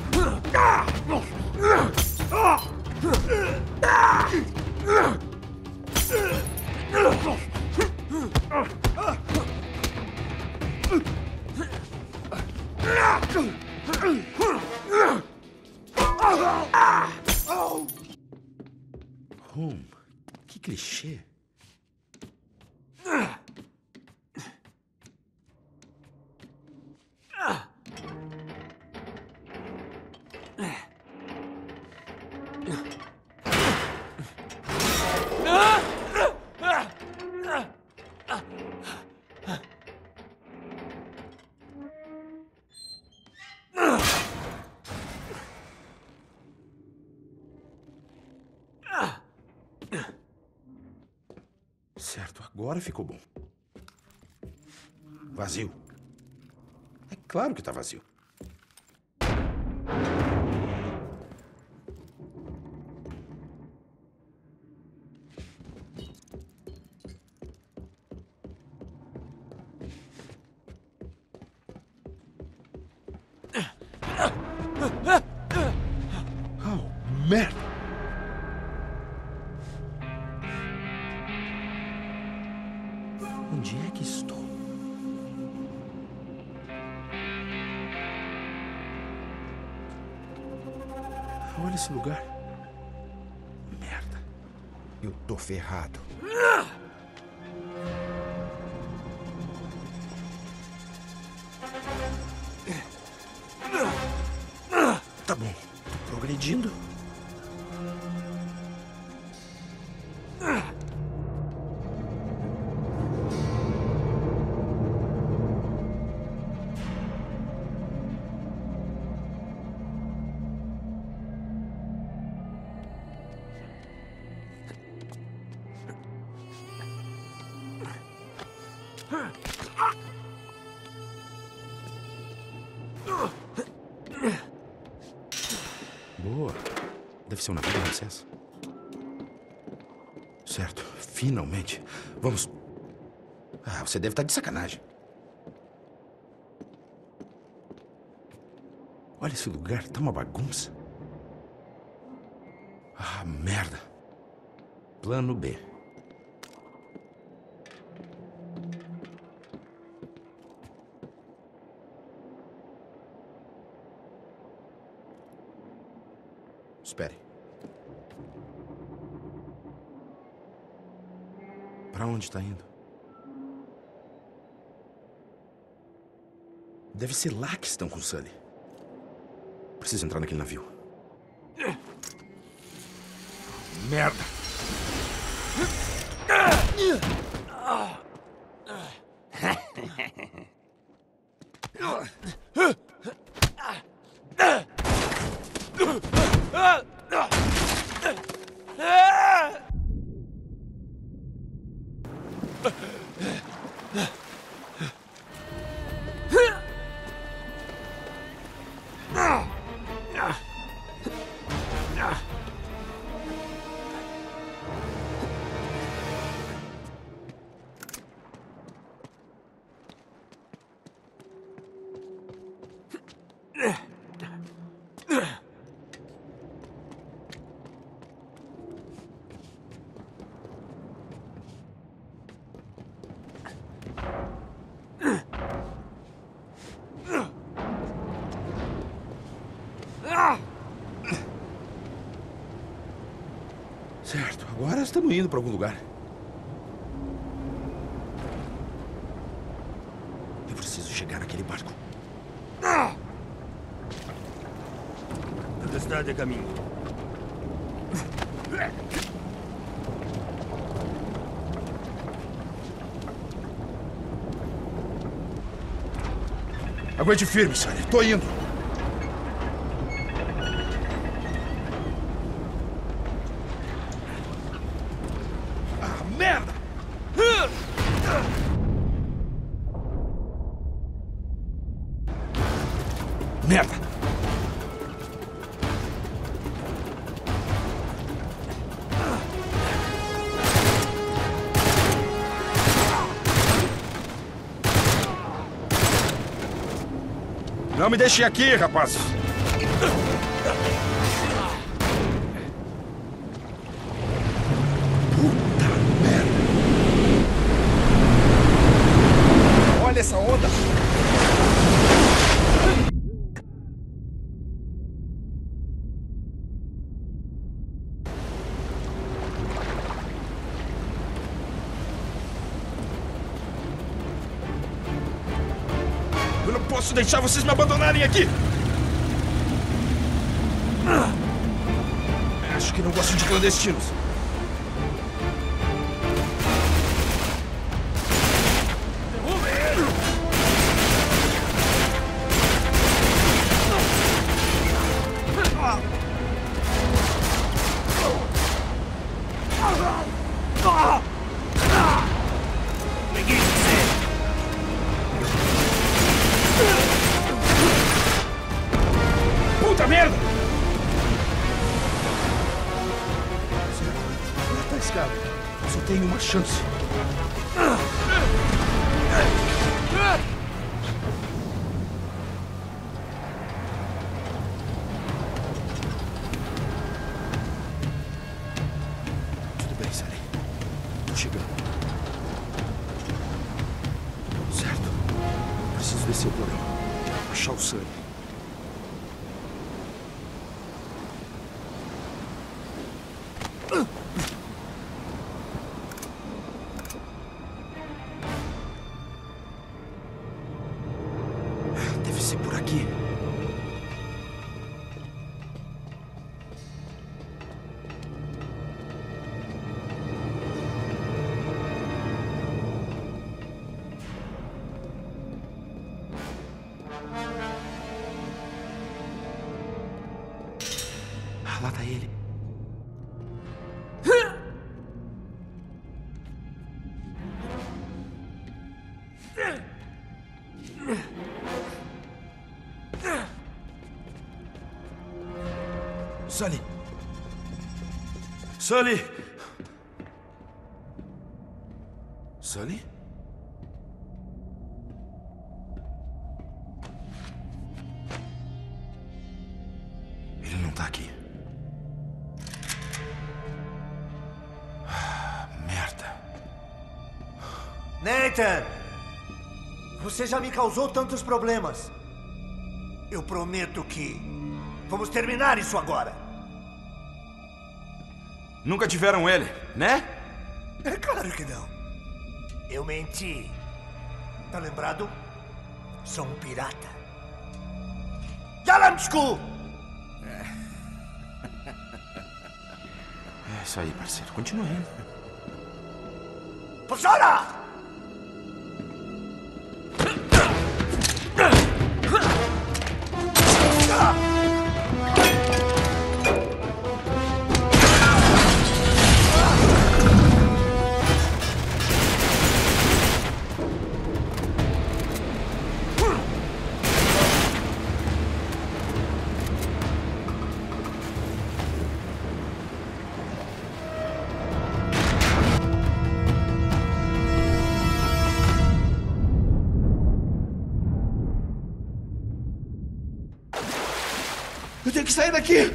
Hum, que clichê. Certo, agora ficou bom. Vazio. É claro que tá vazio. Oh, merda! Onde é que estou? Olha esse lugar. Merda. Eu tô ferrado. Tá bom. Tô progredindo. Boa. Deve ser um navio de acesso. Certo. Finalmente. Vamos... Ah, você deve estar de sacanagem. Olha esse lugar. Tá uma bagunça. Ah, merda. Plano B. Espere. Pra onde está indo? Deve ser lá que estão com o Sully. Preciso entrar naquele navio. Merda! Agora estamos indo para algum lugar. Eu preciso chegar naquele barco. Tempestade a caminho. Aguente firme, Sully. Tô indo. Ah, merda! Merda! Não me deixem aqui, rapazes! Puta merda! Olha essa onda! Eu não posso deixar vocês me abandonarem aqui! Acho que não gosto de clandestinos. Puta merda! Lá tá a escada. Só tenho uma chance. Tudo bem, Sully. Tô chegando. Certo. Preciso descer o porão. Achar o Sully. Deve ser por aqui. Ah, lá tá ele. Sully! Sully! Sully? Ele não tá aqui. Ah, merda. Nathan! Você já me causou tantos problemas. Eu prometo que vamos terminar isso agora. Nunca tiveram ele, né? É claro que não. Eu menti. Tá lembrado? Sou um pirata. Yalamsku! É isso aí, parceiro. Continua indo. Posora! Eu tenho que sair daqui!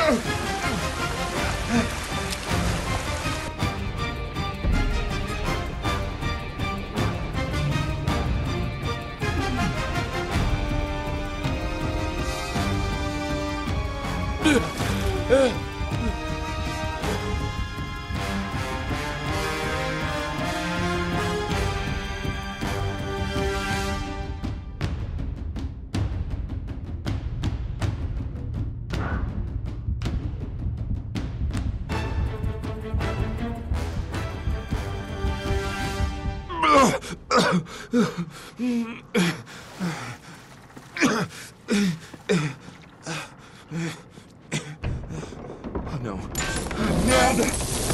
Ah, não. Ah, merda!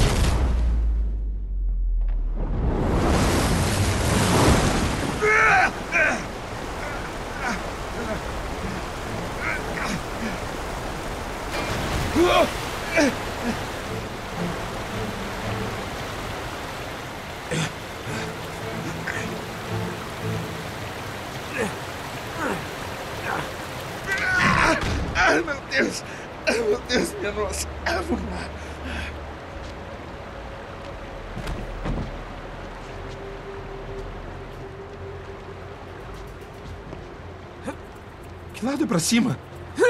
Ai, meu Deus! Ai, meu Deus, minha nossa! Ah, vamos lá! Que lado é pra cima?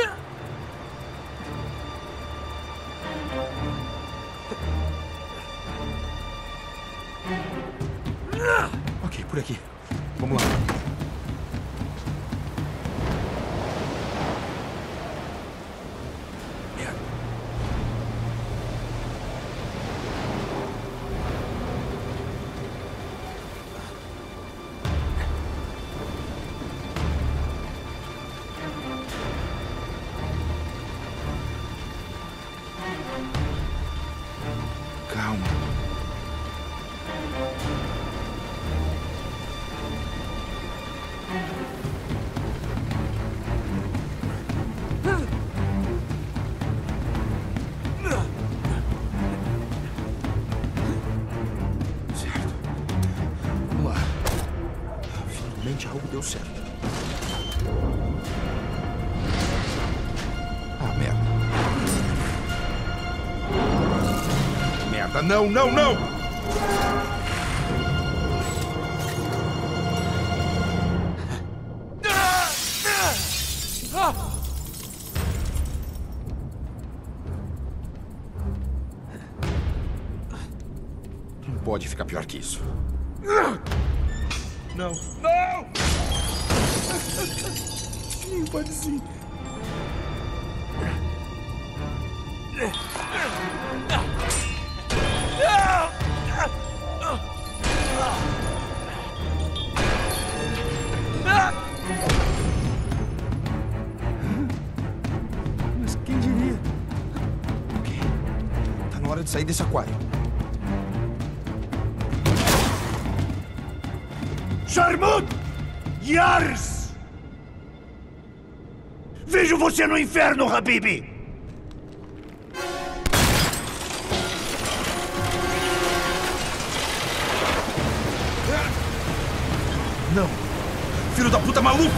Ok, por aqui. Vamos lá. Calma. Certo. Vamos lá. Finalmente algo deu certo. Ah, merda. Merda, não, não, não! Não pode ficar pior que isso. Não. Não! Não pode sim. Mas quem diria? Ok. Tá na hora de sair desse aquário. Sharmut! Yars! Vejo você no inferno, Habibi! Não! Filho da puta maluco!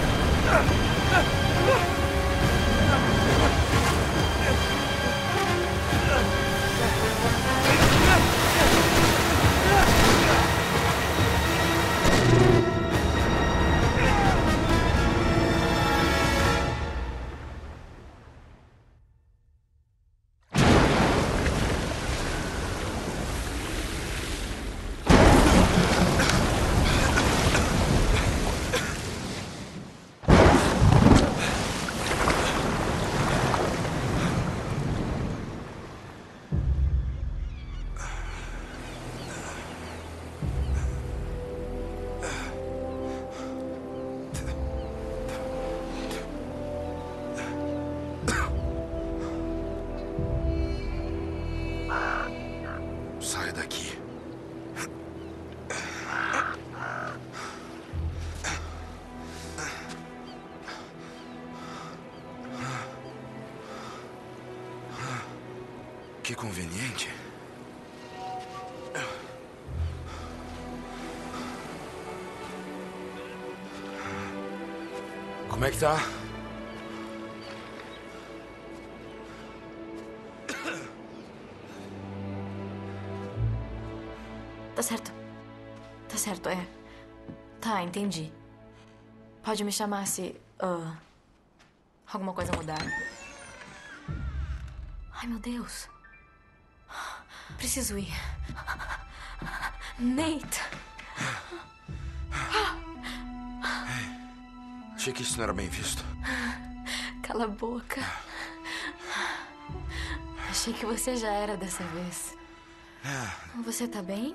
Saia daqui. Que conveniente. Como é que tá? Tá certo. Tá certo, é. Tá, entendi. Pode me chamar se... Uh, alguma coisa mudar. Ai, meu Deus. Preciso ir. Nate. Achei que isso não era bem visto. Cala a boca. Achei que você já era dessa vez. É. Você tá bem?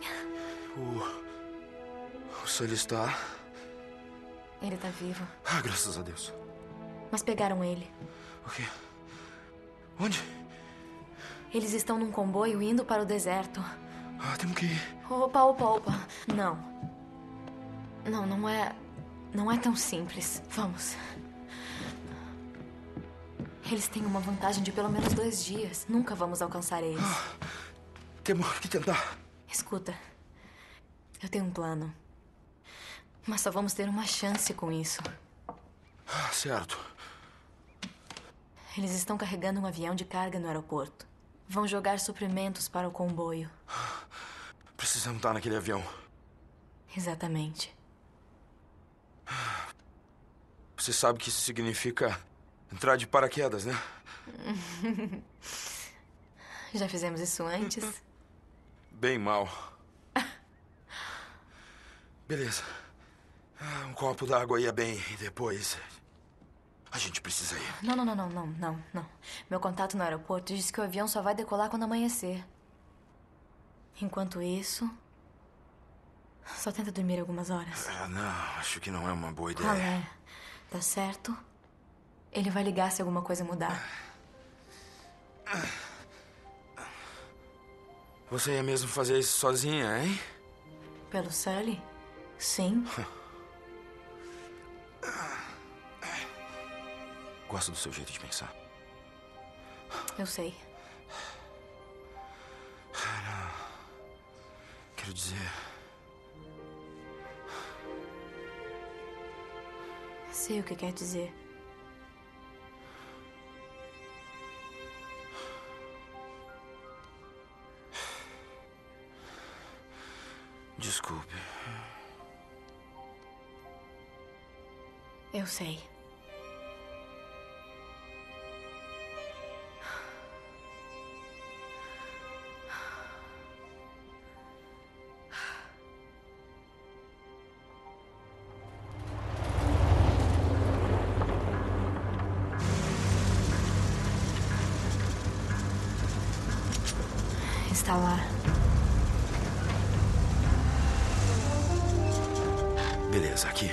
O... O Sully está... Ele tá vivo. Ah, graças a Deus. Mas pegaram ele. O quê? Onde? Eles estão num comboio indo para o deserto. Ah, temos que ir. Opa, opa, opa. Não. Não, não é... Não é tão simples. Vamos. Eles têm uma vantagem de pelo menos dois dias. Nunca vamos alcançar eles. Ah, temos que tentar. Escuta. Eu tenho um plano. Mas só vamos ter uma chance com isso. Ah, certo. Eles estão carregando um avião de carga no aeroporto. Vão jogar suprimentos para o comboio. Precisamos estar naquele avião. Exatamente. Você sabe que isso significa entrar de paraquedas, né? Já fizemos isso antes? Bem mal. Beleza. Um copo d'água ia bem e depois... A gente precisa ir. Não, não, não, não, não, não, não. Meu contato no aeroporto disse que o avião só vai decolar quando amanhecer. Enquanto isso... Só tenta dormir algumas horas. Ah, não, acho que não é uma boa ideia. Ah, é. Tá certo? Ele vai ligar se alguma coisa mudar. Você ia mesmo fazer isso sozinha, hein? Pelo Sully? Sim. Gosto do seu jeito de pensar. Eu sei. Não. Quero dizer... Sei o que quer dizer. Desculpe. Eu sei. Está lá. Beleza, aqui.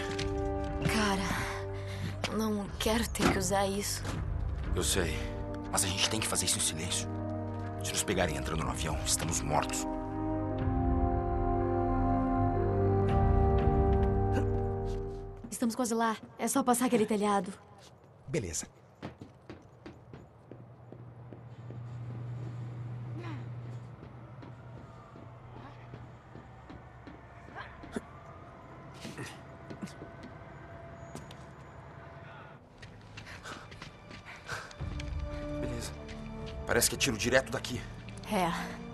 Cara, não quero ter que usar isso. Eu sei, mas a gente tem que fazer isso em silêncio. Se nos pegarem entrando no avião, estamos mortos. Estamos quase lá. É só passar aquele telhado. Beleza. Beleza. Parece que é tiro direto daqui. É.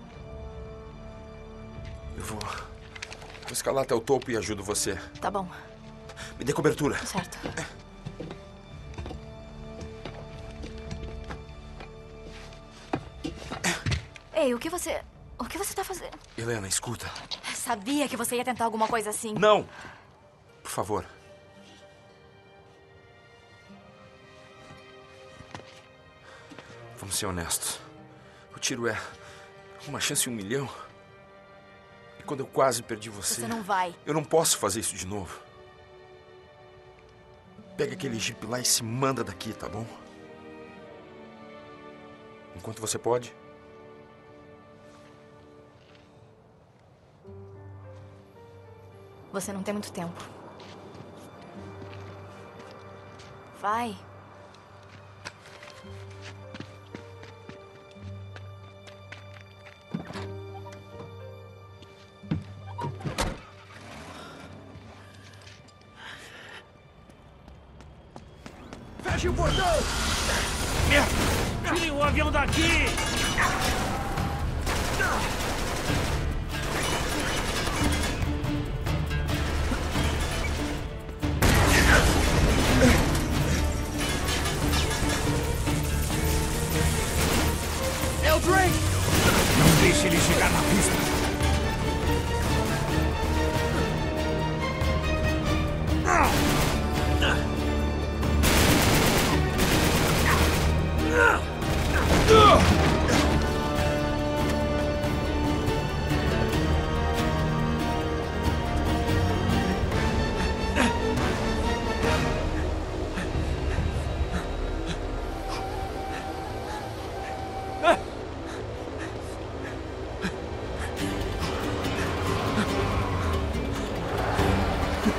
Eu vou... Vou escalar até o topo e ajudo você. Tá bom. Me dê cobertura. Certo. Ei, o que você... O que você tá fazendo? Helena, escuta. Sabia que você ia tentar alguma coisa assim. Não! Por favor. Vamos ser honestos. O tiro é uma chance em um milhão. E quando eu quase perdi você... Você não vai. Eu não posso fazer isso de novo. Pega aquele jipe lá e se manda daqui, tá bom? Enquanto você pode. Você não tem muito tempo. Vai. Feche o portão! Tire o avião daqui!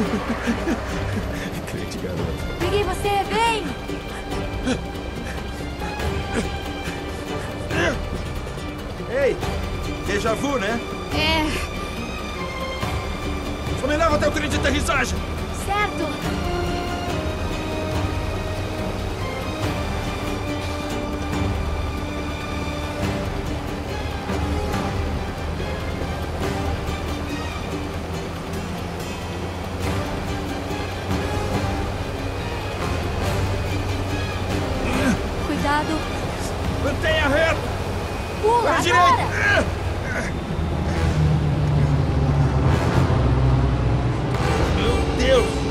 Crente, garoto. Peguei você, vem! Ei, déjà vu, né? É. Só me leva até o trem de aterrissagem. Certo. Cuidado. Mantenha reto. Pula, para a direita. Meu Deus.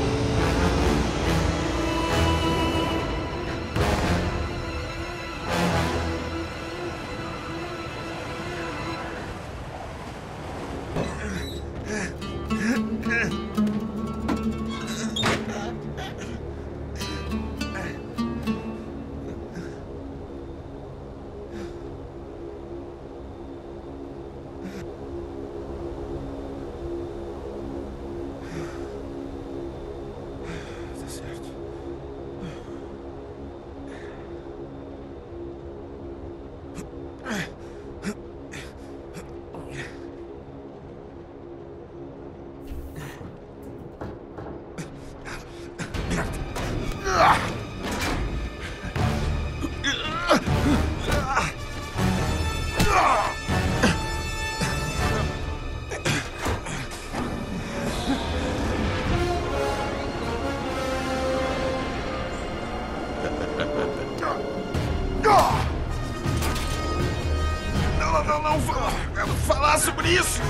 Não, não, não, não falar sobre isso.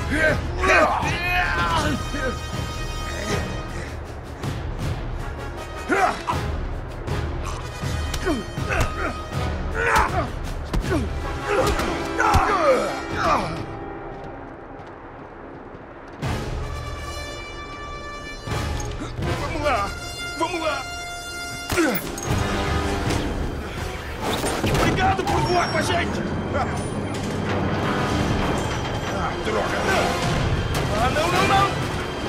Vamos lá, vamos lá. Obrigado por voar com a gente. Ah, droga. Ah, não, não, não.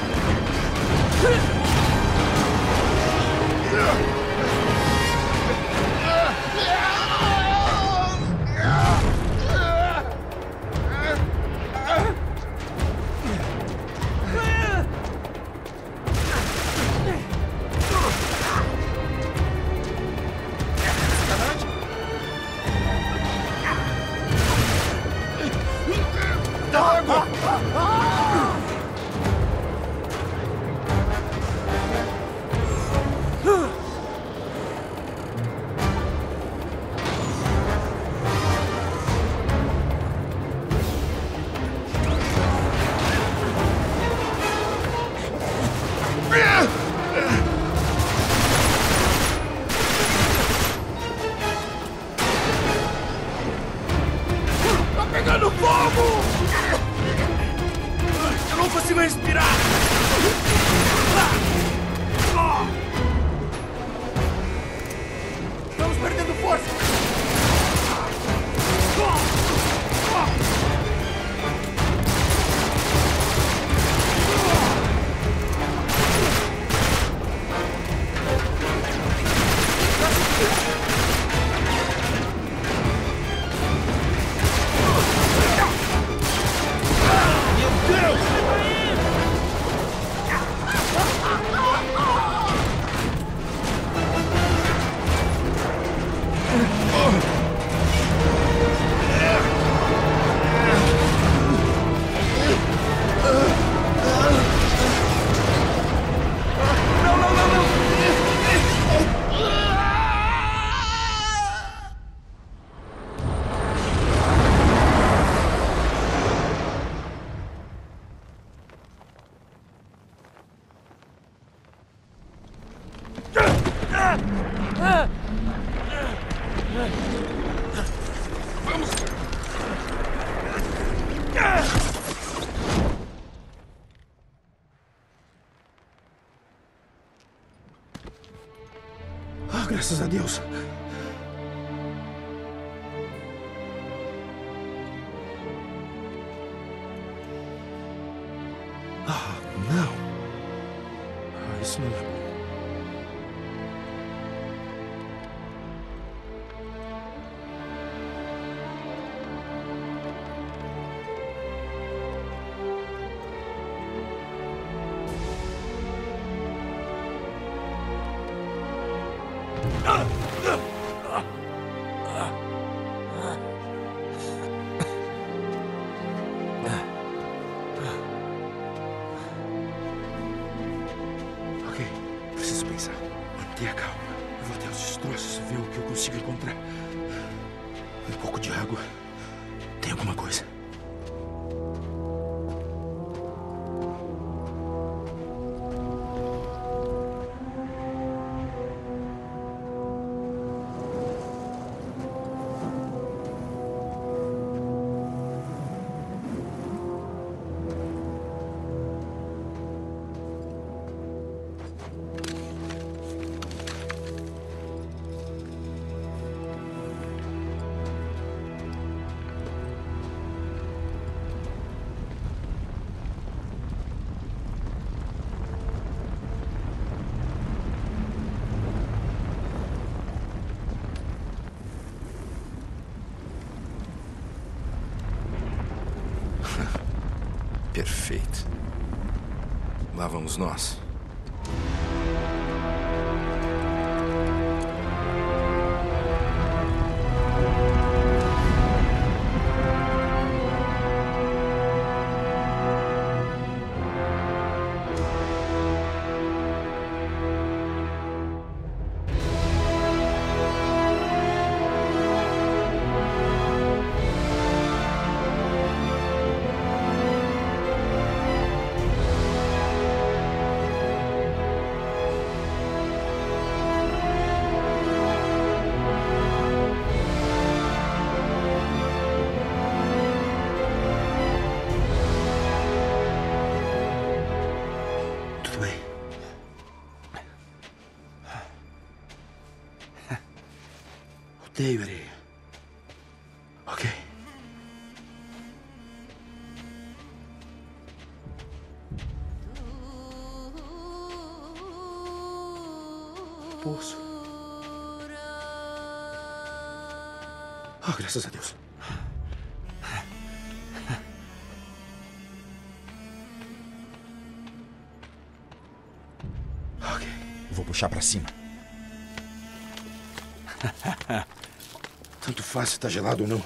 Tá pegando fogo! Eu não consigo respirar! Estamos perdendo força! Meu Deus! Não, não, não, não! Vamos! Ah, graças a Deus. Ah, não. Isso não é bom. Ok, preciso pensar. Manter a calma. Eu vou até os destroços ver o que eu consigo encontrar. Um pouco de água. Tem alguma coisa? Perfeito. Lá vamos nós. Odeio areia. Ok. Poço. Oh, graças a Deus. Ok. Vou puxar pra cima. Tanto faz se tá gelado ou não.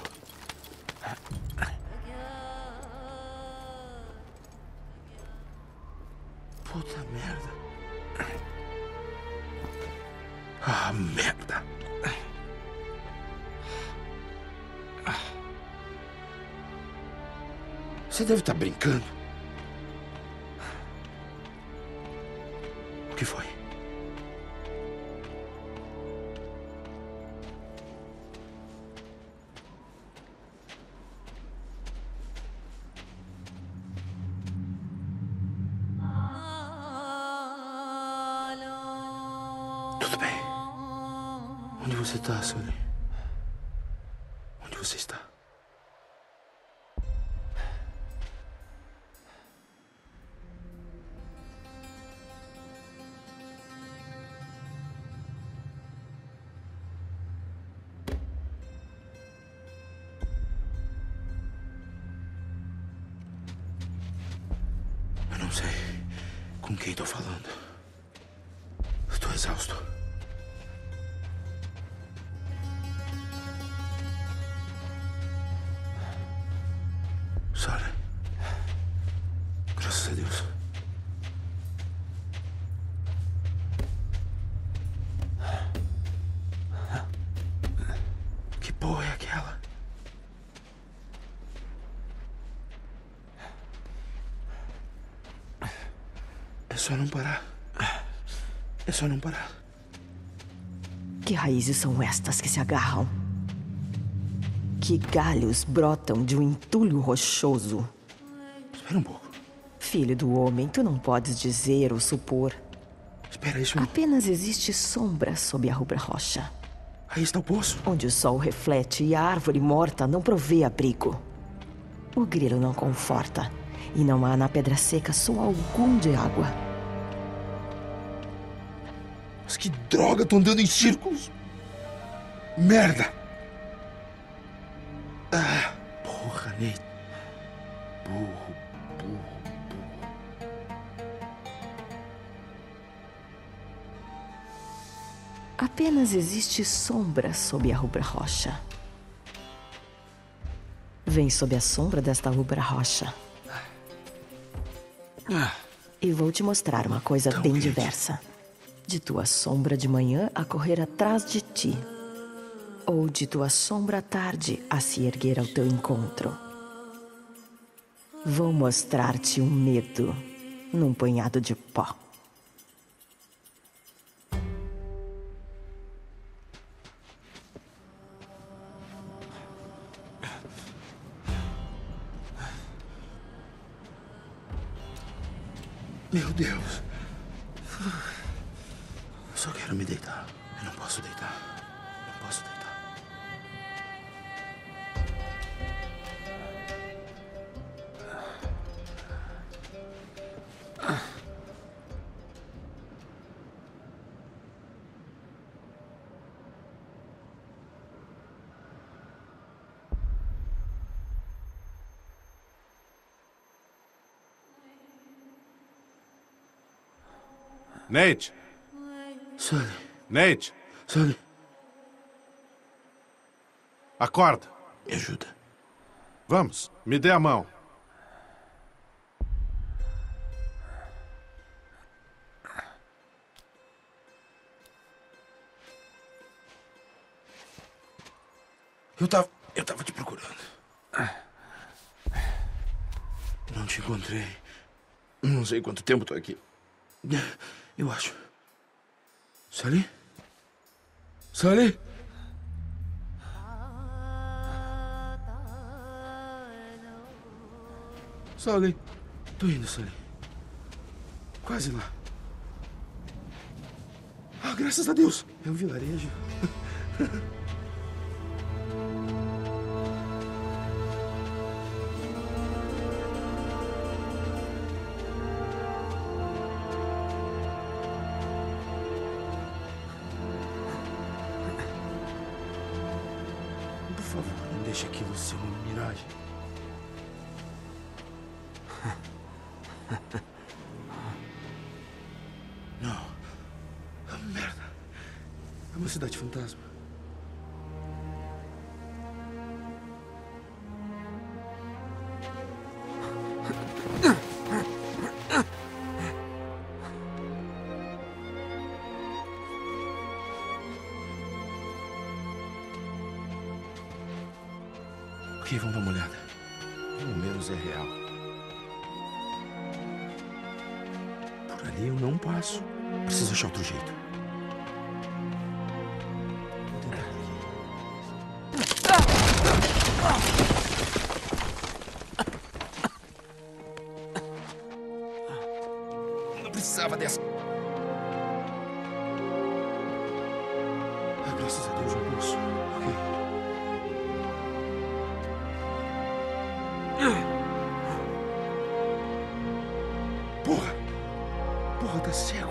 Puta merda. Ah, merda. Você deve estar brincando. O que foi? Tudo bem. Onde você está, Sully? Onde você está? Eu não sei com quem estou falando. Estou exausto. Sorry. Graças a Deus. Que porra é aquela? É só não parar. É só não parar. Que raízes são estas que se agarram? Que galhos brotam de um entulho rochoso? Espera um pouco. Filho do homem, tu não podes dizer ou supor. Espera, isso não... Apenas existe sombra sob a rubra rocha. Aí está o poço. Onde o sol reflete e a árvore morta não provê abrigo. O grilo não conforta. E não há na pedra seca som algum de água. Que droga, tô andando em círculos. Merda. Ah, porra, Nate. Burro, burro, burro. Apenas existe sombra sob a rubra rocha. Vem sob a sombra desta rubra rocha. E vou te mostrar uma coisa bem diversa. De tua sombra de manhã a correr atrás de ti. Ou de tua sombra à tarde a se erguer ao teu encontro. Vou mostrar-te um medo num punhado de pó. Meu Deus. Eu só quero me deitar. Eu não posso deitar. Não posso deitar. Nate! Sully. Nate! Sully. Acorda. Me ajuda. Vamos, me dê a mão. Eu tava... Eu tava te procurando. Não te encontrei. Não sei quanto tempo tô aqui. Eu acho. Sully? Sully? Sully? Tô indo, Sully. Quase lá. Ah, graças a Deus. É um vilarejo. Por favor, não deixe aquilo ser uma miragem. Não. Ah, merda. É uma cidade fantasma. Ok, vamos dar uma olhada. Pelo menos é real. Por ali eu não passo. Preciso achar outro jeito. Vou tentar aqui. Não precisava dessa. Ah, graças a Deus eu posso. Ok. Porra! Porra, tá cego.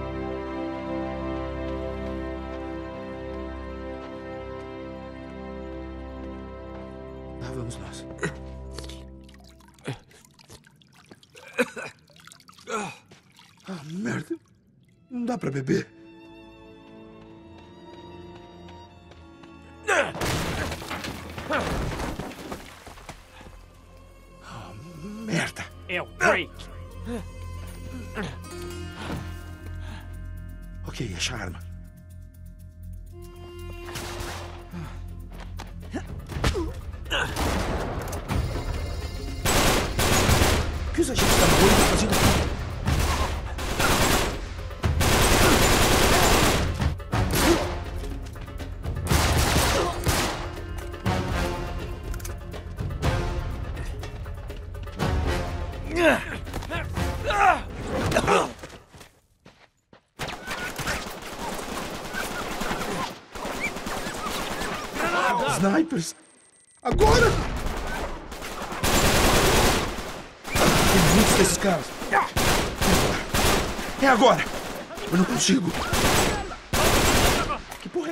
Lá vamos nós. Ah, merda. Não dá pra beber. Ah, merda. É o Drake. Ok, achar a arma. O que os agentes da Maui estão fazendo aqui? Snipers! Agora! Tem muitos desses caras. É agora! Eu não consigo.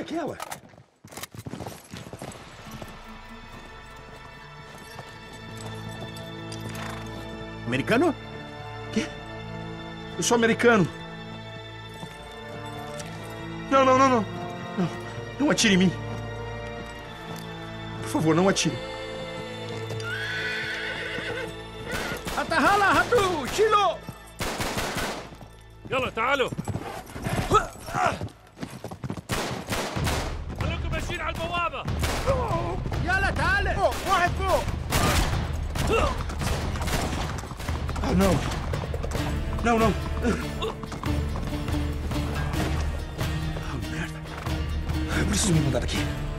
aquela? Americano? Quê? Eu sou americano. Não, não, não, não. Não, não atire em mim. Por favor, não atire. Atahala, Hatu, Shilo! يلا تعالوا خليكم ماشيين على البوابة يلا تعال فوق واحد فوق Ah, não. Não, não. Ah, merda. Eu preciso me mudar daqui.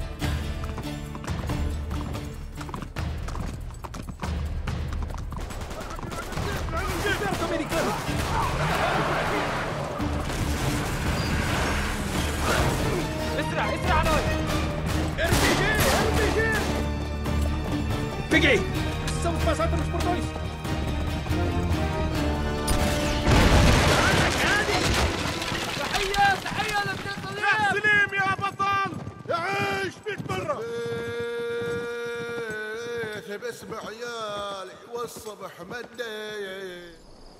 Perto, americano! اسرع اسرع نوي R P G! R P G! Peguei! Precisamos passar pelos portões! تحية تحية لابن الطليب سليم يا بطل يعيش مية مرة باسم عيالي والصبح مدي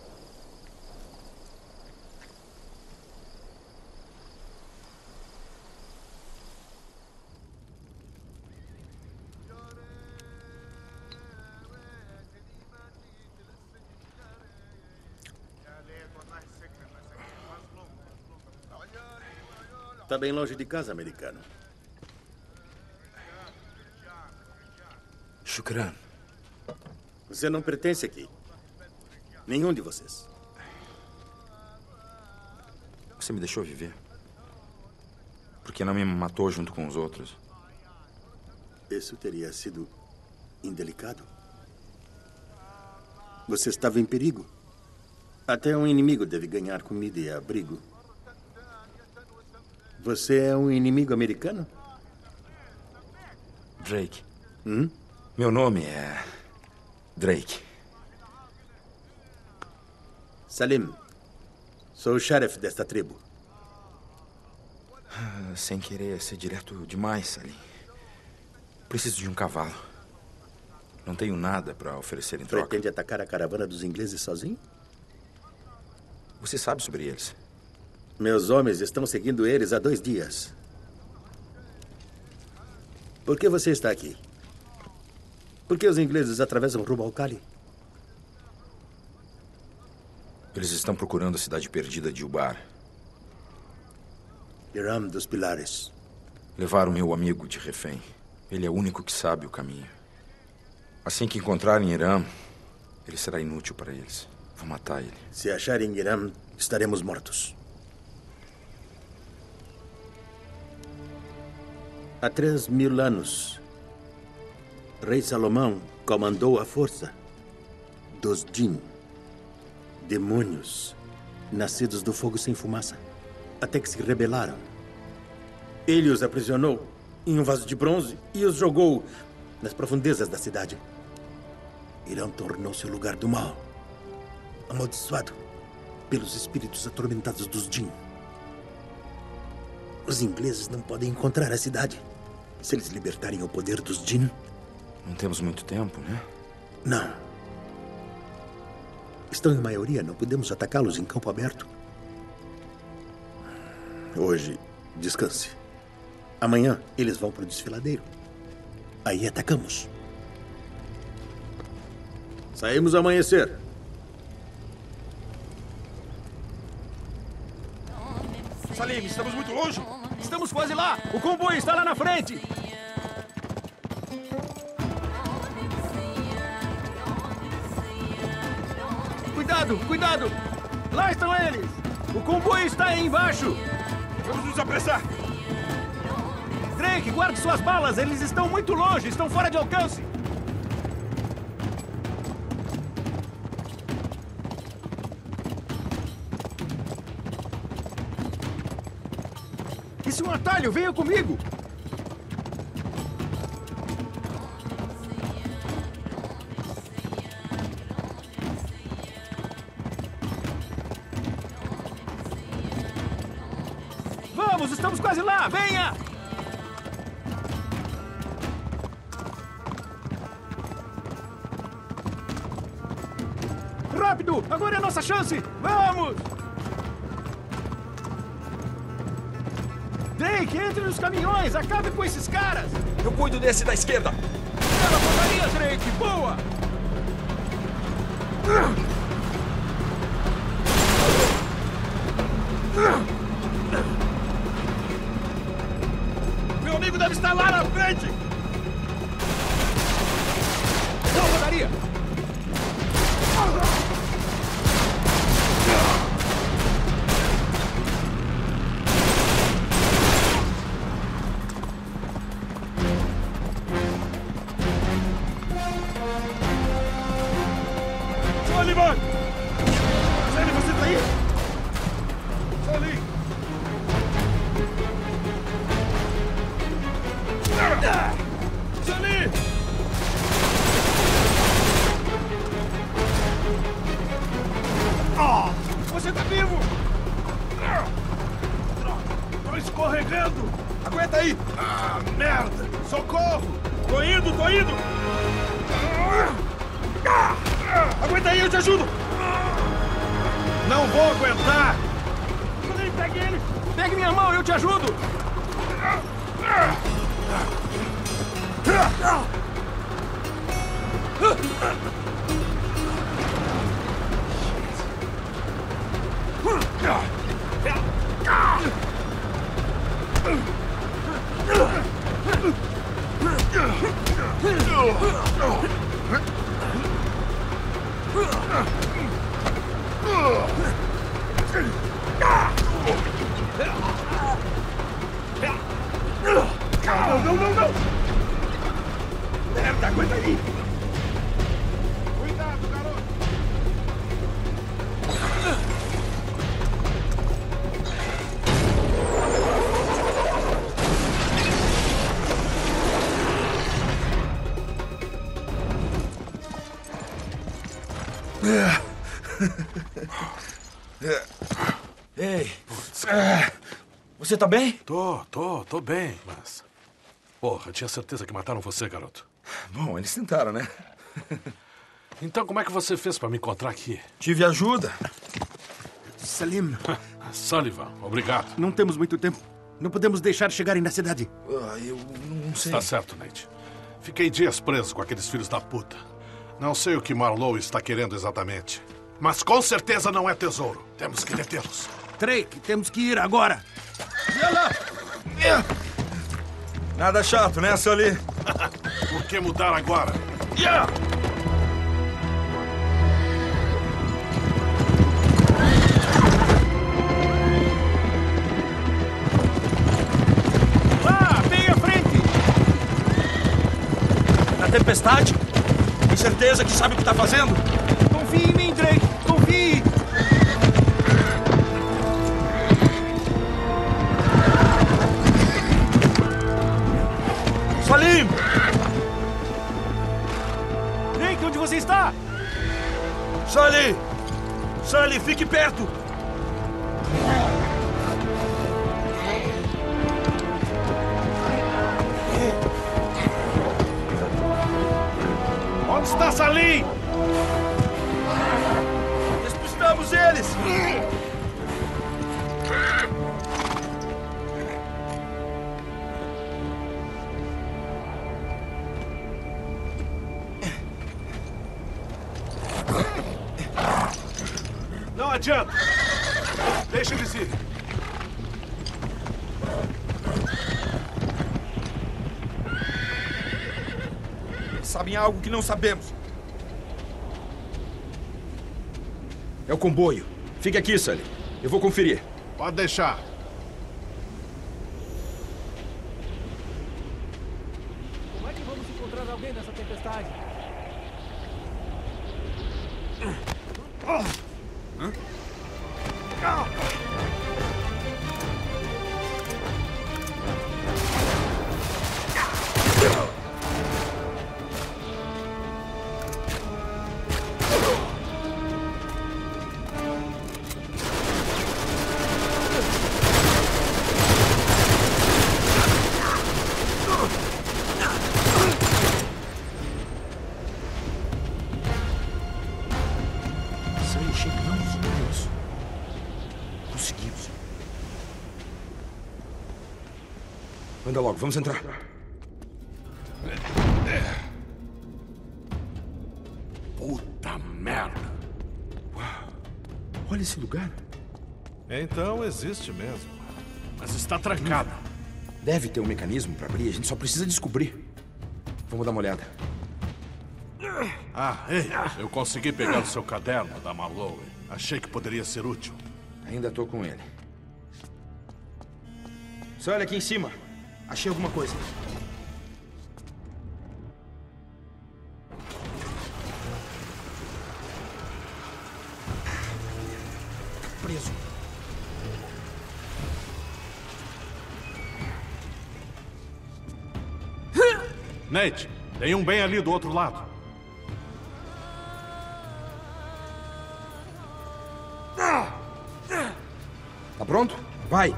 Tá bem longe de casa, americano. Shukran. Você não pertence aqui. Nenhum de vocês. Você me deixou viver. Por que não me matou junto com os outros? Isso teria sido indelicado. Você estava em perigo. Até um inimigo deve ganhar comida e abrigo. Você é um inimigo americano? Drake. Hum? Meu nome é... Drake. Salim. Sou o sheriff desta tribo. Ah, sem querer ser direto demais, Salim. Preciso de um cavalo. Não tenho nada para oferecer em troca. Pretende atacar a caravana dos ingleses sozinho? Você sabe sobre eles? Meus homens estão seguindo eles há dois dias. Por que você está aqui? Por que os ingleses atravessam rumo ao Cali? Eles estão procurando a cidade perdida de Ubar. Hiram dos Pilares. Levaram meu amigo de refém. Ele é o único que sabe o caminho. Assim que encontrarem Hiram, ele será inútil para eles. Vou matar ele. Se acharem Hiram, estaremos mortos. Há três mil anos, Rei Salomão comandou a força dos Jinn, demônios nascidos do fogo sem fumaça, até que se rebelaram. Ele os aprisionou em um vaso de bronze e os jogou nas profundezas da cidade. Irã tornou-se o lugar do mal, amaldiçoado pelos espíritos atormentados dos Jinn. Os ingleses não podem encontrar a cidade. Se eles libertarem o poder dos Jinn... Não temos muito tempo, né? Não. Estão em maioria, não podemos atacá-los em campo aberto. Hoje, descanse. Amanhã, eles vão para o desfiladeiro. Aí atacamos. Saímos ao amanhecer. Salim, estamos muito longe. Estamos quase lá. O comboio está lá na frente. Cuidado, cuidado. Lá estão eles. O comboio está aí embaixo. Vamos nos apressar. Drake, guarde suas balas. Eles estão muito longe. Estão fora de alcance. Isso é um atalho, venha comigo! Vamos, estamos quase lá, venha! Rápido! Agora é a nossa chance! Vamos! Drake, entre nos caminhões! Acabe com esses caras! Eu cuido desse da esquerda! Bela porcaria, Drake! Boa! Meu amigo deve estar lá na frente! Boa porcaria! Sullivan! Sully, você tá aí? Sully! Sully! Oh, você tá vivo! Tô escorregando! Aguenta aí! Ah, merda! Socorro! Tô indo, tô indo! Aguenta aí, eu te ajudo! Não vou aguentar! Pegue ele! Pegue minha mão, eu te ajudo! Não, não, não, não! Merda, aguenta aí! Cuidado, garoto! Ei, você tá bem? Tô, tô, tô bem, mas... Porra, tinha certeza que mataram você, garoto. Bom, eles tentaram, né? Então como é que você fez pra me encontrar aqui? Tive ajuda. Salim. Sullivan, obrigado. Não temos muito tempo. Não podemos deixar chegarem na cidade. Ah, eu não sei. Está certo, Nate. Fiquei dias preso com aqueles filhos da puta. Não sei o que Marlowe está querendo exatamente. Mas com certeza não é tesouro. Temos que detê-los. Drake, temos que ir agora. Nada chato, né, Sully? Por que mudar agora? Yeah! Lá, bem à frente! Na tempestade? Tem certeza que sabe o que tá fazendo? Confie em mim, Drake! Confie! Salim! Drake, onde você está? Sully! Sully, fique perto! Onde está Salim? Despistamos eles! Não adianta. Deixa eles ir. Eles sabem algo que não sabemos. É o comboio. Fique aqui, Sully. Eu vou conferir. Pode deixar. Como é que vamos encontrar alguém nessa tempestade? Hã? Anda logo, vamos entrar. Puta merda. Uau. Olha esse lugar. Então existe mesmo. Mas está trancado. Deve ter um mecanismo para abrir, a gente só precisa descobrir. Vamos dar uma olhada. Ah, ei, eu consegui pegar o seu caderno da Marlowe. Achei que poderia ser útil. Ainda tô com ele. Só olha aqui em cima. Achei alguma coisa. Preso. Nate, tem um bem ali do outro lado. Tá pronto? Vai!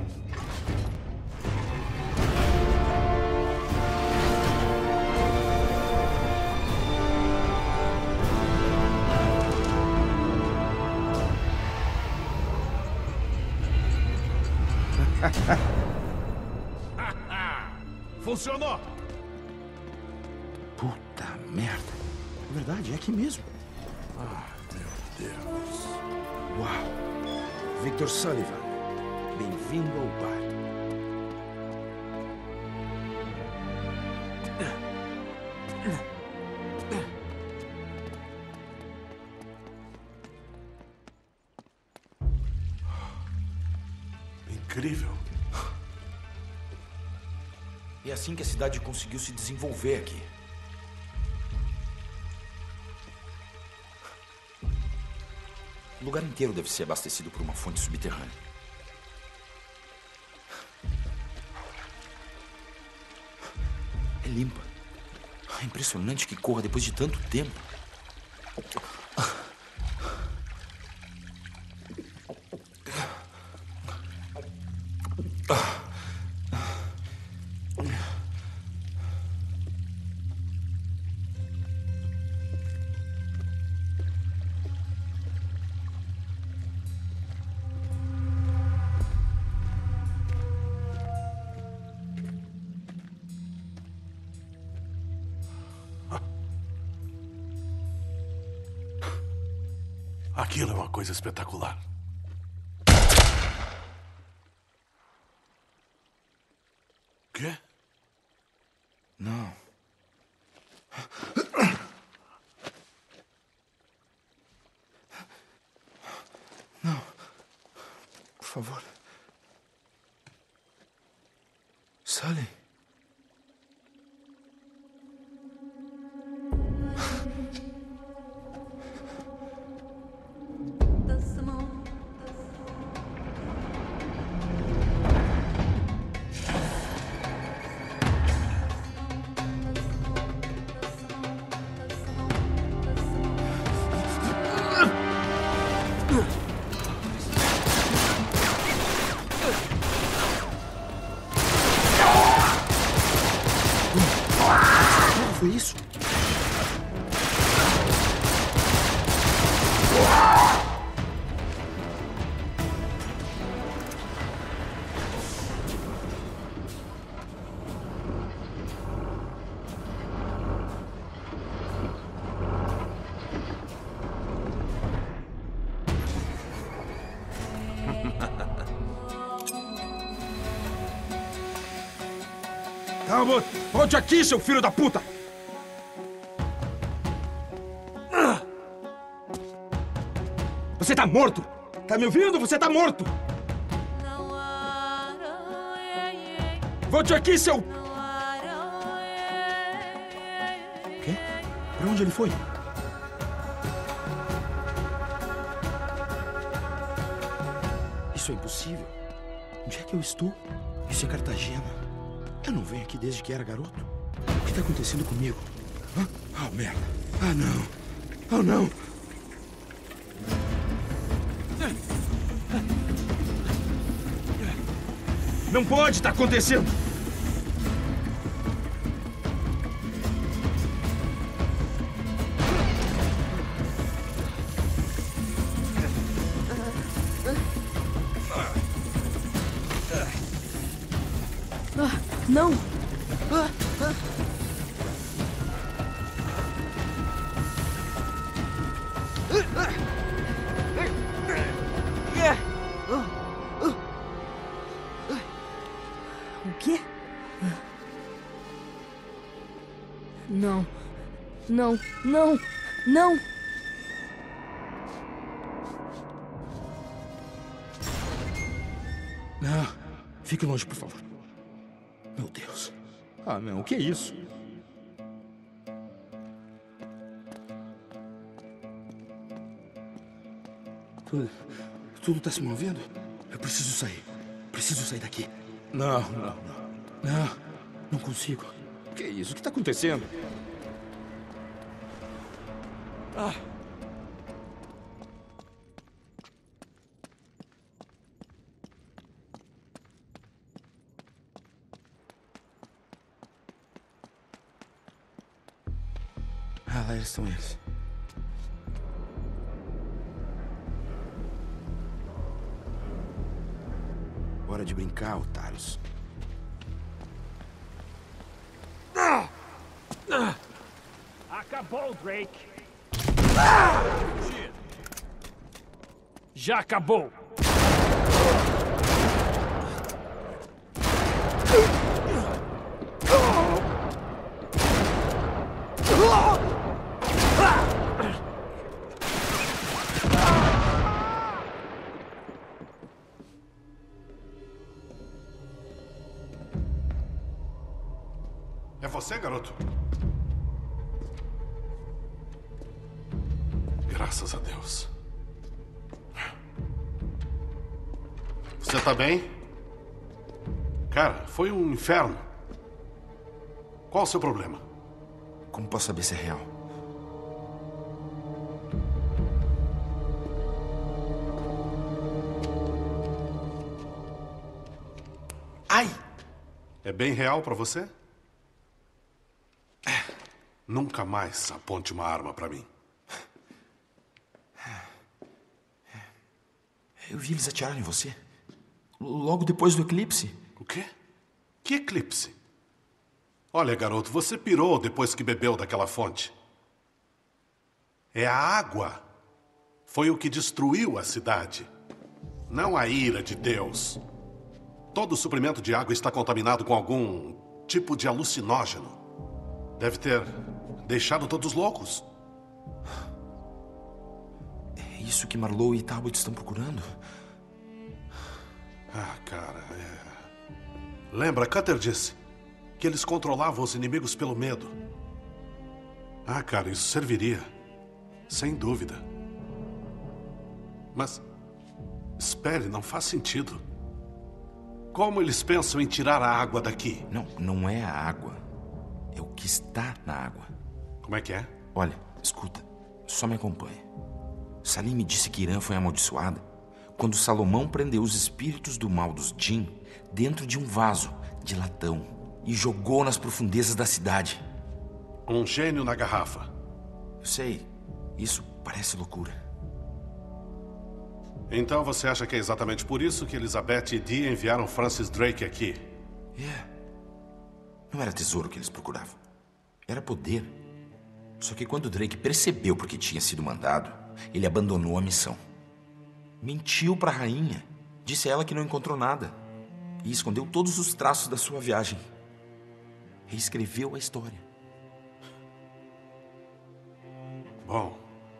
Funcionou! Puta merda. É verdade, é aqui mesmo. Ah, meu Deus. Uau. Victor Sullivan, bem-vindo ao bar. Incrível. É assim que a cidade conseguiu se desenvolver aqui. O lugar inteiro deve ser abastecido por uma fonte subterrânea. É limpa. É impressionante que corra depois de tanto tempo. Aquilo é uma coisa espetacular. Quê? Não. Não. Por favor. Sully. Foi isso? Calma! Volte aqui, seu filho da puta! Você tá morto! Tá me ouvindo? Você tá morto! Volte aqui, seu... Quê? Pra onde ele foi? Isso é impossível. Onde é que eu estou? Isso é Cartagena. Eu não venho aqui desde que era garoto. O que tá acontecendo comigo? Ah, oh, merda. Ah, não. Oh, não. Não pode estar acontecendo! Ah. Não! O quê? Não. Não, não, não! Não, fique longe, por favor. Meu Deus. Ah, não, o que é isso? Tudo, tudo está se movendo? Eu preciso sair. Preciso sair daqui. Não, não, não. Não, não consigo. O que é isso? O que está acontecendo? Ah. Ah, lá estão eles. Hora de brincar, otários. Acabou, Drake. Já acabou. É você, garoto? Graças a Deus. Você tá bem? Cara, foi um inferno. Qual o seu problema? Como posso saber se é real? Ai! É bem real pra você? Nunca mais aponte uma arma pra mim. Eu vi eles atirarem em você. Logo depois do eclipse. O quê? Que eclipse? Olha, garoto, você pirou depois que bebeu daquela fonte. É a água. Foi o que destruiu a cidade. Não a ira de Deus. Todo o suprimento de água está contaminado com algum tipo de alucinógeno. Deve ter deixado todos loucos. É isso que Marlowe e Talbot estão procurando? Ah, cara, é... Lembra, Cutter disse que eles controlavam os inimigos pelo medo. Ah, cara, isso serviria. Sem dúvida. Mas... espere, não faz sentido. Como eles pensam em tirar a água daqui? Não, não é a água. É o que está na água. Como é que é? Olha, escuta. Só me acompanha. Salim me disse que Irã foi amaldiçoada quando Salomão prendeu os espíritos do mal dos Jinn dentro de um vaso de latão e jogou nas profundezas da cidade. Um gênio na garrafa. Eu sei. Isso parece loucura. Então você acha que é exatamente por isso que Elizabeth e Dee enviaram Francis Drake aqui? É. Yeah. Não era tesouro que eles procuravam. Era poder. Só que quando Drake percebeu por que tinha sido mandado, ele abandonou a missão. Mentiu para a rainha. Disse a ela que não encontrou nada. E escondeu todos os traços da sua viagem. Reescreveu a história. Bom.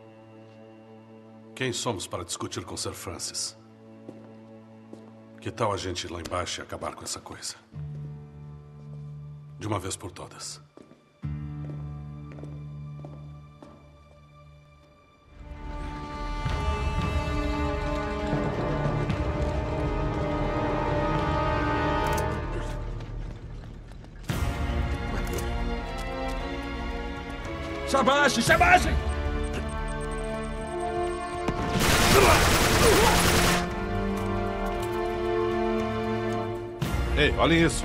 Quem somos para discutir com Sir Francis? Que tal a gente ir lá embaixo e acabar com essa coisa? De uma vez por todas. Shabash, Shabash! Ei, olhem isso.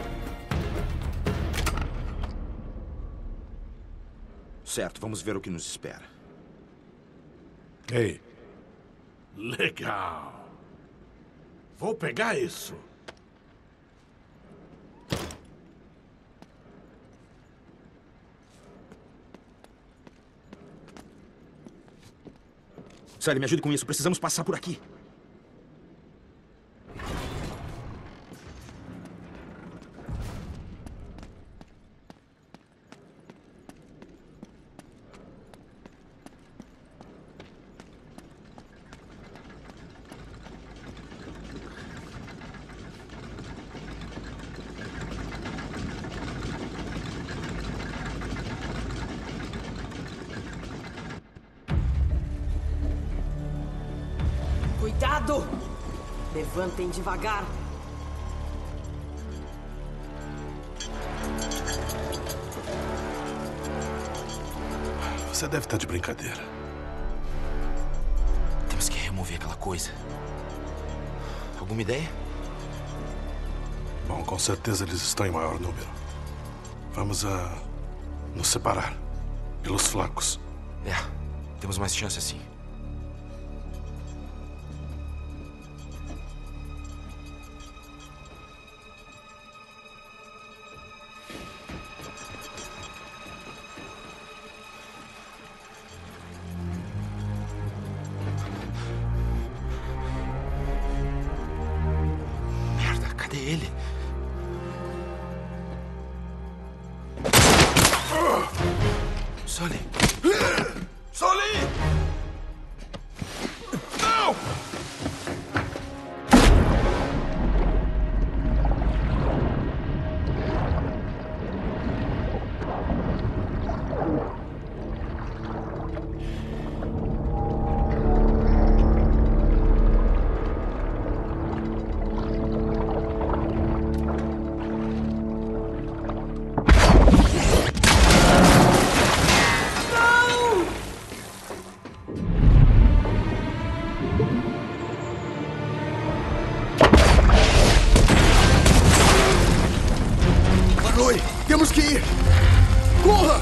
Certo, vamos ver o que nos espera. Ei. Legal. Vou pegar isso. Sully, me ajude com isso. Precisamos passar por aqui. Cuidado! Levantem devagar. Você deve estar de brincadeira. Temos que remover aquela coisa. Alguma ideia? Bom, com certeza eles estão em maior número. Vamos a nos separar pelos flancos. É, temos mais chance assim. Ele. Sully. Sully! Não! Temos que ir! Corra!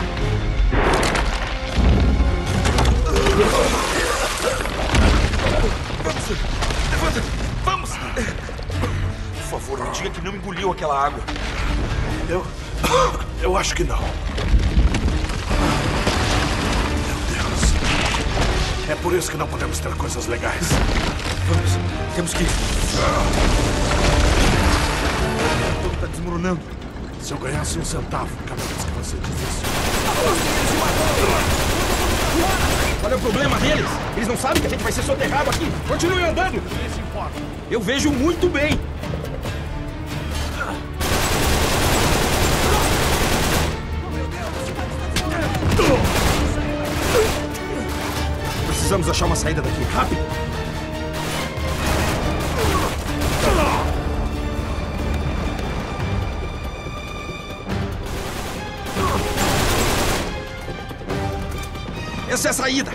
Vamos! Levanta! Vamos! Por favor, me diga que não engoliu aquela água. Eu... Eu acho que não. Meu Deus. É por isso que não podemos ter coisas legais. Vamos. Temos que ir. Tudo está desmoronando. Se eu ganhasse um centavo cada vez que você diz isso. Qual é o problema deles? Eles não sabem que a gente vai ser soterrado aqui. Continue andando. Eu vejo muito bem. Precisamos achar uma saída daqui. Rápido. Essa é a saída!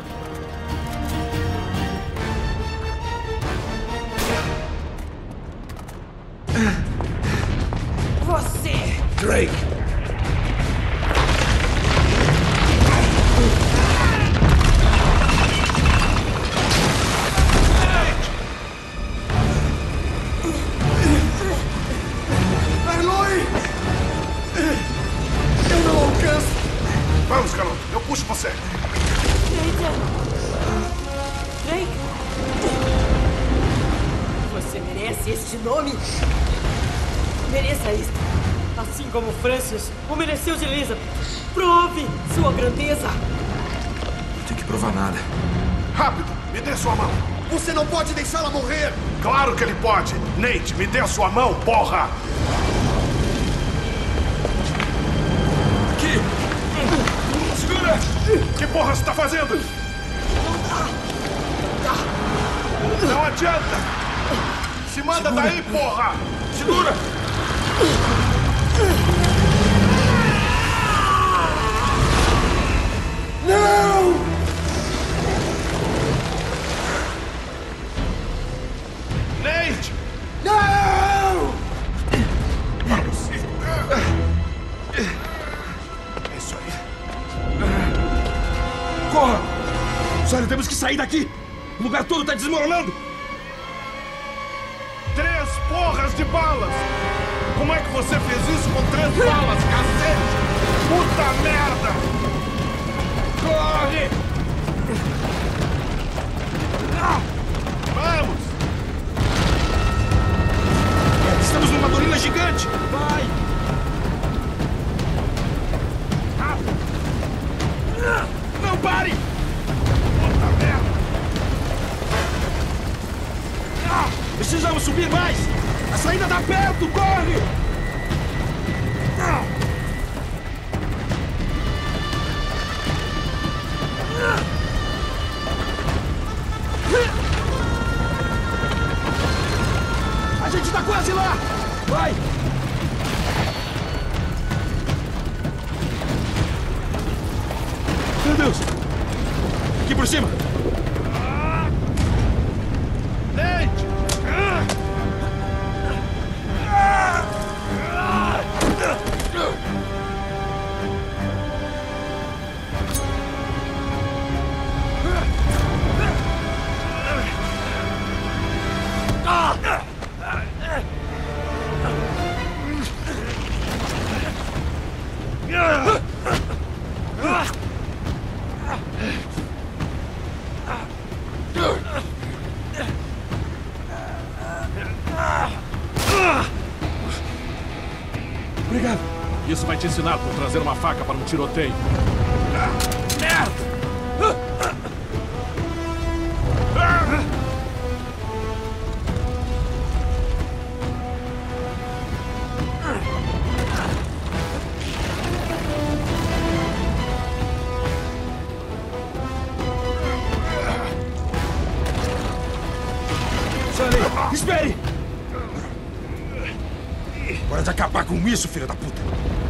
Você! Drake! Aloy! Eu não alcanço! Vamos, garoto. Eu puxo você. Drake! Você merece este nome? Mereça isto. Assim como Francis o mereceu de Elizabeth. Prove sua grandeza. Não tenho que provar nada. Rápido, me dê sua mão. Você não pode deixá-la morrer. Claro que ele pode. Nate, me dê a sua mão, porra. Aqui. Segura! Que porra você tá fazendo? Não adianta! Se manda Segura. daí, porra! Segura! Não! Nate! Não! Vamos! É isso aí. Corra! Sully, temos que sair daqui! O lugar todo está desmoronando! Três porras de balas! Como é que você fez isso com três balas, cacete? Puta merda! Corre! Precisamos subir mais! A saída tá perto! Corre! A gente tá quase lá! Vai! Meu Deus! Aqui por cima! Nate! Obrigado. Isso vai te ensinar como trazer uma faca para um tiroteio. Merda! Sully, espere! Hora de acabar com isso, filho da puta!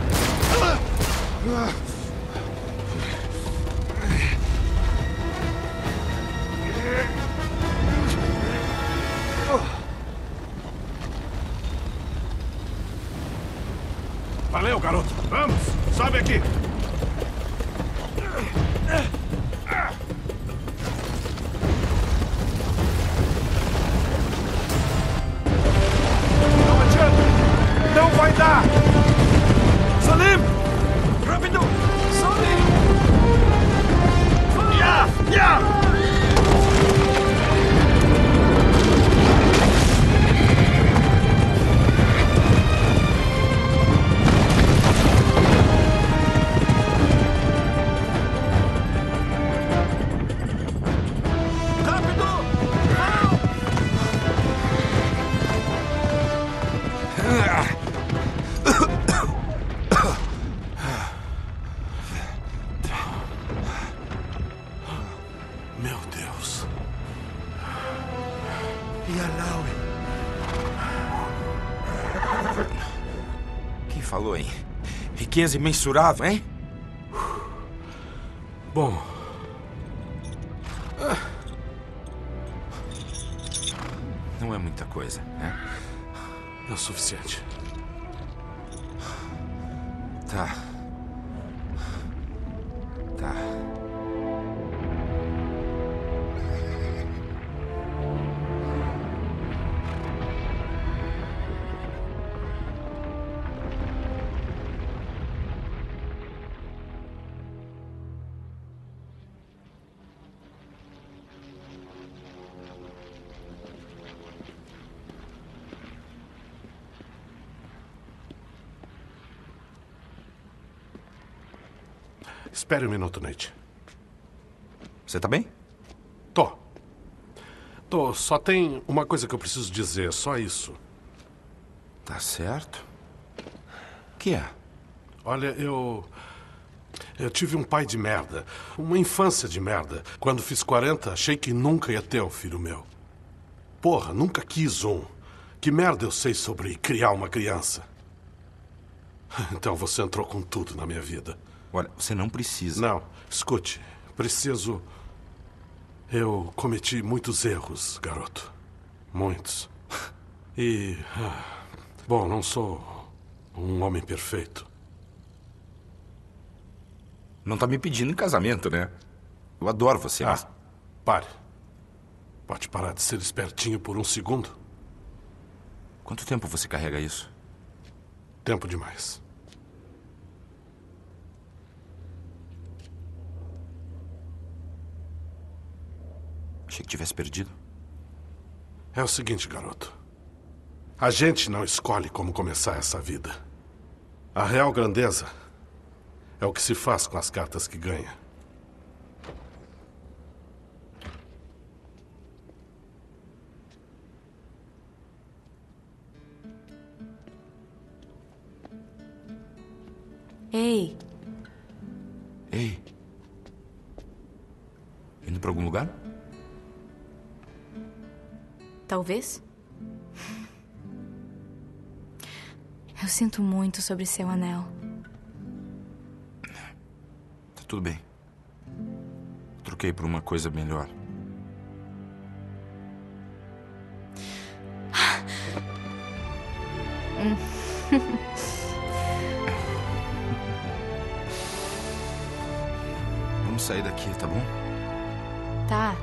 Valeu, garoto. Vamos, sobe aqui. Não adianta. Não vai dar. Salim! Rápido! Salim! Ya! Ya! Meu Deus. E a Laure? Quem falou, hein? Riqueza imensurável, hein? Bom. Não é muita coisa, né? É o suficiente. Tá. Tá. Espere um minuto, Nate. Você tá bem? Tô. Tô. Só tem uma coisa que eu preciso dizer, só isso. Tá certo. O que é? Olha, eu... Eu tive um pai de merda. Uma infância de merda. Quando fiz quarenta, achei que nunca ia ter um filho meu. Porra, nunca quis um. Que merda eu sei sobre criar uma criança? Então você entrou com tudo na minha vida. Olha, você não precisa. Não, escute. Preciso... Eu cometi muitos erros, garoto. Muitos. E... Bom, não sou um homem perfeito. Não tá me pedindo em casamento, né? Eu adoro você, ah, mas... Pare. Pode parar de ser espertinho por um segundo? Quanto tempo você carrega isso? Tempo demais. Achei que tivesse perdido. É o seguinte, garoto. A gente não escolhe como começar essa vida. A real grandeza é o que se faz com as cartas que ganha. Ei, Ei. Indo pra algum lugar? talvez? Eu sinto muito sobre seu anel. Tá tudo bem. Troquei por uma coisa melhor. Hum. Vamos sair daqui, tá bom? Tá.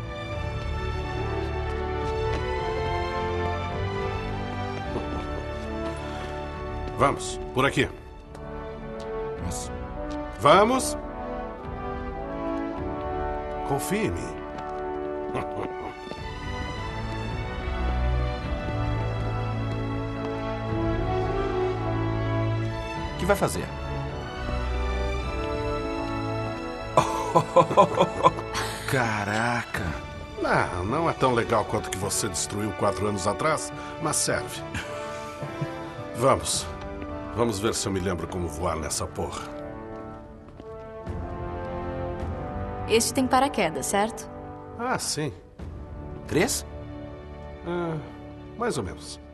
Vamos, por aqui. Mas... Vamos. Confie em mim. O que vai fazer? Caraca! Não, não é tão legal quanto que você destruiu quatro anos atrás, mas serve. Vamos. Vamos ver se eu me lembro como voar nessa porra. Este tem paraquedas, certo? Ah, sim. Três? Ah, mais ou menos.